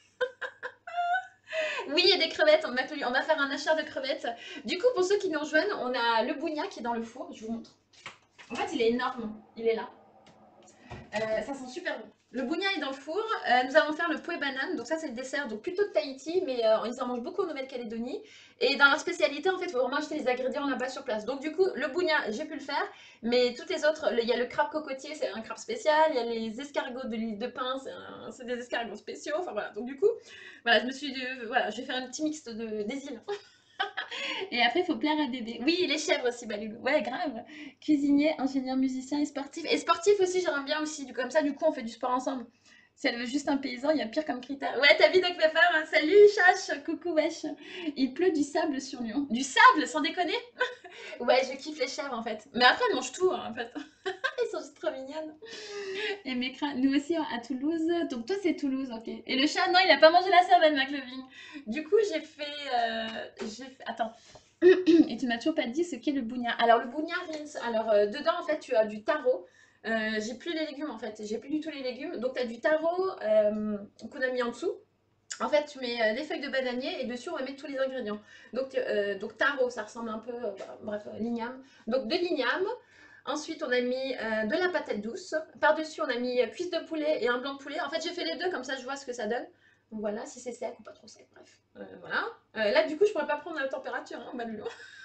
Oui, il y a des crevettes. On va, on va faire un achat de crevettes. Du coup, pour ceux qui nous rejoignent, on a le bougna qui est dans le four. Je vous montre. En fait, il est énorme. Il est là. Euh, ça sent super bon. Le bougna est dans le four. Euh, nous allons faire le pouet banane. Donc ça, c'est le dessert. Donc plutôt de Tahiti, mais euh, ils en mangent beaucoup en Nouvelle-Calédonie. Et dans leur spécialité, en fait, il faut vraiment acheter les ingrédients là-bas sur place. Donc du coup, le bougna, j'ai pu le faire. Mais toutes les autres, il y a le crabe cocotier, c'est un crabe spécial. Il y a les escargots de l'île de Pin, c'est des escargots spéciaux. Enfin voilà. Donc du coup, voilà, je me suis dit, euh, voilà, je vais faire un petit mix de, des îles. Et après, il faut plaire à bébé. Oui, les chèvres aussi, Balilou. Ouais, grave. Cuisinier, ingénieur, musicien et sportif. Et sportif aussi, j'aimerais bien aussi. Comme ça, du coup, on fait du sport ensemble. Si elle veut juste un paysan, il y a pire comme critère. Ouais, t'as vu Doc Pepper? Hein. Salut, Chache. Coucou, wesh. Il pleut du sable sur Lyon. Du sable, sans déconner? Ouais, je kiffe les chèvres, en fait. Mais après, elles mangent tout, hein, en fait. Elles sont juste trop mignonnes. Et mes crânes, nous aussi à Toulouse. Donc toi, c'est Toulouse, ok. Et le chat, non, il a pas mangé la cervelle, McLovin. Du coup, j'ai fait... Euh, j'ai fait... Attends. Et tu m'as toujours pas dit ce qu'est le bougna. Alors le bougna, Rins, alors euh, dedans en fait tu as du taro. Euh, j'ai plus les légumes en fait, j'ai plus du tout les légumes. Donc tu as du taro euh, qu'on a mis en dessous. En fait tu mets euh, des feuilles de bananier et dessus on va mettre tous les ingrédients. Donc, euh, donc taro ça ressemble un peu, euh, bah, bref, euh, l'igname. Donc de l'igname. Ensuite on a mis euh, de la patate douce. Par-dessus on a mis euh, cuisse de poulet et un blanc de poulet. En fait j'ai fait les deux comme ça je vois ce que ça donne. Donc voilà, si c'est sec ou pas trop sec, bref. Euh, voilà. Euh, là du coup je pourrais pas prendre la température, hein, Babylon.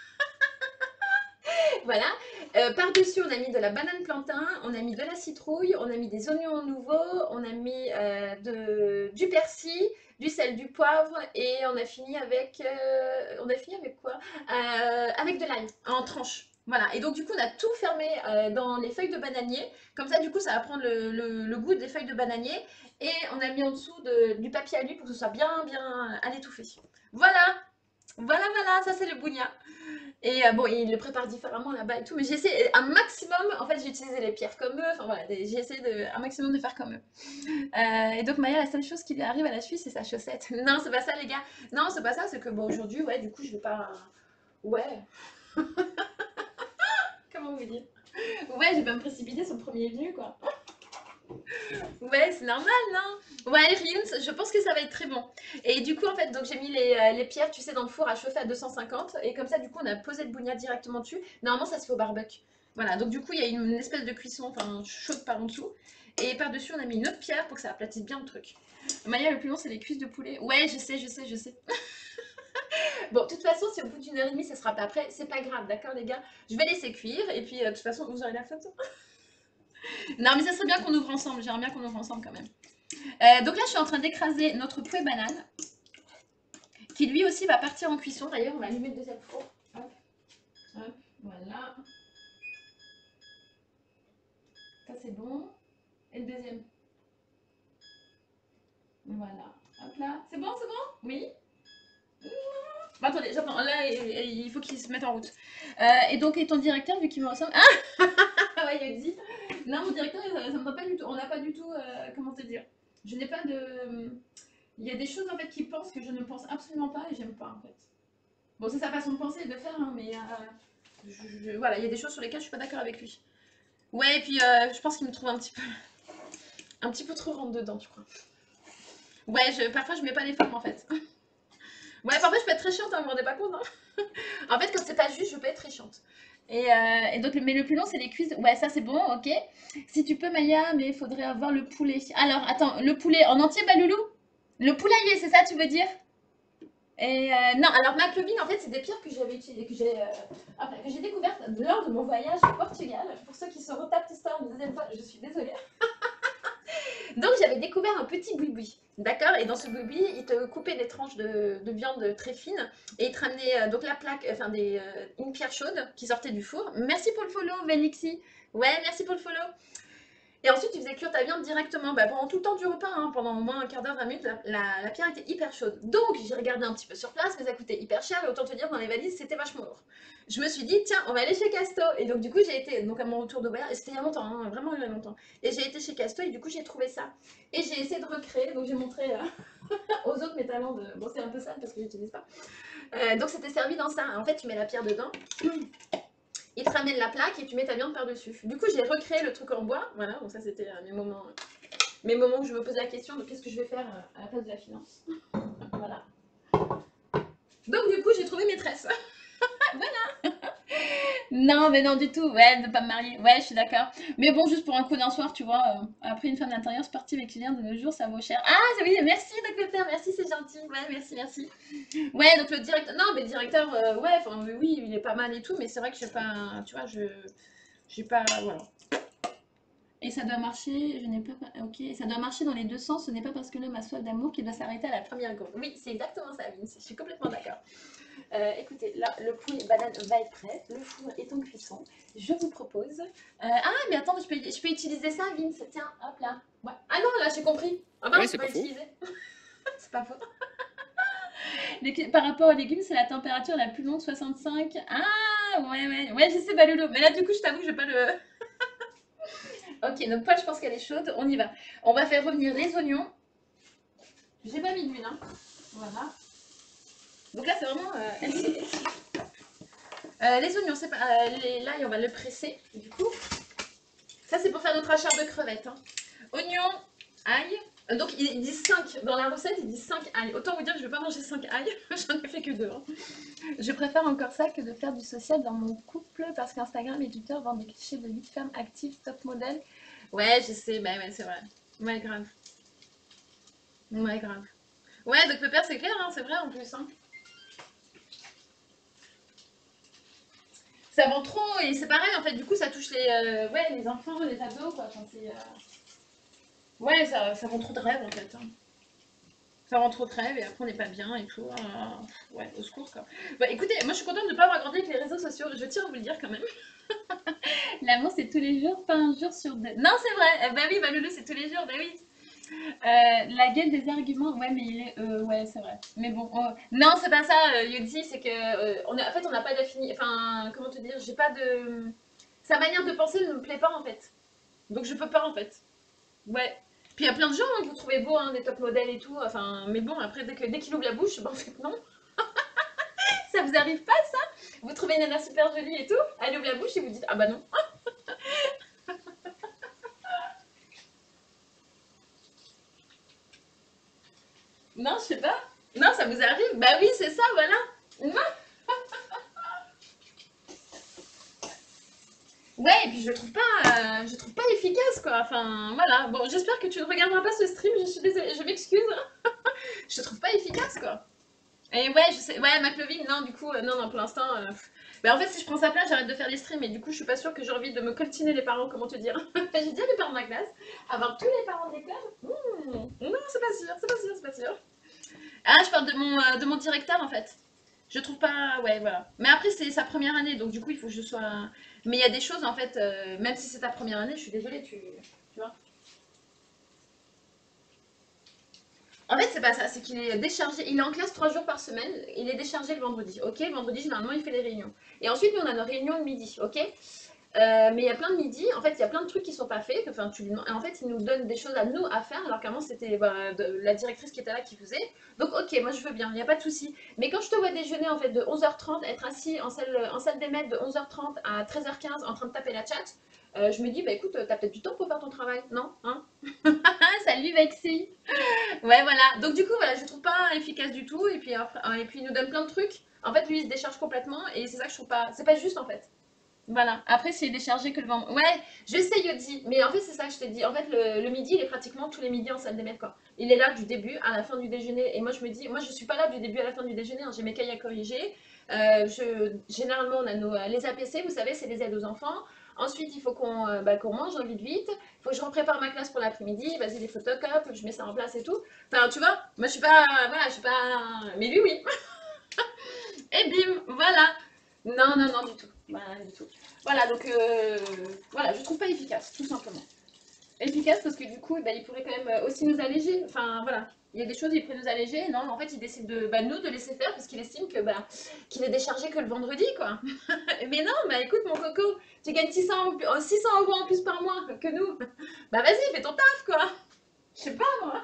Voilà. Euh, Par-dessus, on a mis de la banane plantain, on a mis de la citrouille, on a mis des oignons nouveaux, on a mis euh, de, du persil, du sel, du poivre et on a fini avec. Euh, on a fini avec quoi? Euh, Avec de l'ail en tranches. Voilà. Et donc, du coup, on a tout fermé euh, dans les feuilles de bananier. Comme ça, du coup, ça va prendre le, le, le goût des feuilles de bananier. Et on a mis en dessous de, du papier à lui pour que ce soit bien, bien à l'étouffer. Voilà. Voilà, voilà, ça c'est le bougna. Et euh, bon, ils le préparent différemment là-bas et tout, mais j'essaie un maximum, en fait j'ai utilisé les pierres comme eux, enfin voilà, j'ai essayé de, un maximum de faire comme eux. Euh, et donc Maya, la seule chose qui lui arrive à la cheville, c'est sa chaussette. Non, c'est pas ça les gars, non, c'est pas ça, c'est que bon, aujourd'hui, ouais, du coup, je vais pas... Ouais, comment vous dire? Ouais, je vais pas me précipiter sur le premier venu, quoi. Ouais, c'est normal, non? Ouais, Riens, je pense que ça va être très bon. Et du coup, en fait, donc j'ai mis les, euh, les pierres, tu sais, dans le four à chauffer à deux cent cinquante. Et comme ça, du coup, on a posé le bougna directement dessus. Normalement, ça se fait au barbecue. Voilà, donc du coup, il y a une espèce de cuisson, enfin, chaude par en dessous. Et par-dessus, on a mis une autre pierre pour que ça aplatisse bien le truc. Maya, le plus long, c'est les cuisses de poulet. Ouais, je sais, je sais, je sais. Bon, de toute façon, si au bout d'une heure et demie, ça sera pas prêt, c'est pas grave, d'accord, les gars? Je vais laisser cuire. Et puis, euh, de toute façon, vous aurez la photo. Non, mais ça serait bien qu'on ouvre ensemble. J'aimerais bien qu'on ouvre ensemble quand même. Euh, donc là, je suis en train d'écraser notre pouet banane, qui lui aussi va partir en cuisson. D'ailleurs, on va allumer le deuxième four. Hop, hop, voilà. Ça, c'est bon. Et le deuxième. Voilà. Hop là. C'est bon, c'est bon? Oui. Bah attendez, j'attends. Là, il il faut qu'il se mette en route. Euh, et donc, et ton directeur, vu qu'il me ressemble. Ah ouais, il a dit. Non, mon directeur, ça, ça me va pas du tout. On n'a pas du tout. Euh, comment te dire? Je n'ai pas de. Il y a des choses en fait qu'il pense que je ne pense absolument pas et j'aime pas en fait. Bon, c'est sa façon de penser et de faire, hein, mais euh, je, je- voilà, il y a des choses sur lesquelles je suis pas d'accord avec lui. Ouais, et puis euh, je pense qu'il me trouve un petit peu, un petit peu trop rentre dedans, je crois. Ouais, je, parfois je mets pas les formes en fait. Ouais, parfois je peux être très chiante, hein, vous vous rendez pas compte, hein. En fait, quand c'est pas juste, je peux être très chiante. Et, euh, et donc, mais le plus long, c'est les cuisses. Ouais, ça c'est bon, ok. Si tu peux, Maya, mais il faudrait avoir le poulet. Alors, attends, le poulet en entier, Baloulou? Le poulailler, c'est ça, tu veux dire? Et euh, non, alors McLovin, en fait, c'est des pierres que j'avais utilisées, que j'ai euh, enfin, que j'ai découvertes lors de mon voyage au Portugal. Pour ceux qui se retapent l'histoire une deuxième fois, je suis désolée. Donc, j'avais découvert un petit boui-boui, d'accord? Et dans ce boui-boui, il te coupait des tranches de, de viande très fines et il te ramenait euh, donc la plaque, enfin des, euh, une pierre chaude qui sortait du four. Merci pour le follow, Velixi. Ouais, merci pour le follow. Et ensuite, tu faisais cuire ta viande directement. Bah, pendant tout le temps du repas, hein, pendant au moins un quart d'heure, vingt minutes, la, la- la pierre était hyper chaude. Donc, j'ai regardé un petit peu sur place, mais ça coûtait hyper cher. Et autant te dire, dans les valises, c'était vachement lourd. Je me suis dit, tiens, on va aller chez Casto. Et donc, du coup, j'ai été donc à mon retour de voyage. Et c'était il y a longtemps, hein, vraiment il y a longtemps. Et j'ai été chez Casto et du coup, j'ai trouvé ça. Et j'ai essayé de recréer. Donc, j'ai montré euh, aux autres mes talents de. Bon, c'est un peu sale parce que j'utilise pas. Euh, donc, c'était servi dans ça. En fait, tu mets la pierre dedans. Il te ramène la plaque et tu mets ta viande par-dessus. Du coup, j'ai recréé le truc en bois. Voilà, donc ça, c'était euh, mes moments. Mes moments où je me posais la question de qu'est-ce que je vais faire euh, à la place de la finance. Voilà. Donc du coup, j'ai trouvé maîtresse. Voilà. Non, mais non du tout. Ouais, de pas me marier. Ouais, je suis d'accord. Mais bon, juste pour un coup d'un soir, tu vois. euh, après une femme d'intérieur sportive et client de nos jours, ça vaut cher. Ah, oui, merci, docteur. Merci, c'est gentil. Ouais, merci, merci. Ouais, donc le directeur. Non, mais le directeur, euh, ouais, enfin, oui, il est pas mal et tout, mais c'est vrai que je sais pas. Tu vois, je. J'ai pas. Voilà. Et ça doit marcher, je n'ai pas. Ok, et ça doit marcher dans les deux sens, ce n'est pas parce que l'homme a soif d'amour qu'il doit s'arrêter à la première gourde. Oui, c'est exactement ça, Vince, je suis complètement d'accord. Euh, écoutez, là, le poulet banane va être prêt, le four est en cuisson. Je vous propose. Euh, ah, mais attends, je peux, je peux utiliser ça, Vince, tiens, hop là. Ouais. Ah non, là, j'ai compris. Ah ben, Ouais, je c'est peux pas faux. utiliser. C'est pas faux. Les- par rapport aux légumes, c'est la température la plus longue, soixante-cinq. Ah, ouais, ouais, ouais, je sais, Balolo. Mais là, du coup, je t'avoue que je vais pas le. Ok, notre poêle, je pense qu'elle est chaude. On y va. On va faire revenir les oignons. J'ai pas mis d'huile, hein. Voilà. Donc là, c'est vraiment euh, L C D. Euh, les oignons, c'est pas. Euh, les- l'ail, on va le presser. Du coup, ça, c'est pour faire notre achat de crevettes, hein. Oignons, ail. Euh, Donc, ils ils disent cinq. Dans la recette, ils disent cinq ail. Autant vous dire que je vais pas manger cinq ail. J'en ai fait que deux, hein. Je préfère encore ça que de faire du social dans mon couple parce qu'Instagram et Twitter vendent des clichés de vie de femme active, top modèle. Ouais, je sais, bah ouais, c'est vrai. Ouais, grave. Ouais, grave. Ouais, donc Pepper, c'est clair, hein, c'est vrai en plus, hein. Ça vend trop et c'est pareil en fait, du coup ça touche les, euh, ouais, les enfants, les ados quoi. Enfin, c'est, euh, ouais, ça, ça vend trop de rêves en fait, hein. Ça vend trop de rêves et après on n'est pas bien et tout. euh, Ouais, au secours quoi. Bah écoutez, moi je suis contente de ne pas avoir grandi avec les réseaux sociaux, je tiens à vous le dire quand même. L'amour c'est tous les jours, pas un jour sur deux. Non, c'est vrai, eh bah oui, bah Loulou c'est tous les jours, bah oui. Euh, la gueule des arguments, ouais, mais il est. Euh, ouais, c'est vrai. Mais bon, oh. Non, c'est pas ça, euh, Yodi, c'est que. Euh, on a, en fait, on n'a pas d'affinité. Enfin, comment te dire, j'ai pas de. Sa manière de penser ne me plaît pas en fait. Donc je peux pas en fait. Ouais. Puis il y a plein de gens hein, que vous trouvez beaux, hein, des top modèles et tout. Enfin, mais bon, après, dès qu'il dès qu'il ouvre la bouche, bah en fait, non. Ça vous arrive pas ça? Vous trouvez une nana super jolie et tout, elle ouvre la bouche et vous dites, ah bah non. Non, je sais pas. Non, ça vous arrive? Bah oui, c'est ça, voilà. Non. Ouais, et puis je le trouve pas, euh, je le trouve pas efficace quoi. Enfin, voilà. Bon, j'espère que tu ne regarderas pas ce stream. Je suis désolée, je m'excuse. Je le trouve pas efficace quoi. Et ouais, je sais, ouais, McLovin, non, du coup, euh, non, non, pour l'instant. euh, pff. Bah, en fait, si je prends sa place, j'arrête de faire les streams. Et du coup, je suis pas sûre que j'ai envie de me coltiner les parents, comment te dire. J'ai déjà les parents de ma classe. Avoir tous les parents de l'école. hmm, Non, c'est pas sûr, c'est pas sûr, c'est pas sûr. Ah, je parle de mon, euh, de mon directeur en fait. Je trouve pas. Ouais, voilà. Mais après, c'est sa première année, donc du coup, il faut que je sois. Mais il y a des choses en fait, euh, même si c'est ta première année, je suis désolée, tu, tu vois. En fait, c'est pas ça, c'est qu'il est déchargé. Il est en classe trois jours par semaine. Il est déchargé le vendredi. Ok, le vendredi, généralement, il fait les réunions. Et ensuite, nous, on a nos réunions le midi. Ok. Euh, mais il y a plein de midi, en fait, il y a plein de trucs qui sont pas faits. Enfin, tu lui demandes- en fait, il nous donne des choses à nous à faire, alors qu'avant, c'était bah, de- la directrice qui était là qui faisait. Donc, ok, moi, je veux bien, il n'y a pas de souci. Mais quand je te vois déjeuner, en fait, de onze heures trente, être assis en salle, en salle des maîtres de onze heures trente à treize heures quinze en train de taper la chat, euh, je me dis, bah écoute, t'as peut-être du temps pour faire ton travail, non hein? Salut, Vexi. Ouais, voilà. Donc, du coup, voilà, je trouve pas efficace du tout. Et puis, après, et puis, il nous donne plein de trucs. En fait, lui, il se décharge complètement. Et c'est ça que je trouve pas. C'est pas juste, en fait. Voilà. Après, s'il est déchargé que le vendredi. Ouais, je sais, Yodi. Mais en fait, c'est ça que je t'ai dit. En fait, le, le midi, il est pratiquement tous les midis en salle des maîtres, quoi. Il est là du début à la fin du déjeuner. Et moi, je me dis, moi, je suis pas là du début à la fin du déjeuner, hein. J'ai mes cahiers à corriger. Euh, je, généralement, on a nos, les A P C, vous savez, c'est les aides aux enfants. Ensuite, il faut qu'on euh, bah, qu'on mange vite vite. Il faut que je reprépare ma classe pour l'après-midi. Vas-y, les photocopies, je mets ça en place et tout. Enfin, tu vois, moi, je suis pas. Voilà, je suis pas. Mais lui, oui. Et bim, voilà. Non, non, non, du tout. Voilà, du tout. Voilà, donc euh, voilà, je trouve pas efficace, tout simplement. Efficace parce que du coup, bah, il pourrait quand même euh, aussi nous alléger. Enfin, voilà. Il y a des choses, il pourrait nous alléger. Non, en fait, il décide de bah, nous de laisser faire parce qu'il estime que bah, qu'il est déchargé que le vendredi, quoi. Mais non, bah écoute, mon coco, tu gagnes six cents, en- six cents euros en plus par mois que nous. Bah vas-y, fais ton taf, quoi. Je sais pas, moi.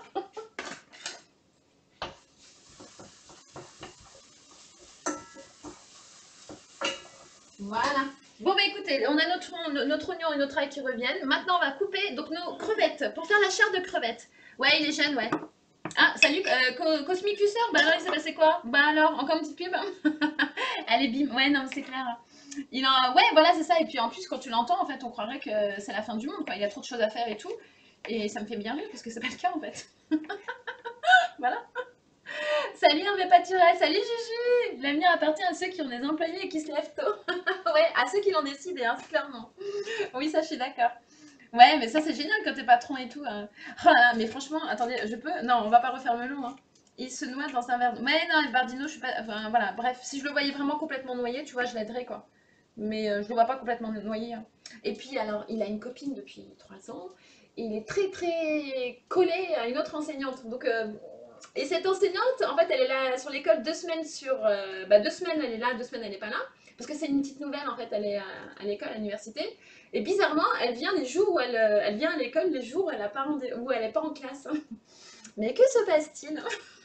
Voilà. Bon, bah écoutez, on a notre, notre oignon et notre ail qui reviennent. Maintenant, on va couper donc nos crevettes pour faire la chair de crevettes. Ouais, il est jeune, ouais. Ah, salut, euh, Co- Cosmic User. Bah alors, il s'est passé quoi? Bah alors, encore une petite pub? Allez, bim. Ouais, non, mais c'est clair. Il en... Ouais, voilà, c'est ça. Et puis en plus, quand tu l'entends, en fait, on croirait que c'est la fin du monde, quoi. Il y a trop de choses à faire et tout. Et ça me fait bien rire parce que c'est pas le cas, en fait. Voilà. Salut, Hervé Paturel. Salut, Juju. L'avenir appartient à ceux qui ont des employés et qui se lèvent tôt. Ouais, à ceux qui l'ont décidé, hein, clairement. Oui, ça, je suis d'accord. Ouais, mais ça, c'est génial quand t'es patron et tout, hein. Oh là là, mais franchement, attendez, je peux. Non, on va pas refaire le long, hein. Il se noie dans un verre d'eau. Mais non, le Bardino, je suis pas. Enfin, voilà, bref, si je le voyais vraiment complètement noyé, tu vois, je l'aiderais, quoi. Mais euh, je le vois pas complètement noyé, hein. Et puis, alors, il a une copine depuis trois ans. Et il est très, très collé à une autre enseignante. Donc, euh, et cette enseignante, en fait, elle est là sur l'école deux semaines sur. Euh, bah, deux semaines, elle est là, deux semaines, elle est pas là. Parce que c'est une petite nouvelle, en fait, elle est à, à l'école, à l'université. Et bizarrement, elle vient les jours où elle, euh, elle vient à l'école, les jours où elle, a pas rendez- où elle est pas en classe. Mais que se passe-t-il?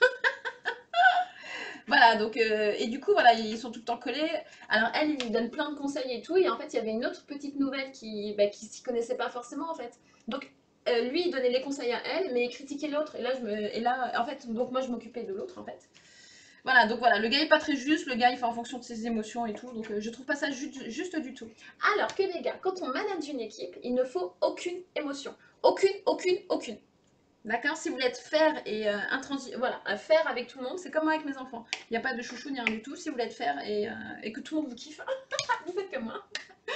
Voilà, donc, euh, et du coup, voilà, ils sont tout le temps collés. Alors, elle, il lui donne plein de conseils et tout. Et en fait, il y avait une autre petite nouvelle qui, bah, qui s'y connaissait pas forcément, en fait. Donc, euh, lui, il donnait les conseils à elle, mais il critiquait l'autre. Et là, je me, et là, en fait, donc moi, je m'occupais de l'autre, en fait. Voilà, donc voilà, le gars est pas très juste, le gars il fait en fonction de ses émotions et tout, donc euh, je trouve pas ça ju- juste du tout. Alors que les gars, quand on manage une équipe, il ne faut aucune émotion. Aucune, aucune, aucune. D'accord? Si vous voulez être faire et euh, intransi- voilà, euh, faire avec tout le monde, c'est comme moi avec mes enfants. Il n'y a pas de chouchou ni rien du tout. Si vous voulez être faire et, euh, et que tout le monde vous kiffe, vous faites comme moi.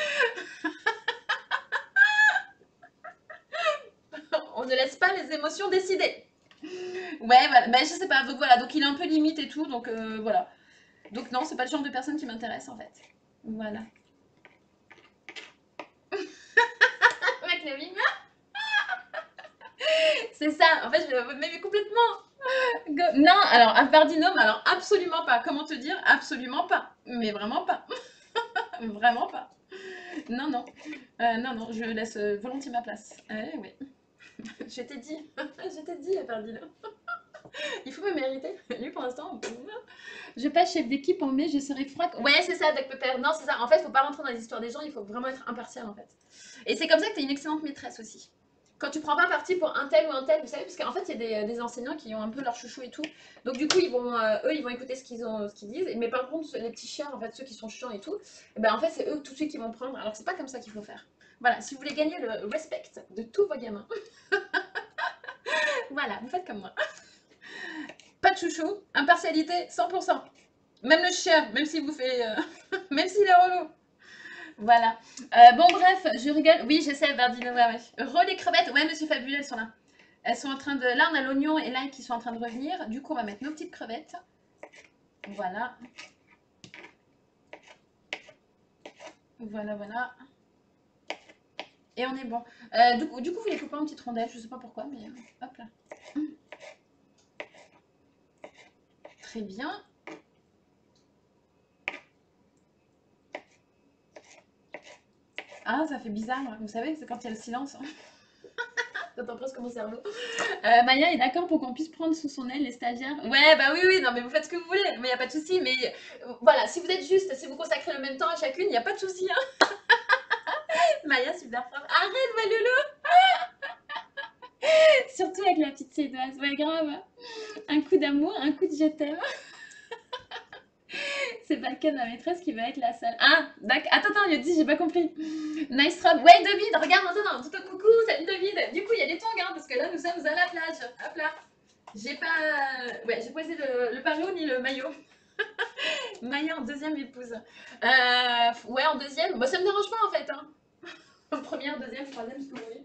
On ne laisse pas les émotions décider. Ouais, voilà, ben, je sais pas, donc voilà, donc il est un peu limite et tout, donc euh, voilà. Donc non, c'est pas le genre de personne qui m'intéresse en fait. Voilà. Avec la vie, c'est ça, en fait, je mais complètement. Go- Non, alors, un Bardinum, alors absolument pas. Comment te dire? Absolument pas. Mais vraiment pas. Vraiment pas. Non, non. Euh, non, non, je laisse euh, volontiers ma place. Eh oui. Je t'ai dit. Je t'ai dit, Bardinum. Il faut me mériter. Lui, pour l'instant, je passe chef d'équipe en mai, je serai froide. Ouais, c'est ça, Doc Pepper. Non, c'est ça. En fait, il faut pas rentrer dans les histoires des gens, il faut vraiment être impartial, en fait. Et c'est comme ça que tu es une excellente maîtresse aussi. Quand tu prends pas parti pour un tel ou un tel, vous savez, parce qu'en fait, il y a des, des enseignants qui ont un peu leur chouchou et tout. Donc, du coup, ils vont, euh, eux, ils vont écouter ce qu'ils ont, ce qu'ils disent. Mais par contre, les petits chiens, en fait, ceux qui sont chiants et tout, eh ben, en fait, c'est eux tout de suite qui vont prendre. Alors, c'est pas comme ça qu'il faut faire. Voilà, si vous voulez gagner le respect de tous vos gamins, voilà, vous faites comme moi. Pas de chouchou, impartialité, cent pour cent. Même le chien, même s'il vous fait. euh, même s'il est relou. Voilà. Euh, bon, bref, je rigole. Oui, j'essaie, Bardino. Ouais, ouais. Re les crevettes. Ouais, monsieur Fabuleux, elles sont là. Elles sont en train de. Là, on a l'oignon et l'ail qui sont en train de revenir. Du coup, on va mettre nos petites crevettes. Voilà. Voilà, voilà. Et on est bon. Euh, du, coup, du coup, vous les coupez en petites rondelles. Je sais pas pourquoi, mais euh, hop là. très bien. Ah, ça fait bizarre, vous savez, c'est quand il y a le silence. J'attends presque mon cerveau. Euh, Maya est d'accord pour qu'on puisse prendre sous son aile les stagiaires. Ouais, bah oui, oui, non, mais vous faites ce que vous voulez, mais il n'y a pas de souci. Mais euh, voilà, si vous êtes juste, si vous consacrez le même temps à chacune, il n'y a pas de souci. Hein. Maya, super fort. Arrête, ma loulou. Surtout avec la petite sédoise. Ouais, grave. Un coup d'amour, un coup de je t'aime. C'est pas le cas de ma maîtresse qui va être la seule. Ah, d'accord. Attends, attends, Yodi, j'ai pas compris. Nice robe. Ouais, David, regarde, attends, attends, tout un coucou, salut David. Du coup, il y a des tongs, hein, parce que là, nous sommes à la plage. Hop là. J'ai pas. Ouais, j'ai posé le, le pariot ni le maillot. Maya en deuxième épouse. Euh, ouais, en deuxième. Bah, ça me dérange pas en fait. Hein. En première, deuxième, troisième, ce que vous voulez.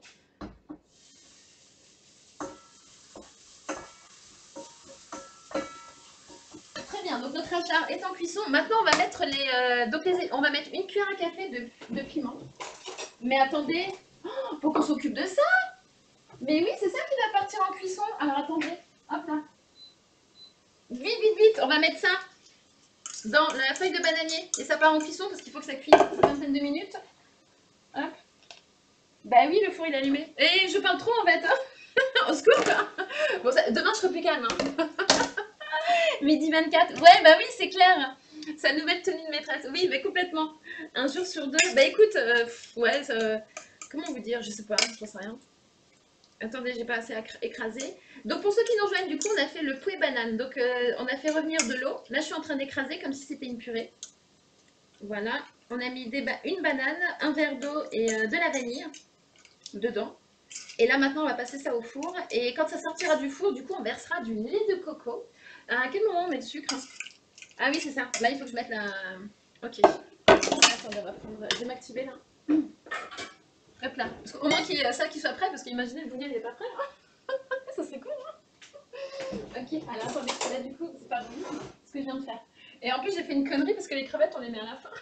Très bien, donc notre achat est en cuisson. Maintenant, on va mettre les. Euh, donc les, on va mettre une cuillère à café de, de piment. Mais attendez, oh, faut qu'on s'occupe de ça. Mais oui, c'est ça qui va partir en cuisson. Alors attendez, hop là. Vite, vite, vite, on va mettre ça dans la feuille de bananier. Et ça part en cuisson parce qu'il faut que ça cuise une vingtaine de minutes. Hop. Bah oui, le four il est allumé. Et je parle trop en fait. Hein. Au secours. Bon, ça, demain je serai plus calme. Hein. Midi vingt-quatre. Ouais, bah oui, c'est clair. Sa nouvelle tenue de maîtresse. Oui, mais complètement. Un jour sur deux. Bah écoute, euh, ouais, ça, comment vous dire, je sais pas, je sais rien. Attendez, j'ai pas assez écrasé. Donc pour ceux qui nous rejoignent, du coup, on a fait le pouet banane. Donc euh, on a fait revenir de l'eau. Là, je suis en train d'écraser comme si c'était une purée. Voilà. On a mis des ba une banane, un verre d'eau et euh, de la vanille dedans. Et là, maintenant, on va passer ça au four. Et quand ça sortira du four, du coup, on versera du lait de coco. À quel moment on met le sucre? Ah oui, c'est ça. Là, il faut que je mette la... Ok. Attendez, on va prendre... Je vais m'activer, là. Hop là. Parce qu'au moins qu'il y ait ça qui soit prêt, parce qu'imaginez, le bouillon, il n'est pas prêt. Hein. Ça serait cool, hein. Ok, alors attendez, là, du coup, c'est pas bon ce que je viens de faire. Et en plus, j'ai fait une connerie, parce que les crevettes, on les met à la fin.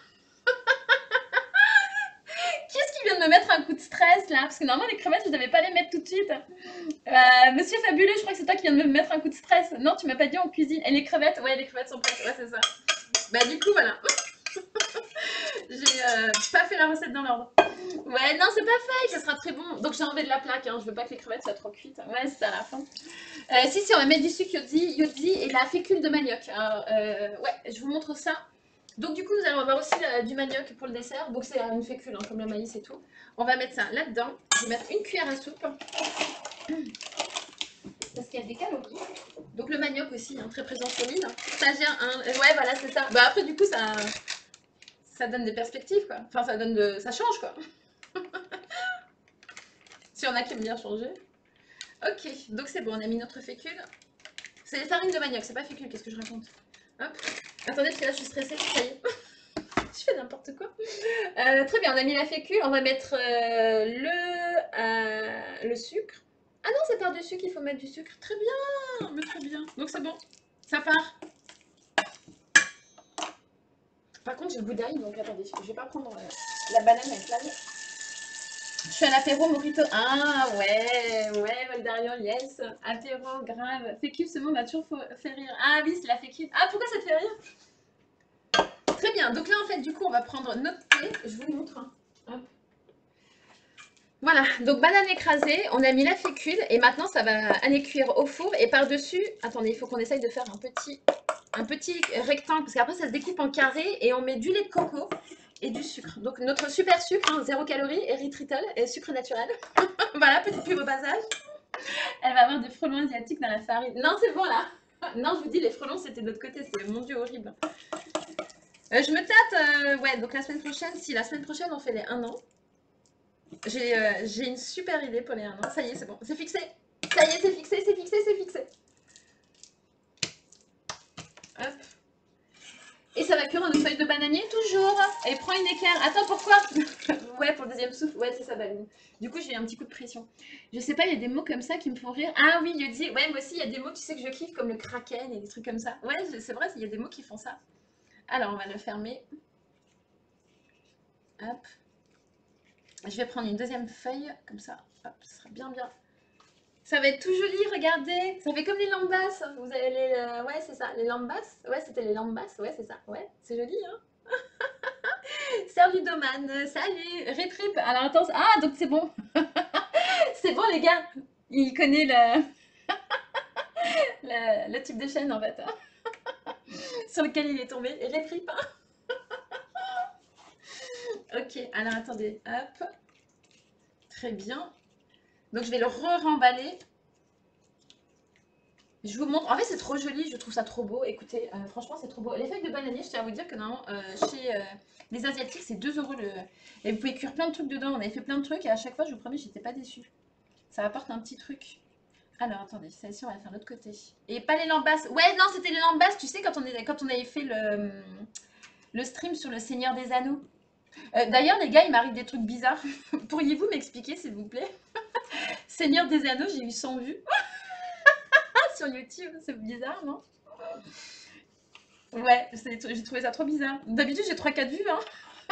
Qui est-ce qui vient de me mettre un coup de stress, là? Parce que normalement, les crevettes, je ne devais pas les mettre tout de suite. Euh, Monsieur Fabuleux, je crois que c'est toi qui viens de me mettre un coup de stress. Non, tu m'as pas dit en cuisine. Et les crevettes? Ouais, les crevettes sont prêtes. Ouais, c'est ça. Bah, du coup, voilà. J'ai euh, pas fait la recette dans l'ordre. Ouais, non, c'est pas fait, ça sera très bon. Donc j'ai enlevé de la plaque, hein. Je veux pas que les crevettes soient trop cuites. Ouais, c'est à la fin. Euh, si, si, on va mettre du sucre yodzi, yodzi et la fécule de manioc. Alors, euh, ouais, je vous montre ça. Donc du coup, nous allons avoir aussi euh, du manioc pour le dessert. Donc c'est une fécule, hein, comme le maïs et tout. On va mettre ça là-dedans. Je vais mettre une cuillère à soupe. Parce qu'il y a des calories. Donc le manioc aussi, hein, très présent sur l'île. Ça gère un... Ouais, voilà, c'est ça. Bah après, du coup, ça... ça donne des perspectives, quoi. Enfin, ça donne de... ça change, quoi. Si on a qui aiment bien changer. Ok, donc c'est bon, on a mis notre fécule. C'est farine de manioc, c'est pas fécule, qu'est-ce que je raconte? Hop. Attendez, parce que là, je suis stressée, ça y est. Je fais n'importe quoi. Euh, très bien, on a mis la fécule. On va mettre euh, le, euh, le sucre. Ah non, c'est par-dessus qu'il faut mettre du sucre. Très bien, mais très bien. Donc c'est bon, ça part. Par contre, j'ai le goût d'ail, donc attendez, je vais pas prendre euh, la banane avec l'ail. Je suis à l'apéro mojito. Ah ouais, ouais, Voldarion, yes. Apéro, grave. Fécule, ce mot m'a toujours fait rire. Ah oui, c'est la fécule. Ah, pourquoi ça te fait rire? Très bien, donc là, en fait, du coup, on va prendre notre thé. Je vous montre. Hein. Hop. Voilà, donc banane écrasée, on a mis la fécule et maintenant ça va aller cuire au four et par-dessus, attendez, il faut qu'on essaye de faire un petit, un petit rectangle parce qu'après ça se découpe en carré et on met du lait de coco et du sucre. Donc notre super sucre, hein, zéro calorie, érythritol et sucre naturel. Voilà, petite pub au passage. Elle va avoir des frelons asiatiques dans la farine. Non, c'est bon là. Non, je vous dis, les frelons c'était de l'autre côté, c'était mon dieu horrible. Euh, je me tâte, euh, ouais, donc la semaine prochaine, si la semaine prochaine on fait les un an. J'ai euh, une super idée pour les un an. Ça y est, c'est bon. C'est fixé. Ça y est, c'est fixé, c'est fixé, c'est fixé. Hop. Et ça va cuire dans une feuille de bananier, toujours. Et prends une équerre. Attends, pourquoi? Ouais, pour le deuxième souffle. Ouais, c'est ça, Baline. Du coup, j'ai eu un petit coup de pression. Je sais pas, il y a des mots comme ça qui me font rire. Ah oui, Yodi. Ouais, moi aussi, il y a des mots, tu sais, que je kiffe, comme le kraken et des trucs comme ça. Ouais, c'est vrai, il y a des mots qui font ça. Alors, on va le fermer. Hop. Je vais prendre une deuxième feuille, comme ça. Hop, ce sera bien, bien. Ça va être tout joli, regardez. Ça fait comme les lambas. Vous avez les... euh, Ouais, c'est ça, les lambas. Ouais, c'était les lambas. Ouais, c'est ça. Ouais, c'est joli, hein. Serre Ludoman, euh, salut. Rétrip. Alors, attends. Ah, donc c'est bon. C'est bon, les gars. Il connaît le, le, le type de chaîne, en fait, sur lequel il est tombé. Rétrip. Ok, alors attendez. Hop. Très bien. Donc, je vais le re-remballer. Je vous montre. En fait, c'est trop joli. Je trouve ça trop beau. Écoutez, euh, franchement, c'est trop beau. Les feuilles de bananier, je tiens à vous dire que normalement, euh, chez euh, les Asiatiques, c'est deux euros le. Et vous pouvez cuire plein de trucs dedans. On avait fait plein de trucs et à chaque fois, je vous promets, j'étais pas déçue. Ça apporte un petit truc. Alors, attendez, celle-ci, on va faire l'autre côté. Et pas les lambasses. Ouais, non, c'était les lambasses. Tu sais, quand on, est, quand on avait fait le, le stream sur le Seigneur des Anneaux. Euh, D'ailleurs, les gars, il m'arrive des trucs bizarres. Pourriez-vous m'expliquer, s'il vous plaît? Seigneur des Anneaux, j'ai eu cent vues sur YouTube. C'est bizarre, non? Ouais, c'est- j'ai trouvé ça trop bizarre. D'habitude, j'ai trois quatre vues, hein.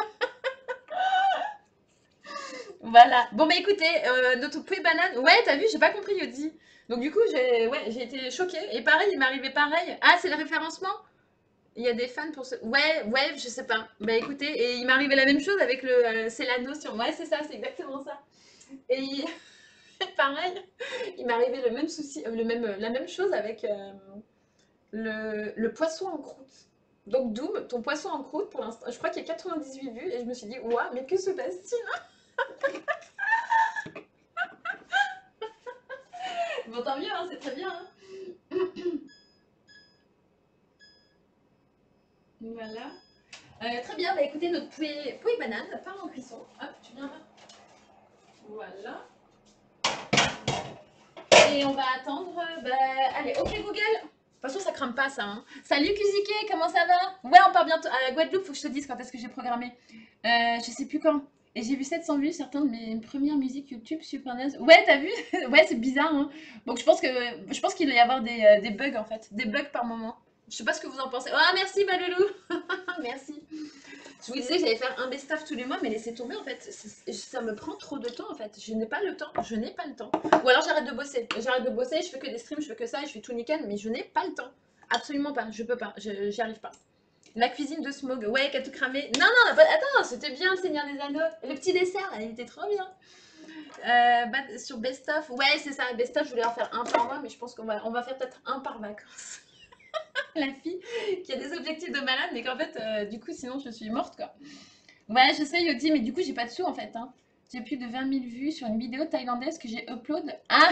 Voilà. Bon, bah écoutez, euh, notre poulet banane. Ouais, t'as vu, j'ai pas compris, Yodi. Donc, du coup, j'ai ouais, j'ai été choquée. Et pareil, il m'arrivait pareil. Ah, c'est le référencement? Il y a des fans pour ce. Ouais, ouais, je sais pas. Bah écoutez, et il m'arrivait la même chose avec le. Euh, c'est la notion. Ouais, c'est ça, c'est exactement ça. Et il- pareil, il m'arrivait le même souci, euh, le même, la même chose avec euh, le, le poisson en croûte. Donc, Doom, ton poisson en croûte, pour l'instant, je crois qu'il y a quatre-vingt-dix-huit vues. Et je me suis dit, ouah, mais que se passe-t-il? Bon, tant mieux, hein, c'est très bien, hein. Voilà. Euh, très bien, bah écoutez, notre poulet, poulet banane part en cuisson. Hop, tu viens là. Voilà. Et on va attendre. euh, Bah, allez, ok Google. De toute façon, ça crame pas ça, hein. Salut Kuzike, comment ça va? Ouais, on part bientôt. À Guadeloupe, faut que je te dise quand est-ce que j'ai programmé. Euh, je sais plus quand. Et j'ai vu sept cents vues, certains de mes premières musiques YouTube super naze. Ouais, t'as vu? Ouais, c'est bizarre, hein. Donc je pense que je pense qu'il doit y avoir des, euh, des bugs en fait. Des bugs par moment. Je sais pas ce que vous en pensez. Ah, merci Balelou. Merci. Je vous disais que j'allais faire un best-of tous les mois, mais laissez tomber en fait. C'est- Ça me prend trop de temps en fait. Je n'ai pas le temps. Je n'ai pas le temps. Ou alors j'arrête de bosser. J'arrête de bosser, je fais que des streams, je fais que ça, je fais tout nickel, mais je n'ai pas le temps. Absolument pas. Je peux pas. Je J'y arrive pas. La cuisine de Smog. Ouais, qui a tout cramé. Non, non, pas... attends, c'était bien le Seigneur des Anneaux. Le petit dessert, là, il était trop bien. Euh, bah, sur best-of. Ouais, c'est ça. Best-of, je voulais en faire un par mois, mais je pense qu'on va, on va faire peut-être un par vacances. La fille qui a des objectifs de malade, mais qu'en fait, euh, du coup, sinon, je suis morte, quoi. Ouais, je sais, Yoti, mais du coup, j'ai pas de sous en fait, hein. J'ai plus de vingt mille vues sur une vidéo thaïlandaise que j'ai upload. Ah,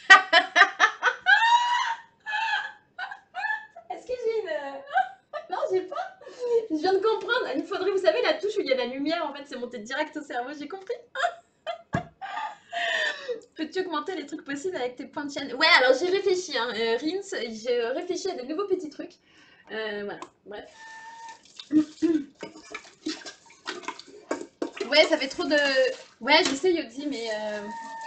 est-ce que j'ai une. Non, j'ai pas. Je viens de comprendre. Il me faudrait, vous savez, la touche où il y a la lumière, en fait, c'est monté direct au cerveau. J'ai compris. Peux-tu augmenter les trucs possibles avec tes points de chaîne? Ouais, alors j'ai réfléchi, hein. Euh, Rins, j'ai réfléchi à de nouveaux petits trucs. Euh, voilà, bref. Ouais, ça fait trop de. Ouais, je sais, Yodi, mais. Euh...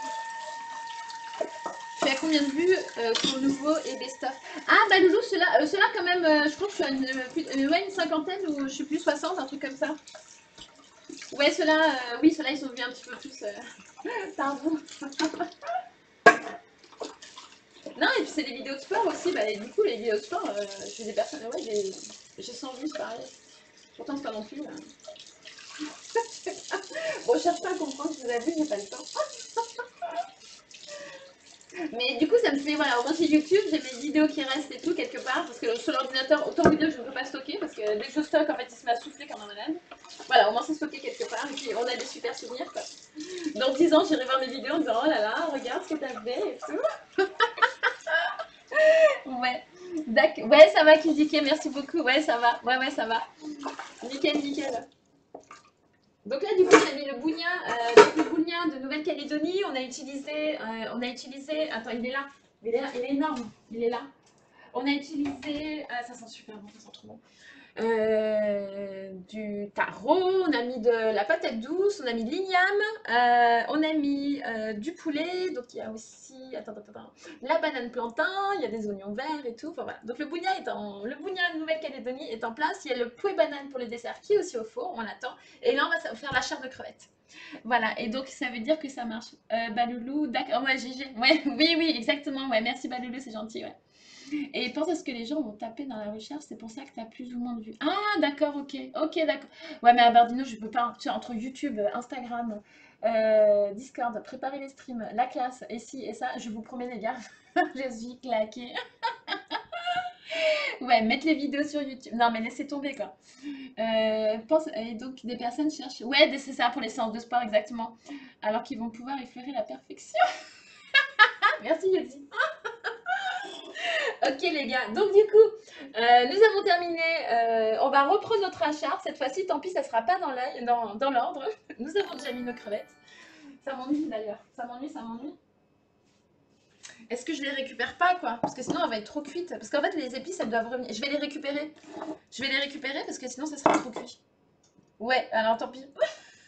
Tu as combien de vues euh, pour le nouveau et best-of? Ah, bah Loulou, ceux-là, euh, ceux quand même, euh, je crois que je suis à une, euh, ouais, une cinquantaine ou je sais plus, soixante, un truc comme ça. Ouais, ceux-là, euh, oui, ceux-là, ils sont venus un petit peu tous. Euh... Pardon. Non, et puis c'est des vidéos de sport aussi. Bah, et du coup, les vidéos de sport, euh, je fais des personnes. Ouais, j'ai j'ai cent vues, c'est pareil. Pourtant, c'est pas non plus. Là. Bon, je cherche pas à comprendre, je vous avoue, j'ai pas le temps. Mais du coup, ça me fait, voilà, au moins c'est YouTube, j'ai mes vidéos qui restent et tout, quelque part, parce que sur l'ordinateur, autant vous dire que je ne peux pas stocker, parce que dès que je stocke, en fait, il se met à souffler comme un malade. Voilà, au moins c'est stocké quelque part, et puis on a des super souvenirs, quoi. Dans dix ans, j'irai voir mes vidéos en disant, oh là là, regarde ce que t'as fait et tout. Ouais, d'accord. Ouais, ça va, Kizike, merci beaucoup. Ouais, ça va, ouais, ouais, ça va. Nickel, nickel. Donc là, du coup, on a mis le bougna, euh, donc le bougna de Nouvelle-Calédonie. On a utilisé, euh, on a utilisé. Attends, il est là. Il est, là, il est énorme. Il est là. On a utilisé. Ah, ça sent super bon, ça sent trop bon. Euh, du taro, on a mis de la patate douce, on a mis de l'igname, euh, on a mis euh, du poulet, donc il y a aussi attends, attends, attends, la banane plantain, il y a des oignons verts et tout. Enfin, voilà. Donc le bougna est en, le bougna de Nouvelle-Calédonie est en place. Il y a le poulet banane pour les desserts qui est aussi au four, on l'attend. Et là on va faire la chair de crevette. Voilà, et donc ça veut dire que ça marche. Euh, Baloulou, d'accord, ouais, G G. Ouais, oui, oui, exactement, ouais, merci Baloulou, c'est gentil, ouais. Et pense à ce que les gens vont taper dans la recherche, c'est pour ça que tu as plus ou moins de vues. Ah, d'accord, ok, ok, d'accord. Ouais, mais à Bardino, je peux pas. Tu sais, entre YouTube, Instagram, euh, Discord, préparer les streams, la classe, et ci et ça, je vous promets, les gars, je suis claquée. Ouais, mettre les vidéos sur YouTube. Non, mais laissez tomber, quoi. Euh, pense, et donc, des personnes cherchent. Ouais, des- c'est ça pour les séances de sport, exactement. Alors qu'ils vont pouvoir effleurer la perfection. Merci, Yodi. Ok les gars, donc du coup, euh, nous avons terminé, euh, on va reprendre notre achat, cette fois-ci, tant pis, ça sera pas dans l'œil- dans, dans l'ordre, nous avons déjà mis nos crevettes, ça m'ennuie d'ailleurs, ça m'ennuie, ça m'ennuie. Est-ce que je les récupère pas quoi? Parce que sinon elle va être trop cuite, parce qu'en fait les épices elles doivent revenir, je vais les récupérer, je vais les récupérer parce que sinon ça sera trop cuit. Ouais, alors tant pis,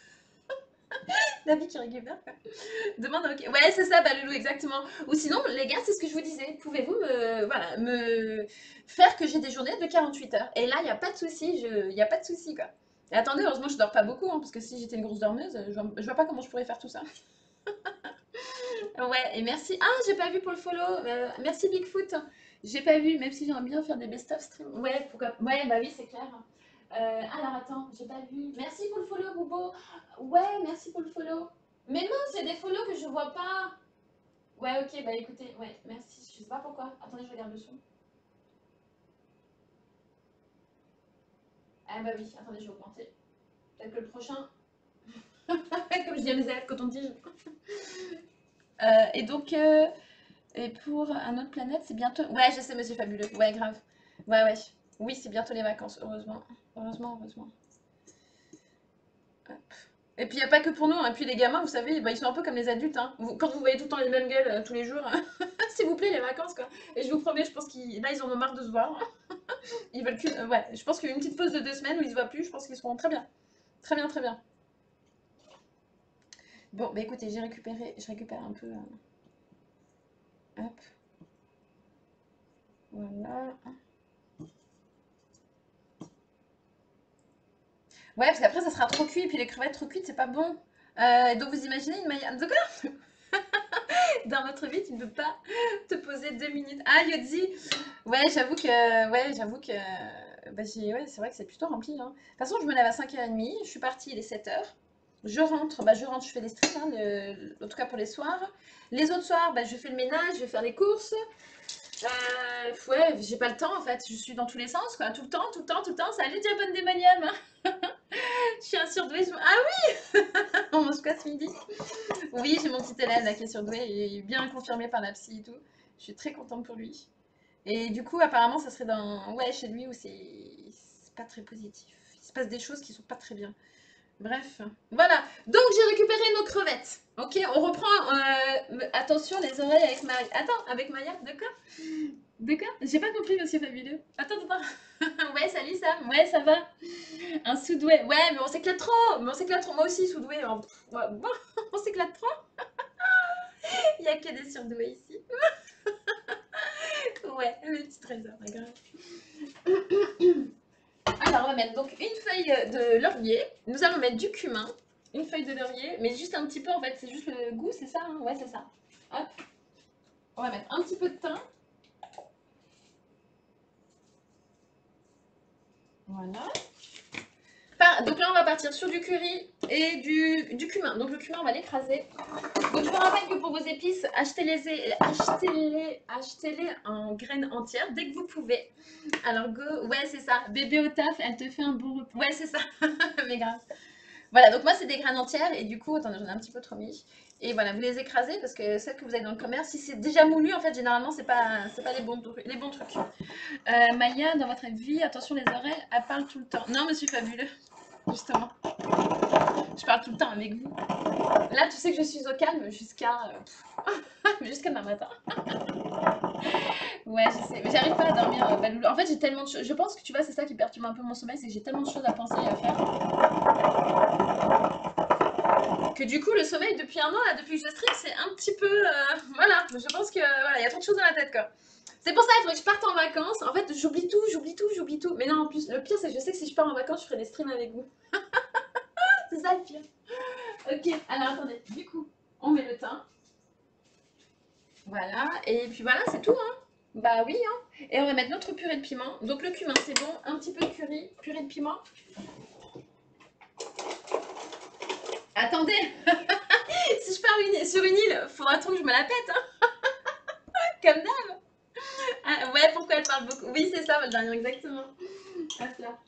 la vie qui récupère quoi. Demande à ok. Ouais, c'est ça, bah, Loulou, exactement. Ou sinon, les gars, c'est ce que je vous disais. Pouvez-vous me, voilà, me faire que j'ai des journées de quarante-huit heures? Et là, il n'y a pas de souci, il n'y a pas de souci, quoi. Et attendez, heureusement, je dors pas beaucoup, hein, parce que si j'étais une grosse dormeuse, je vois, je vois pas comment je pourrais faire tout ça. Ouais, et merci. Ah, j'ai pas vu pour le follow. Euh, merci Bigfoot. J'ai pas vu, même si j'aimerais bien faire des best-of stream. Ouais, pourquoi... ouais, bah oui, c'est clair. Euh, alors attends, j'ai pas vu. Merci pour le follow, Boubo. Ouais, merci pour le follow. Mais mince, il y a des follow que je vois pas. Ouais, ok, bah écoutez, ouais, merci. Je sais pas pourquoi. Attendez, je regarde le son. Ah bah oui, attendez, je vais augmenter. Peut-être que le prochain. Comme je dis à mes élèves quand on dit. Euh, et donc, euh, et pour un autre planète, c'est bientôt. Ouais, je sais, monsieur Fabuleux. Ouais, grave. Ouais, ouais. Oui, c'est bientôt les vacances, heureusement. Heureusement, heureusement. Hop. Et puis, il n'y a pas que pour nous. Et puis, les gamins, vous savez, bah, ils sont un peu comme les adultes. Hein. Vous- quand vous voyez tout le temps les mêmes gueules euh, tous les jours, s'il vous plaît, les vacances, quoi. Et je vous promets, je pense qu'ils là, ils en ont marre de se voir. Ils veulent qu'une. euh, ouais, je pense qu'une petite pause de deux semaines où ils se voient plus, je pense qu'ils seront très bien. Très bien, très bien. Bon, bah écoutez, j'ai récupéré. Je récupère un peu. euh, Hop, voilà. Ouais, parce qu'après, ça sera trop cuit. Et puis, les crevettes trop cuites, c'est pas bon. Euh, donc, vous imaginez une manière. De quoi? Dans votre vie, tu ne peux pas te poser deux minutes. Ah, Yodzi! Ouais, j'avoue que. Ouais, j'avoue que. Bah, j'ai- ouais, c'est vrai que c'est plutôt rempli. Hein. De toute façon, je me lève à cinq heures trente. Je suis partie, il est sept heures. Je rentre, bah, je rentre, je fais des streams, hein, le- en tout cas pour les soirs. Les autres soirs, bah, je fais le ménage, je vais faire les courses. Euh, ouais, j'ai pas le temps en fait, je suis dans tous les sens, quoi, tout le temps, tout le temps, tout le temps. Salut Diabonne Démonium! Je suis un surdoué. Je... Ah oui! On mange quoi ce midi? Oui, j'ai mon petit élève là qui est surdoué et bien confirmé par la psy et tout. Je suis très contente pour lui. Et du coup, apparemment, ça serait dans ouais, chez lui où c'est c'est pas très positif. Il se passe des choses qui sont pas très bien. Bref, voilà. Donc j'ai récupéré nos crevettes. Ok, on reprend. euh, Attention, les oreilles avec Maya. Attends, avec Maya, d'accord? D'accord? J'ai pas compris, monsieur Fabuleux. Attends, attends. Ouais, salut Sam. Ouais, ça va. Un soudoué. Ouais, mais on s'éclate trop. Mais on s'éclate trop. Moi aussi, soudoué. hein. Pff, ouais, bon, on s'éclate trop. Il y a que des surdoués ici. Ouais, le petit trésor, pas grave. Alors, on va mettre donc une feuille de laurier. Nous allons mettre du cumin. Une feuille de laurier, mais juste un petit peu en fait. C'est juste le goût, c'est ça? Hein, ouais, c'est ça. Hop. On va mettre un petit peu de thym. Voilà. Par- Donc là, on va partir sur du curry et du, du cumin. Donc le cumin, on va l'écraser. Donc je vous rappelle que pour vos épices, achetez-les achetez-les achetez-les en graines entières dès que vous pouvez. Alors go, ouais c'est ça. Bébé au taf, elle te fait un bon repas. Ouais c'est ça. Mais grave. Voilà, donc moi c'est des graines entières et du coup, attendez, j'en ai un petit peu trop mis. Et voilà, vous les écrasez parce que celles que vous avez dans le commerce, si c'est déjà moulu, en fait, généralement, c'est pas, c'est pas les bons, les bons trucs. Euh, Maya, dans votre vie, attention les oreilles, elle parle tout le temps. Non, monsieur Fabuleux, justement. Je parle tout le temps avec vous. Là, tu sais que je suis au calme jusqu'à euh, jusqu'à demain matin. Ouais, je sais, mais j'arrive pas à dormir, euh, Baloulou. En fait, j'ai tellement de choses. Je pense que tu vois, c'est ça qui perturbe un peu mon sommeil, c'est que j'ai tellement de choses à penser et à faire. Que du coup, le sommeil depuis un an, là, depuis que je stream, c'est un petit peu. euh, voilà, je pense que voilà, il y a trop de choses dans la tête, quoi. C'est pour ça qu'il faudrait que je parte en vacances. En fait, j'oublie tout, j'oublie tout, j'oublie tout. Mais non, en plus, le pire, c'est que je sais que si je pars en vacances, je ferai des streams avec vous. C'est ça le pire. Ok, alors attendez, du coup, on met le thym. Voilà, et puis voilà, c'est tout, hein. Bah oui, hein. Et on va mettre notre purée de piment. Donc le cumin, c'est bon. Un petit peu de curry, purée de piment. Attendez, si je pars une- sur une île, faudra trop que je me la pète, hein. Comme d'hab. Ah, ouais, pourquoi elle parle beaucoup? Oui, c'est ça, Valdarien, exactement. Hop là.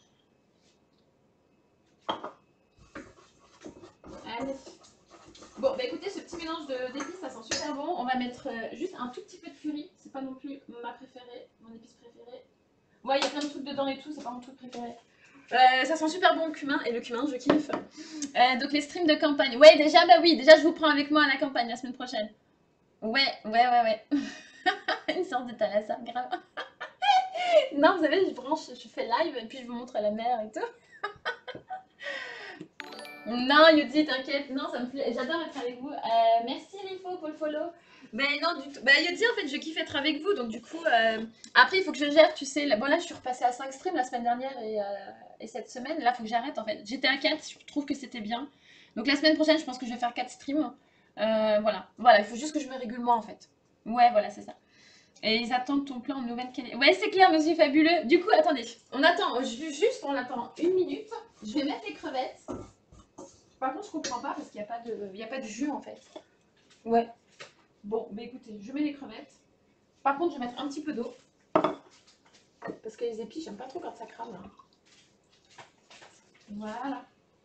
Allez. Bon, bah écoutez, ce petit mélange de- d'épices, ça sent super bon. On va mettre euh, juste un tout petit peu de curry. C'est pas non plus ma préférée, mon épice préférée. Ouais, il y a plein de trucs dedans et tout, c'est pas mon truc préféré. Euh, ça sent super bon le cumin, et le cumin, je kiffe. Euh, donc les streams de campagne. Ouais, déjà, bah oui, déjà, je vous prends avec moi à la campagne la semaine prochaine. Ouais, ouais, ouais, ouais. Une sorte de thalassa, grave. Non, vous savez, je branche, je fais live, et puis je vous montre la mer et tout. Non, Yodi, t'inquiète, non, ça me plaît, j'adore être avec vous. Euh, merci Lifo pour le follow. Ben non, du tout. Ben Yodi, en fait, je kiffe être avec vous, donc du coup, euh, après, il faut que je gère, tu sais. Là, bon, là, je suis repassée à cinq streams la semaine dernière et, euh, et cette semaine. Là, il faut que j'arrête, en fait. J'étais à quatre, je trouve que c'était bien. Donc la semaine prochaine, je pense que je vais faire quatre streams. Euh, voilà, voilà, il faut juste que je me régule moi, en fait. Ouais, voilà, c'est ça. Et ils attendent ton plan en nouvelle qualité. Ouais, c'est clair, monsieur Fabuleux. Du coup, attendez, on attend, ju- juste, on attend une minute. Je vais mettre les crevettes. Par contre, je comprends pas parce qu'il n'y a, pas de- il y a pas de jus en fait. Ouais. Bon, bah écoutez, je mets les crevettes. Par contre, je vais mettre un petit peu d'eau. Parce que les épis, j'aime pas trop quand ça crame. Là. Voilà.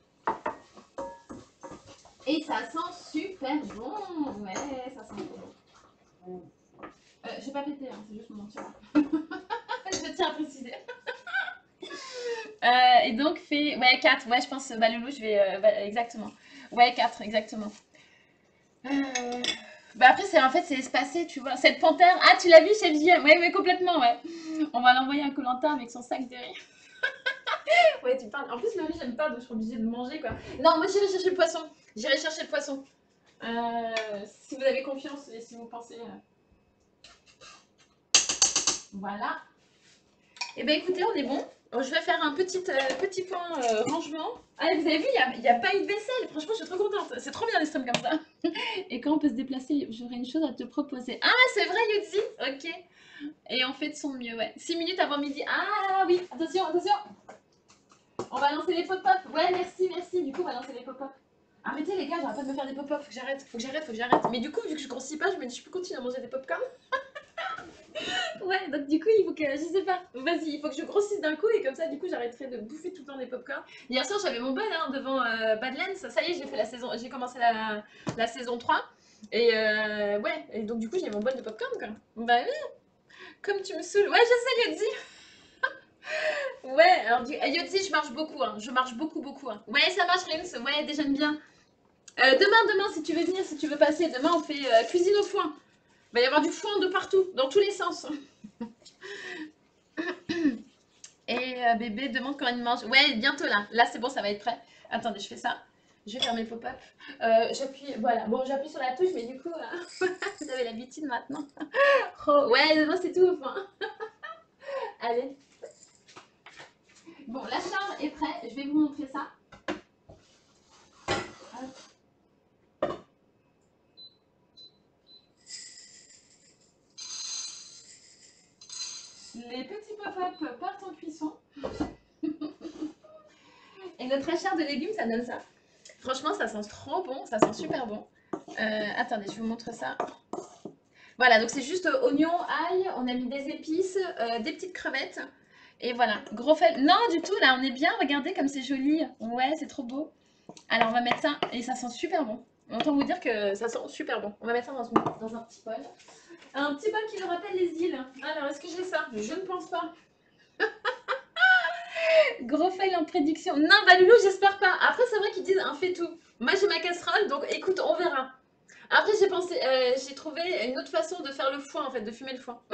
Et ça sent super bon. Ouais, ça sent bon. Euh, j'ai pas pété, hein, c'est juste mon mentir. Je tiens à préciser. Euh, et donc, fait. Ouais, quatre. Ouais, je pense, bah, Loulou, je vais. euh, bah, exactement. Ouais, quatre, exactement. Euh, Bah après, c'est en fait, c'est espacé, tu vois. Cette panthère. Ah, tu l'as vu chez J M? Ouais, ouais, complètement, ouais. On va l'envoyer un Koh-Lanta avec son sac de riz. Ouais, tu parles. En plus, le riz, j'aime pas, donc je suis obligée de manger, quoi. Non, moi, j'irai chercher le poisson. J'irai chercher le poisson. Euh, si vous avez confiance et si vous pensez. euh, Voilà. Et ben écoutez, on est bon. Je vais faire un petit, euh, petit point euh, rangement. Ah, vous avez vu, il n'y a, a pas eu de vaisselle. Franchement, je suis trop contente. C'est trop bien les streams comme ça. Et quand on peut se déplacer, j'aurais une chose à te proposer. Ah, c'est vrai, Yudzi. Ok. Et on fait de son mieux, ouais. six minutes avant midi. Ah oui, attention, attention. On va lancer les pop-up. Ouais, merci, merci. Du coup, on va lancer les pop-up. Arrêtez les gars, j'arrête pas de me faire des pop-up. Faut que j'arrête, faut que j'arrête, faut que j'arrête. Mais du coup, vu que je grossis pas, je me dis, je peux continuer à manger des pop-corn. Ouais, donc du coup, il faut que, je sais pas, vas-y, il faut que je grossisse d'un coup et comme ça, du coup, j'arrêterai de bouffer tout le temps des pop-corn. Hier soir, j'avais mon bol hein, devant euh, Badlands. Ça y est, j'ai fait la saison, j'ai commencé la, la saison trois. Et euh, ouais, et donc du coup, j'ai mon bol de pop-corn quoi. Bah oui, comme tu me saoules. Ouais, je sais, Yodzi. Ouais, alors du... Yodzi, je marche beaucoup, hein. Je marche beaucoup, beaucoup. Hein. Ouais, ça marche, Rins. Ouais, déjeune bien. Euh, demain, demain, si tu veux venir, si tu veux passer, demain, on fait euh, cuisine au foin. Il va y avoir du foin de partout, dans tous les sens. Et euh, bébé demande quand il mange. Ouais, bientôt là. Là, c'est bon, ça va être prêt. Attendez, je fais ça. Je vais faire mes pop-up. Euh, j'appuie, voilà. Bon, j'appuie sur la touche, mais du coup, euh, vous avez l'habitude maintenant. Oh, ouais, demain, c'est tout. Enfin. Allez. Bon, la chambre est prête. Je vais vous montrer ça. Hop. Les petits pop-up partent en cuisson. Et notre achat de légumes, ça donne ça. Franchement, ça sent trop bon. Ça sent super bon. Euh, attendez, je vous montre ça. Voilà, donc c'est juste euh, oignon, ail, on a mis des épices, euh, des petites crevettes. Et voilà, gros fel. Non, du tout, là, on est bien. Regardez comme c'est joli. Ouais, c'est trop beau. Alors, on va mettre ça et ça sent super bon. Autant vous dire que ça sent super bon. On va mettre ça dans, une- dans un petit bol. Un petit bol qui nous rappelle les îles. Alors, est-ce que j'ai ça? Je ne pense pas. Gros fail en prédiction. Non, bah Loulou, j'espère pas. Après, c'est vrai qu'ils disent un fait tout. Moi, j'ai ma casserole, donc écoute, on verra. Après, j'ai pensé, euh, j'ai trouvé une autre façon de faire le foin, en fait, de fumer le foin.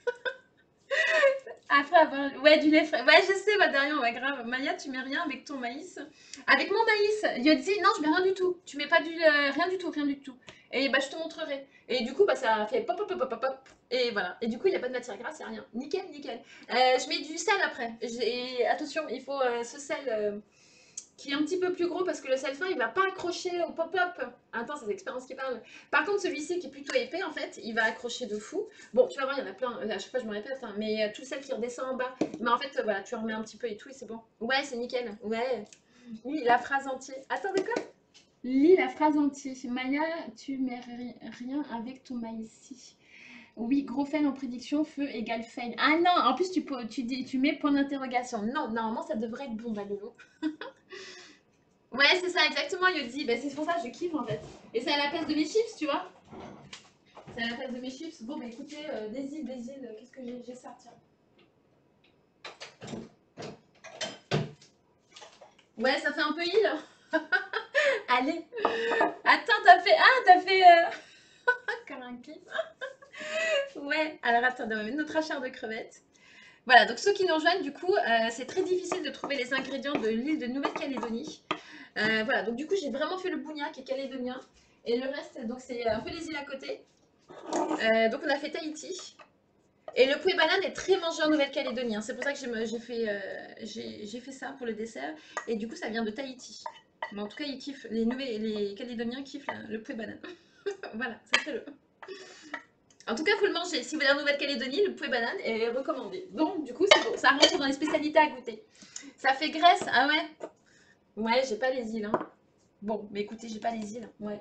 Après avoir... Ouais, du lait frais. Ouais, je sais, Valérian, ouais, grave. Maya, tu mets rien avec ton maïs. Avec mon maïs. Yodzi, non, je mets rien du tout. Tu mets pas du... euh, rien du tout, rien du tout. Et bah, je te montrerai. Et du coup, bah, ça fait pop, pop, pop, pop, pop. Et voilà. Et du coup, il n'y a pas de matière grasse, il n'y a rien. Nickel, nickel. Euh, je mets du sel après. J'ai- Attention, il faut euh, ce sel... euh, qui est un petit peu plus gros parce que le self-fin il va pas accrocher au pop-up. Attends, c'est l'expérience qui parle. Par contre, celui-ci qui est plutôt épais, en fait, il va accrocher de fou. Bon, tu vas voir, il y en a plein. À chaque fois, je me répète, hein, mais tout ça qui redescend en bas. Mais en fait, voilà, tu remets un petit peu et tout et c'est bon. Ouais, c'est nickel. Ouais. Lis la phrase entière. Attends, de quoi? Lis la phrase entière. Maya, tu mets ri- rien avec ton maïs. Oui, gros fail en prédiction, feu égale fail. Ah non, en plus tu, peux- tu, dis, tu mets point d'interrogation. Non, normalement ça devrait être bon, Valolo. Ouais, c'est ça, exactement, Yodi. Ben, c'est pour ça que je kiffe en fait. Et c'est à la place de mes chips, tu vois. C'est à la place de mes chips. Bon, bah écoutez, euh, des îles, des îles, qu'est-ce que j'ai j'ai ça, tiens. Ouais, ça fait un peu île. Allez. Attends, t'as fait. Ah, t'as fait. Euh... Comme un kiff. Ouais, alors attends, on va mettre notre achat de crevettes. Voilà, donc ceux qui nous rejoignent, du coup, euh, c'est très difficile de trouver les ingrédients de l'île de Nouvelle-Calédonie. Euh, voilà, donc du coup, j'ai vraiment fait le bougna qui est calédonien. Et le reste, donc c'est un peu les îles à côté. Euh, donc on a fait Tahiti. Et le poulet banane est très mangé en Nouvelle-Calédonie. Hein. C'est pour ça que j'ai fait, euh, fait ça pour le dessert. Et du coup, ça vient de Tahiti. Mais en tout cas, ils kiffent, les, Nouvelles, les Calédoniens kiffent la, le poulet banane. Voilà, sachez-le. En tout cas, il faut le manger. Si vous allez en Nouvelle-Calédonie, le poulet banane est recommandé. Donc, du coup, c'est bon. Ça rentre dans les spécialités à goûter. Ça fait graisse. Ah ouais. Ouais, j'ai pas les îles. Hein. Bon, mais écoutez, j'ai pas les îles. Ouais.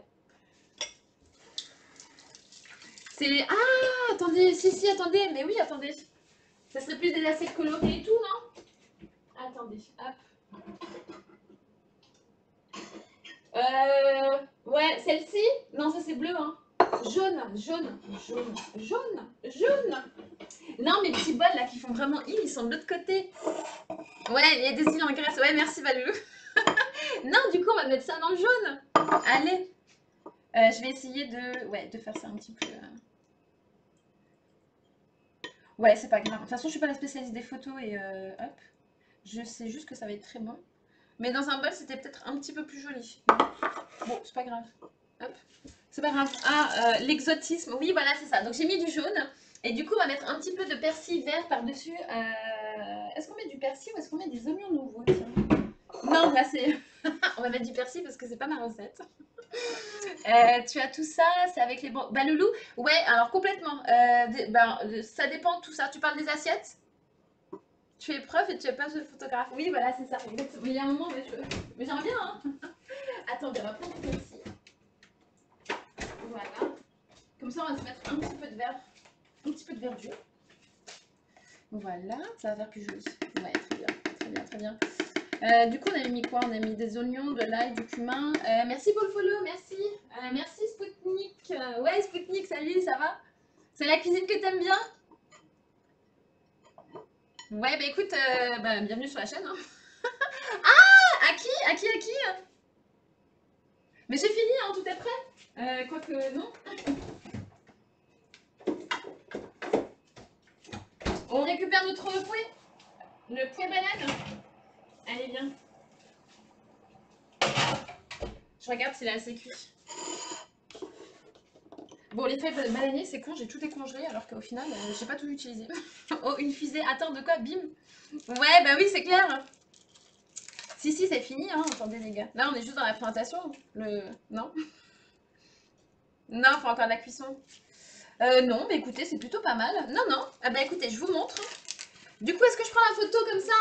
C'est... Ah, attendez. Si, si, attendez. Mais oui, attendez. Ça serait plus des assiettes colorées et tout, non? Attendez. Hop. Euh... Ouais, celle-ci? Non, ça c'est bleu, hein. Jaune, jaune, jaune, jaune, jaune. Non, mes petits bols là qui font vraiment île, ils sont de l'autre côté. Ouais, il y a des îles en Grèce. Ouais, merci Valou. Non, du coup, on va mettre ça dans le jaune. Allez. Euh, je vais essayer de, ouais, de faire ça un petit peu. Ouais, c'est pas grave. De toute façon, je suis pas la spécialiste des photos et euh, hop. Je sais juste que ça va être très bon. Mais dans un bol, c'était peut-être un petit peu plus joli. Bon, c'est pas grave. Hop. C'est pas grave. Ah, euh, l'exotisme. Oui, voilà, c'est ça. Donc, j'ai mis du jaune. Et du coup, on va mettre un petit peu de persil vert par-dessus. Euh... Est-ce qu'on met du persil ou est-ce qu'on met des oignons nouveaux? Tiens. Non, là, c'est... on va mettre du persil parce que c'est pas ma recette. Euh, tu as tout ça, c'est avec les bons... Bah, Loulou, ouais, alors complètement. Euh, des- bah, ça dépend de tout ça. Tu parles des assiettes? Tu es prof et tu es pas de photographe. Oui, voilà, c'est ça. Mais il y a un moment, mais, je... mais j'aimerais bien, hein. Attendez, on va prendre celle-ci. Voilà. Comme ça, on va se mettre un petit peu de vert, un petit peu de verdure. Voilà, ça va faire plus joli. Ouais, très bien, très bien, très bien. Euh, du coup, on a mis quoi? On a mis des oignons, de l'ail, du cumin. Euh, merci pour le follow, merci. Euh, merci Spoutnik. Euh, ouais, Spoutnik, salut, ça va? C'est la cuisine que t'aimes bien? Ouais, bah écoute, euh, bah, bienvenue sur la chaîne. Hein. Ah, à qui? À qui? À qui? Mais j'ai fini, hein, tout est prêt. Euh, Quoique, non. On récupère notre fouet. Le poulet banane. Allez, viens. Je regarde s'il est assez cuit. Bon, les fèves bananiers, c'est con, j'ai tout décongelé alors qu'au final, euh, j'ai pas tout utilisé. Oh, une fusée. Attends, de quoi? Bim. Ouais, bah oui, c'est clair. Si, si, c'est fini, hein. Attendez, les gars. Là, on est juste dans la présentation. Le... Non? Non, faut encore de la cuisson. Euh, non, mais écoutez, c'est plutôt pas mal. Non, non. Ah bah écoutez, je vous montre. Du coup, est-ce que je prends la photo comme ça?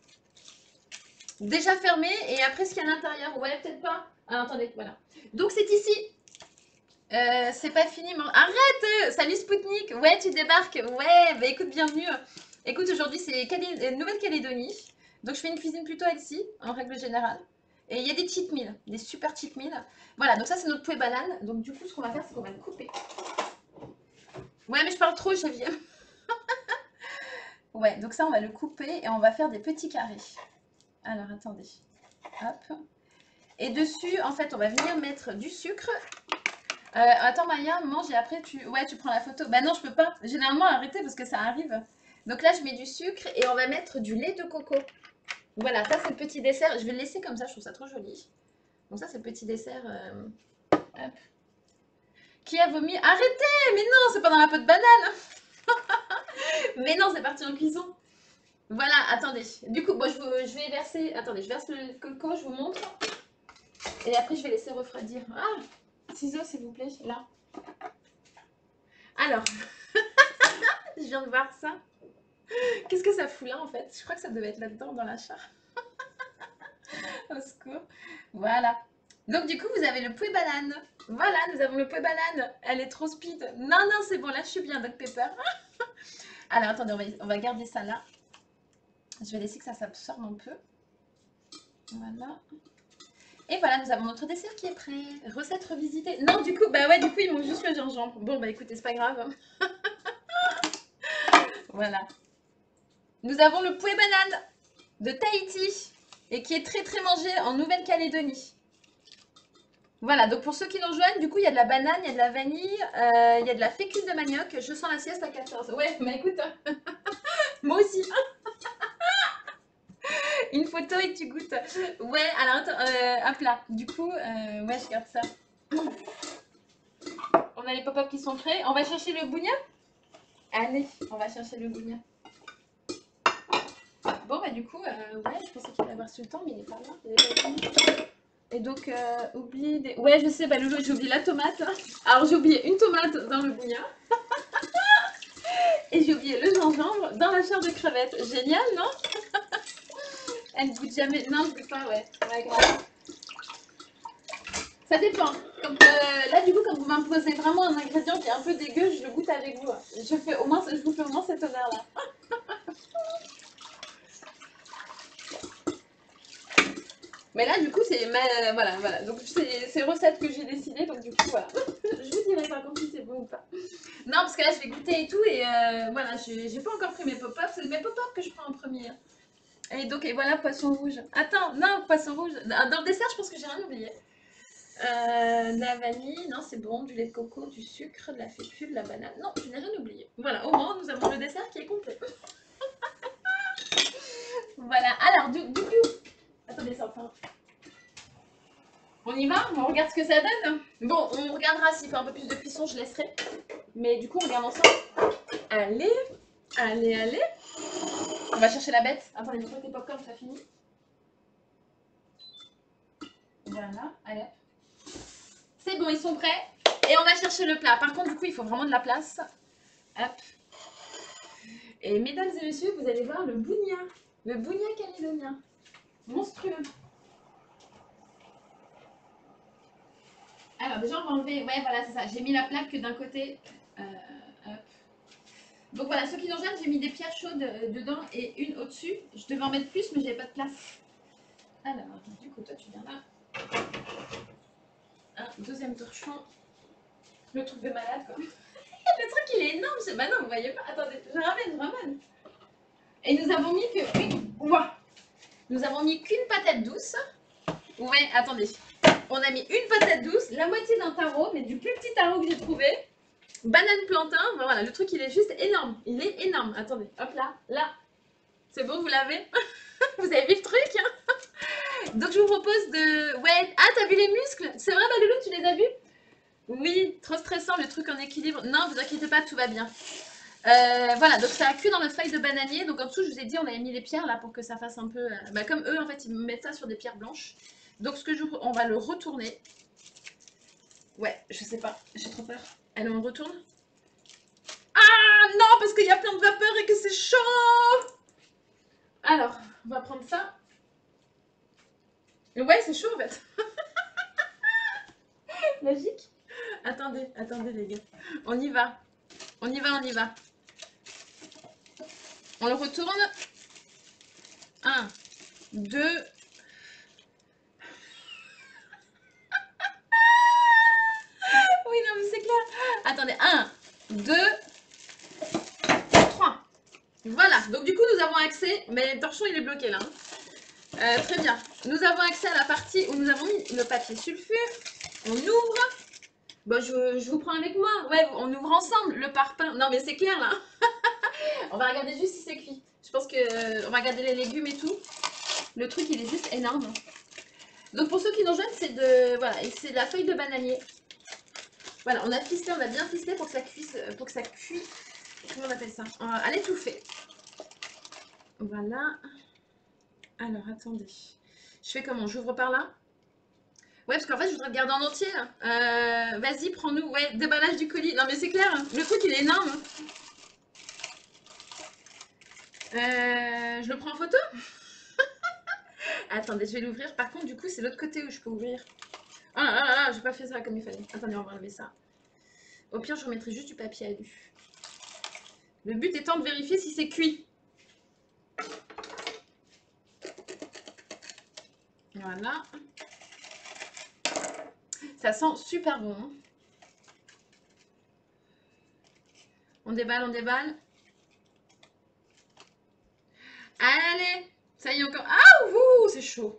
Déjà fermé et après ce qu'il y a à l'intérieur. Ouais, peut-être pas. Ah, attendez, voilà. Donc c'est ici. Euh, c'est pas fini. Mais... Arrête! Salut Spoutnik. Ouais, tu débarques. Ouais, bah écoute, bienvenue. Écoute, aujourd'hui c'est Calé... Nouvelle-Calédonie. Donc je fais une cuisine plutôt healthy, en règle générale. Et il y a des cheat meals, des super cheat meals. Voilà, donc ça c'est notre poulet banane. Donc du coup, ce qu'on va faire, c'est qu'on va le couper. Ouais, mais je parle trop, Javier. Ouais, donc ça, on va le couper et on va faire des petits carrés. Alors, attendez. Hop. Et dessus, en fait, on va venir mettre du sucre. Euh, attends, Maya, mange et après, tu... Ouais, tu prends la photo. Bah non, je peux pas. Généralement, arrêtez parce que ça arrive. Donc là, je mets du sucre et on va mettre du lait de coco. Voilà, ça, c'est le petit dessert. Je vais le laisser comme ça, je trouve ça trop joli. Donc ça, c'est le petit dessert. Euh... Hop. Qui a vomi? Arrêtez! Mais non, c'est pas dans la peau de banane. Mais non, c'est parti en cuisson. Voilà, attendez. Du coup, moi, je, vous- je vais verser... Attendez, je verse le coco, je vous montre. Et après, je vais laisser refroidir. Ah, ciseaux, s'il vous plaît, là. Alors, je viens de voir ça. Qu'est-ce que ça fout là, en fait? Je crois que ça devait être là-dedans, dans l'achat. Au secours. Voilà. Donc, du coup, vous avez le pouet banane. Voilà, nous avons le pouet banane. Elle est trop speed. Non, non, c'est bon, là, je suis bien, Doc Pepper. Alors, attendez, on va, on va garder ça là. Je vais laisser que ça s'absorbe un peu. Voilà. Et voilà, nous avons notre dessert qui est prêt. Recette revisitée. Non, du coup, bah ouais, du coup, il manque juste le gingembre. Bon, bah écoutez, c'est pas grave. Voilà. Nous avons le pouet banane de Tahiti et qui est très très mangé en Nouvelle-Calédonie. Voilà, donc pour ceux qui nous rejoignent, du coup, il y a de la banane, il y a de la vanille, euh, il y a de la fécule de manioc. Je sens la sieste à quatorze. Ouais, bah écoute, moi aussi. Une photo et tu goûtes. Ouais, alors attends, euh, hop là. Du coup, euh, ouais, je garde ça. On a les pop-up qui sont prêts. On va chercher le bougna. Allez, on va chercher le bougna. Bon, bah du coup, euh, ouais, je pensais qu'il allait avoir sur le temps, mais il n'est pas là. Il est pas venu. Et donc, euh, oublie des... Ouais, je sais, bah Loulou, j'ai oublié la tomate. Alors, j'ai oublié une tomate dans le bougna. Et j'ai oublié le gingembre dans la chair de crevette. Génial, non? Elle ne goûte jamais. Non, je goûte pas, ouais. Ouais, grave. Ça dépend. Comme, euh, là, du coup, quand vous m'imposez vraiment un ingrédient qui est un peu dégueu, je le goûte avec vous. Je, fais au moins, je vous fais au moins cet honneur-là. Mais là, du coup, c'est ma... voilà, voilà. Donc, c'est ces recettes que j'ai décidées. Donc, du coup, voilà. Je vous dirai par contre si c'est bon ou pas. Non, parce que là, je vais goûter et tout. Et euh, voilà, j'ai pas encore pris mes pop-up. C'est mes pop-up que je prends en premier. Et donc, et voilà, poisson rouge. Attends, non, poisson rouge. Dans le dessert, je pense que j'ai rien oublié. Euh, de la vanille, non, c'est bon. Du lait de coco, du sucre, de la fécule, de la banane. Non, je n'ai rien oublié. Voilà, au moins, nous avons le dessert qui est complet. Voilà, alors, du, du coup. Attendez, ça enfin. On y va? On regarde ce que ça donne? Bon, on regardera s'il faut un peu plus de cuisson, je laisserai. Mais du coup, on regarde ensemble. Allez, allez, allez. On va chercher la bête. Attendez, montre tes popcorn, ça finit. Voilà, allez. C'est bon, ils sont prêts. Et on va chercher le plat. Par contre, du coup, il faut vraiment de la place. Hop. Et mesdames et messieurs, vous allez voir le bougna. Le bougna calédonien. Monstrueux. Alors déjà, on va enlever... Ouais, voilà, c'est ça. J'ai mis la plaque d'un côté. Euh, hop. Donc voilà, ceux qui nous rejoignent, j'ai mis des pierres chaudes dedans et une au-dessus. Je devais en mettre plus, mais j'avais pas de place. Alors, du coup, toi, tu viens là. Un deuxième torchon. Le truc de malade, quoi. Le truc, il est énorme. Bah non, vous voyez pas. Attendez, je ramène, je ramène. Et nous avons mis que une... Ouah. Nous avons mis qu'une patate douce. Ouais, attendez. On a mis une patate douce, la moitié d'un taro, mais du plus petit taro que j'ai trouvé. Banane plantain. Voilà, le truc, il est juste énorme. Il est énorme. Attendez, hop là, là. C'est bon, vous l'avez? Vous avez vu le truc, hein? Donc, je vous propose de... Ouais. Ah, t'as vu les muscles? C'est vrai, Baloulou, tu les as vus? Oui, trop stressant, le truc en équilibre. Non, vous inquiétez pas, tout va bien. Euh, voilà, donc ça a cuit dans notre feuille de bananier. Donc en dessous, je vous ai dit, on avait mis les pierres là pour que ça fasse un peu... Euh, bah, comme eux, en fait, ils mettent ça sur des pierres blanches. Donc ce que je... on va le retourner. Ouais, je sais pas, j'ai trop peur. Allez, on retourne. Ah non, parce qu'il y a plein de vapeur et que c'est chaud. Alors, on va prendre ça. Ouais, c'est chaud en fait. Magique. Attendez, attendez les gars. On y va. On y va, on y va. On le retourne. Un, deux. Oui, non, mais c'est clair. Attendez, un, deux, trois. Voilà, donc du coup, nous avons accès. Mais le torchon, il est bloqué là. Hein. Euh, très bien. Nous avons accès à la partie où nous avons mis le papier sulfure. On ouvre. Bon, je, je vous prends avec moi. Ouais, on ouvre ensemble le parpaing. Non, mais c'est clair là. On va regarder juste si c'est cuit. Je pense que euh, on va regarder les légumes et tout. Le truc, il est juste énorme. Donc pour ceux qui nous rejoignent, c'est de voilà, c'est de la feuille de bananier. Voilà, on a ficelé, on a bien ficelé pour que ça cuise, pour que ça cuise. Comment on appelle ça? À l'étouffer. Voilà. Alors, attendez. Je fais comment? J'ouvre par là? Ouais, parce qu'en fait, je voudrais le garder en entier. Euh, Vas-y, prends-nous. Ouais, déballage du colis. Non, mais c'est clair, hein. Le truc, il est énorme. Euh, je le prends en photo? Attendez, je vais l'ouvrir. Par contre, du coup, c'est l'autre côté où je peux ouvrir. Oh là là là là, j'ai pas fait ça comme il fallait. Attendez, on va enlever ça. Au pire, je remettrai juste du papier alu. Le but étant de vérifier si c'est cuit. Voilà. Ça sent super bon. Hein. On déballe, on déballe. Allez, ça y est encore. Ah, ouh, c'est chaud.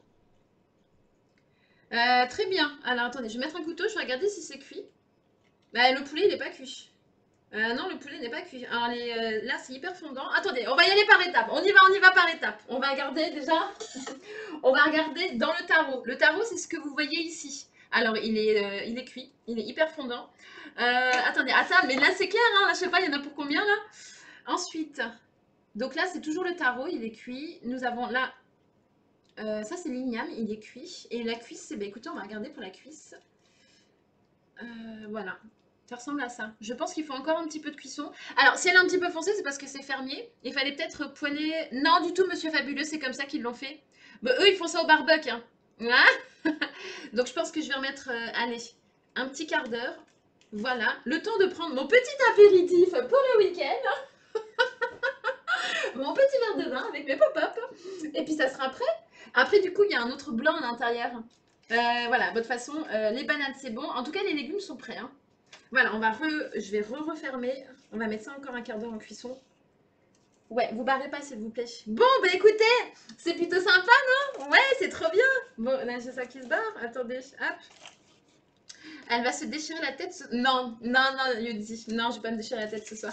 Euh, très bien. Alors, attendez, je vais mettre un couteau, je vais regarder si c'est cuit. Bah, le poulet, il n'est pas cuit. Euh, non, le poulet n'est pas cuit. Alors, les, euh, là, c'est hyper fondant. Attendez, on va y aller par étapes. On y va, on y va par étapes. On va regarder déjà. On va regarder dans le tarot. Le tarot, c'est ce que vous voyez ici. Alors, il est, euh, il est cuit. Il est hyper fondant. Euh, attendez, attends, mais là, c'est clair. Hein, là, je sais pas, il y en a pour combien, là? Ensuite, donc là, c'est toujours le tarot. Il est cuit. Nous avons là... Euh, ça, c'est l'igname. Il est cuit. Et la cuisse, c'est... Bah, écoutez, on va regarder pour la cuisse. Euh, voilà. Ça ressemble à ça. Je pense qu'il faut encore un petit peu de cuisson. Alors, si elle est un petit peu foncée, c'est parce que c'est fermier. Il fallait peut-être poêler... Non, du tout, Monsieur Fabuleux, c'est comme ça qu'ils l'ont fait. Bah, eux, ils font ça au barbecue. Hein. Hein. Donc, je pense que je vais remettre, euh, allez, un petit quart d'heure. Voilà. Le temps de prendre mon petit apéritif pour le week-end. Mon petit verre de vin avec mes pop-up. Et puis, ça sera prêt. Après, du coup, il y a un autre blanc à l'intérieur. Euh, voilà, de toute façon, euh, les bananes, c'est bon. En tout cas, les légumes sont prêts. Hein. Voilà, on va re... je vais re-refermer. On va mettre ça encore un quart d'heure en cuisson. Ouais, vous barrez pas, s'il vous plaît. Bon, bah écoutez, c'est plutôt sympa, non? Ouais, c'est trop bien. Bon, là, j'ai ça qui se barre. Attendez, hop. Elle va se déchirer la tête. Ce... Non, non, non, Yudi. Non, je vais pas me déchirer la tête ce soir.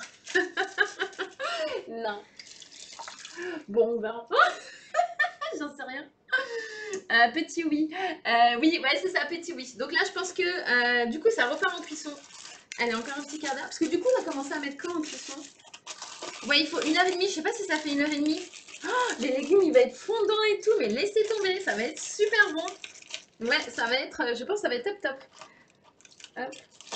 Non. Bon, on verra. J'en sais rien. Euh, petit oui. Euh, oui, ouais, c'est ça, petit oui. Donc là, je pense que euh, du coup, ça repart en cuisson. Allez, encore un petit quart d'heure. Parce que du coup, on va commencer à mettre quoi en cuisson? Ouais, il faut une heure et demie. Je sais pas si ça fait une heure et demie. Oh, les légumes, ils vont être fondants et tout. Mais laissez tomber. Ça va être super bon. Ouais, ça va être... Je pense que ça va être top top. Hop.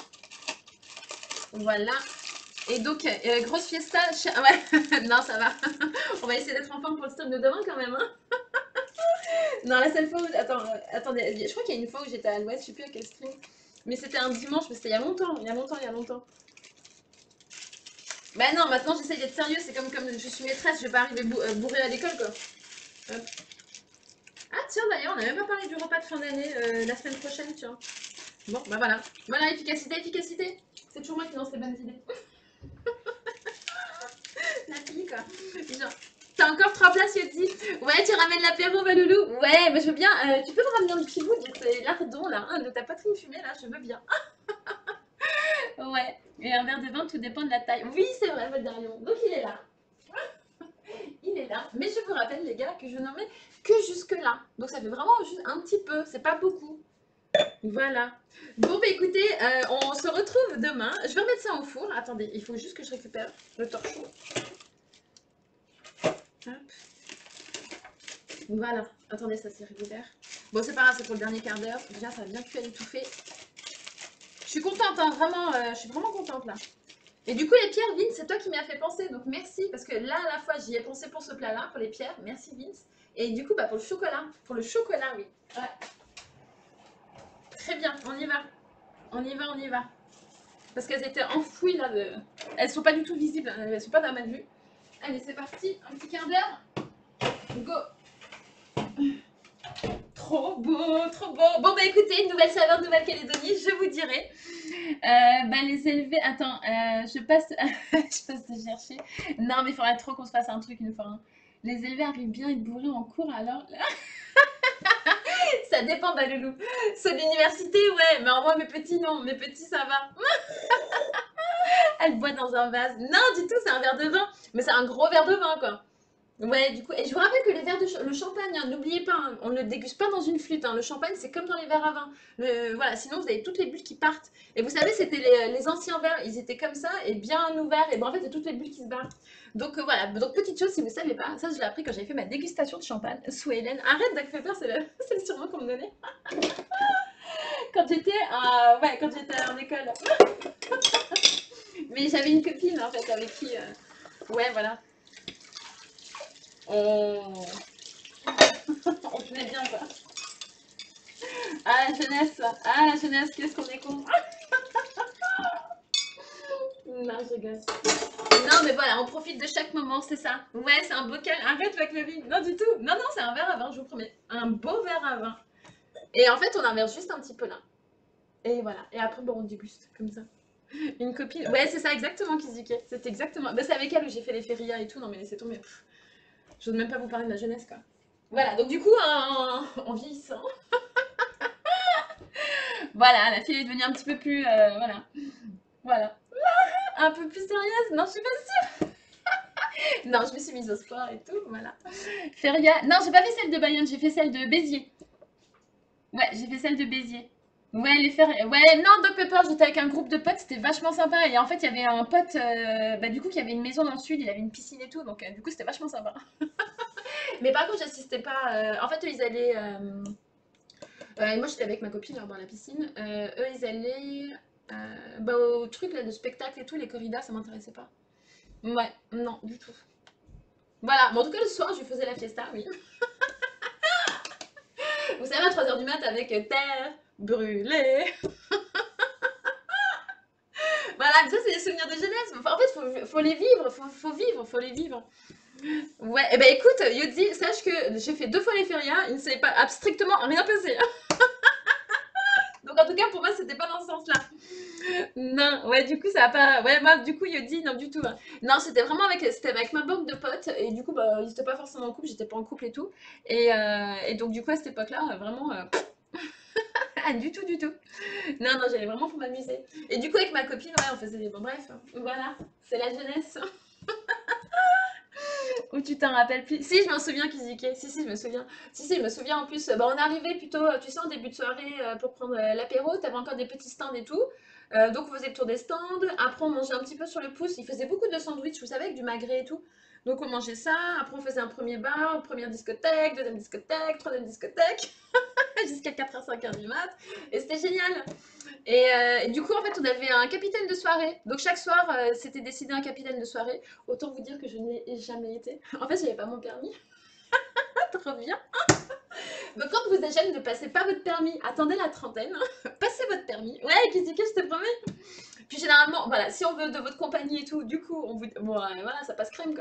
Voilà. Et donc, euh, grosse fiesta. Ouais, non, ça va. On va essayer d'être en forme pour le stream de demain quand même. Hein. Non, la seule fois où... Attends, euh, attendez, je crois qu'il y a une fois où j'étais à l'ouest, je sais plus à quel stream. Mais c'était un dimanche, mais c'était il y a longtemps, il y a longtemps, il y a longtemps. Bah non, maintenant j'essaye d'être sérieux, c'est comme, comme je suis maîtresse, je vais pas arriver bou euh, bourrée à l'école quoi. Hop. Ah tiens, d'ailleurs, on n'a même pas parlé du repas de fin d'année euh, la semaine prochaine, tiens. Bon, bah voilà. Voilà, efficacité, efficacité. C'est toujours moi qui lance les bonnes idées. La fille quoi. Genre... T'as encore trois places, Yodi? Ouais, tu ramènes l'apéro, Valoulou? Ouais, mais je veux bien. Euh, tu peux me ramener un petit bout de lardon, là, hein, de ta poitrine fumée, là, je veux bien. Ouais, et un verre de vin, tout dépend de la taille. Oui, c'est vrai, votre Darion. Donc, il est là. Il est là. Mais je vous rappelle, les gars, que je n'en mets que jusque-là. Donc, ça fait vraiment juste un petit peu. C'est pas beaucoup. Voilà. Bon, bah écoutez, euh, on se retrouve demain. Je vais remettre ça au four. Attendez, il faut juste que je récupère le torchon. Hop. Voilà. Attendez, ça c'est récupère. Bon, c'est pas grave, c'est pour le dernier quart d'heure. Déjà, ça a bien cuit à l'étouffer. Je suis contente, hein, vraiment, euh, je suis vraiment contente là. Et du coup, les pierres, Vince, c'est toi qui m'y as fait penser. Donc merci, parce que là, à la fois, j'y ai pensé pour ce plat-là, pour les pierres. Merci, Vince. Et du coup, bah, pour le chocolat. Pour le chocolat, oui. Ouais. Très bien, on y va. On y va, on y va. Parce qu'elles étaient enfouies là. De... Elles sont pas du tout visibles, elles sont pas dans ma vue. Allez, c'est parti, un petit quart d'heure. Go. Trop beau, trop beau. Bon, bah écoutez, une nouvelle saveur Nouvelle-Calédonie, je vous dirai. Euh, bah les élever, attends, euh, je passe je passe de chercher. Non, mais il faudrait trop qu'on se fasse un truc une fois. Hein. Les élevés arrivent bien à être bourrés en cours, alors... Ça dépend, Baloulou. Ceux d'université, ouais, mais en moi, mes petits, non. Mes petits, ça va. Elle boit dans un vase. Non, du tout, c'est un verre de vin. Mais c'est un gros verre de vin, quoi. Ouais, du coup, et je vous rappelle que les verres de ch- le champagne, hein, n'oubliez pas, hein, on ne le déguste pas dans une flûte, hein. Le champagne, c'est comme dans les verres à vin. Le, voilà, sinon vous avez toutes les bulles qui partent. Et vous savez, c'était les, les anciens verres, ils étaient comme ça et bien ouverts. Et ben en fait, il y a toutes les bulles qui se barrent. Donc euh, voilà, donc petite chose, si vous ne savez pas, ça je l'ai appris quand j'avais fait ma dégustation de champagne sous Hélène. Arrête, Dag Pepper, c'est le, c'est le surnom qu'on me donnait quand j'étais à- ouais, quand j'étais en école. Mais j'avais une copine en fait avec qui, euh, ouais, voilà, on, on tenait bien quoi. Ah la jeunesse, ah la jeunesse, qu'est-ce qu'on est con. Non, je rigole. Non, mais voilà, on profite de chaque moment, c'est ça. Ouais, c'est un bocal. Arrête, McLovin. Non, du tout. Non, non, c'est un verre à vin, je vous promets. Un beau verre à vin. Et en fait, on en verse juste un petit peu là. Et voilà. Et après, bon, on déguste, comme ça. Une copine. Ouais, c'est ça, exactement, Kizuke. C'est exactement. Bah, c'est avec elle où j'ai fait les férias et tout. Non, mais laissez tomber. Pff, je n'ose même pas vous parler de ma jeunesse, quoi. Voilà, donc du coup, en, en vieillissant, voilà, la fille est devenue un petit peu plus. euh, voilà. Voilà. Un peu plus sérieuse. Non, je suis pas. Non, je me suis mise au sport et tout, voilà. Feria. Non, j'ai pas fait celle de Bayonne, j'ai fait celle de Béziers. Ouais, j'ai fait celle de Béziers. Ouais, les Feria. Ouais, non, Doc Pepper, j'étais avec un groupe de potes, c'était vachement sympa. Et en fait, il y avait un pote, euh, bah, du coup, qui avait une maison dans le sud, il avait une piscine et tout, donc euh, du coup, c'était vachement sympa. Mais par contre, j'assistais pas. euh, En fait, eux, ils allaient. euh, euh, et moi, j'étais avec ma copine là, dans la piscine. Euh, eux, ils allaient. euh, Bah, au truc là de spectacle et tout, les corridas, ça m'intéressait pas. Ouais, non, du tout. Voilà, bon, en tout cas, le soir, je faisais la fiesta, oui. Vous savez, à trois heures du mat avec euh, terre brûlée. Voilà, ça, c'est des souvenirs de jeunesse. Enfin, en fait, faut, faut les vivre, faut, faut vivre, faut les vivre. Ouais, et ben écoute, Yodzi, sache que j'ai fait deux fois les férias, il ne s'est pas ab- strictement rien passé. Donc en tout cas, pour moi, c'était pas dans ce sens-là. Non, ouais, du coup, ça a pas. Ouais, moi, du coup, Yodzi, non, du tout, hein. Non, c'était vraiment avec, c'était avec ma bande de potes, et du coup, bah, ils étaient pas forcément en couple, j'étais pas en couple et tout. Et, euh, et donc, du coup, à cette époque-là, euh, vraiment. euh, Ah, du tout, du tout. Non, non, j'allais vraiment pour m'amuser. Et du coup, avec ma copine, ouais, on faisait des. Bon, bref, voilà, c'est la jeunesse. Ou tu t'en rappelles plus? Si, je m'en souviens, Kizuke. Si, si, je me souviens. Si, si, je me souviens en plus. Bah, on arrivait plutôt, euh, tu sais, en début de soirée euh, pour prendre euh, l'apéro. T'avais encore des petits stands et tout. Euh, donc, on faisait le tour des stands. Après, on mangeait un petit peu sur le pouce. Ils faisaient beaucoup de sandwichs, vous savez, avec du magret et tout. Donc, on mangeait ça. Après, on faisait un premier bar, première discothèque, deuxième discothèque, troisième discothèque, jusqu'à quatre heures, cinq heures du mat. Et c'était génial. Et, euh, et du coup, en fait, on avait un capitaine de soirée. Donc, chaque soir, euh, c'était décidé un capitaine de soirée. Autant vous dire que je n'y ai jamais été. En fait, j'avais pas mon permis. Trop bien. Donc, quand vous êtes jeune, ne passez pas votre permis. Attendez la trentaine. Passez votre permis. Ouais, Kizika, je te promets. Puis, généralement, voilà, si on veut de votre compagnie et tout, du coup, on vous. Bon, euh, voilà, ça passe crème, quoi.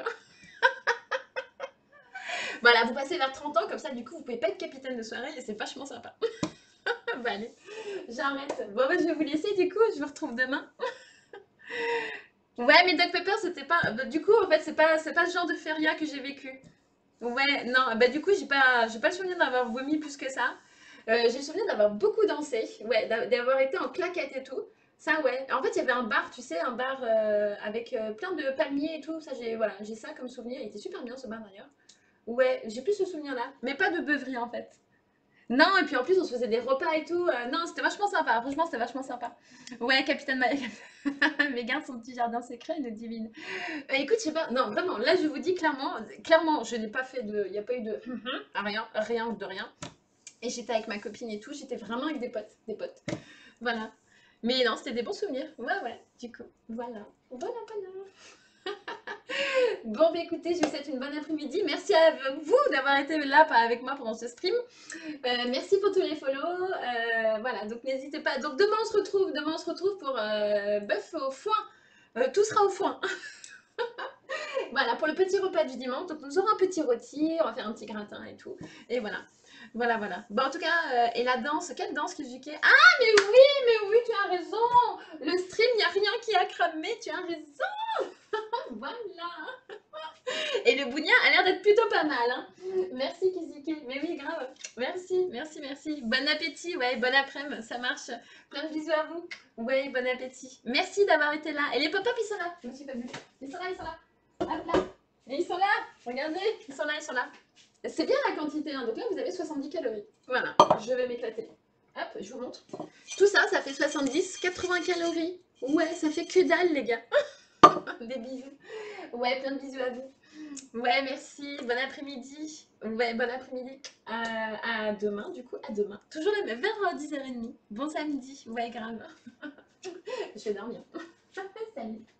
Voilà, vous passez vers trente ans, comme ça, du coup, vous pouvez pas être capitaine de soirée et c'est vachement sympa. Bah, allez, j'arrête. Bon, bah, je vais vous laisser, du coup, je vous retrouve demain. Ouais, mais Doc Pepper, c'était pas. Bah, du coup, en fait, c'est pas, c'est pas ce genre de feria que j'ai vécu. Ouais, non, bah du coup, j'ai pas, j'ai pas le souvenir d'avoir vomi plus que ça. Euh, j'ai le souvenir d'avoir beaucoup dansé, ouais, d'a- d'avoir été en claquette et tout. Ça, ouais. En fait, il y avait un bar, tu sais, un bar euh, avec euh, plein de palmiers et tout. Ça, j'ai, voilà, j'ai ça comme souvenir. Il était super bien ce bar d'ailleurs. Ouais, j'ai plus ce souvenir-là, mais pas de beuverie en fait. Non, et puis en plus, on se faisait des repas et tout. Euh, non, c'était vachement sympa. Franchement, c'était vachement sympa. Ouais, Capitaine Ma... Mes gardes, son petit jardin secret, une divine. Euh, écoute, je sais pas, non, vraiment, là je vous dis clairement, clairement, je n'ai pas fait de, il n'y a pas eu de rien, rien de rien. Et j'étais avec ma copine et tout, j'étais vraiment avec des potes, des potes. Voilà. Mais non, c'était des bons souvenirs. Ouais, ouais, du coup, voilà. Voilà, voilà. Bon, bah écoutez, je vous souhaite une bonne après-midi. Merci à vous d'avoir été là avec moi pendant ce stream. Euh, merci pour tous les follow. Euh, voilà, donc n'hésitez pas. Donc demain on se retrouve, demain on se retrouve pour euh, bœuf au foin. Euh, tout sera au foin. Voilà, pour le petit repas du dimanche. Donc, nous aurons un petit rôti, on va faire un petit gratin et tout. Et voilà. Voilà, voilà. Bon, en tout cas, euh, et la danse, quelle danse, Kizuke? Ah, mais oui, mais oui, tu as raison. Le stream, il n'y a rien qui a cramé, tu as raison. Voilà. Et le bougna a l'air d'être plutôt pas mal, hein. Merci, Kizuke. Mais oui, grave. Merci, merci, merci. Bon appétit, ouais, bon après-midi, ça marche. Plein de bisous à vous. Ouais, bon appétit. Merci d'avoir été là. Et les pop-up, ils sont là. Je me suis pas vue. Ils sont là, ils sont là. Hop là. Et ils sont là, regardez, ils sont là, ils sont là. C'est bien la quantité, hein. Donc là vous avez soixante-dix calories. Voilà, je vais m'éclater. Hop, je vous montre. Tout ça, ça fait soixante-dix, quatre-vingts calories. Ouais, ça fait que dalle les gars. Des bisous. Ouais, plein de bisous à vous. Ouais, merci. Bon après-midi. Ouais, bon après-midi. À, à demain, du coup, à demain. Toujours le même, vers dix heures trente. Bon samedi. Ouais, grave. Je vais dormir. Salut.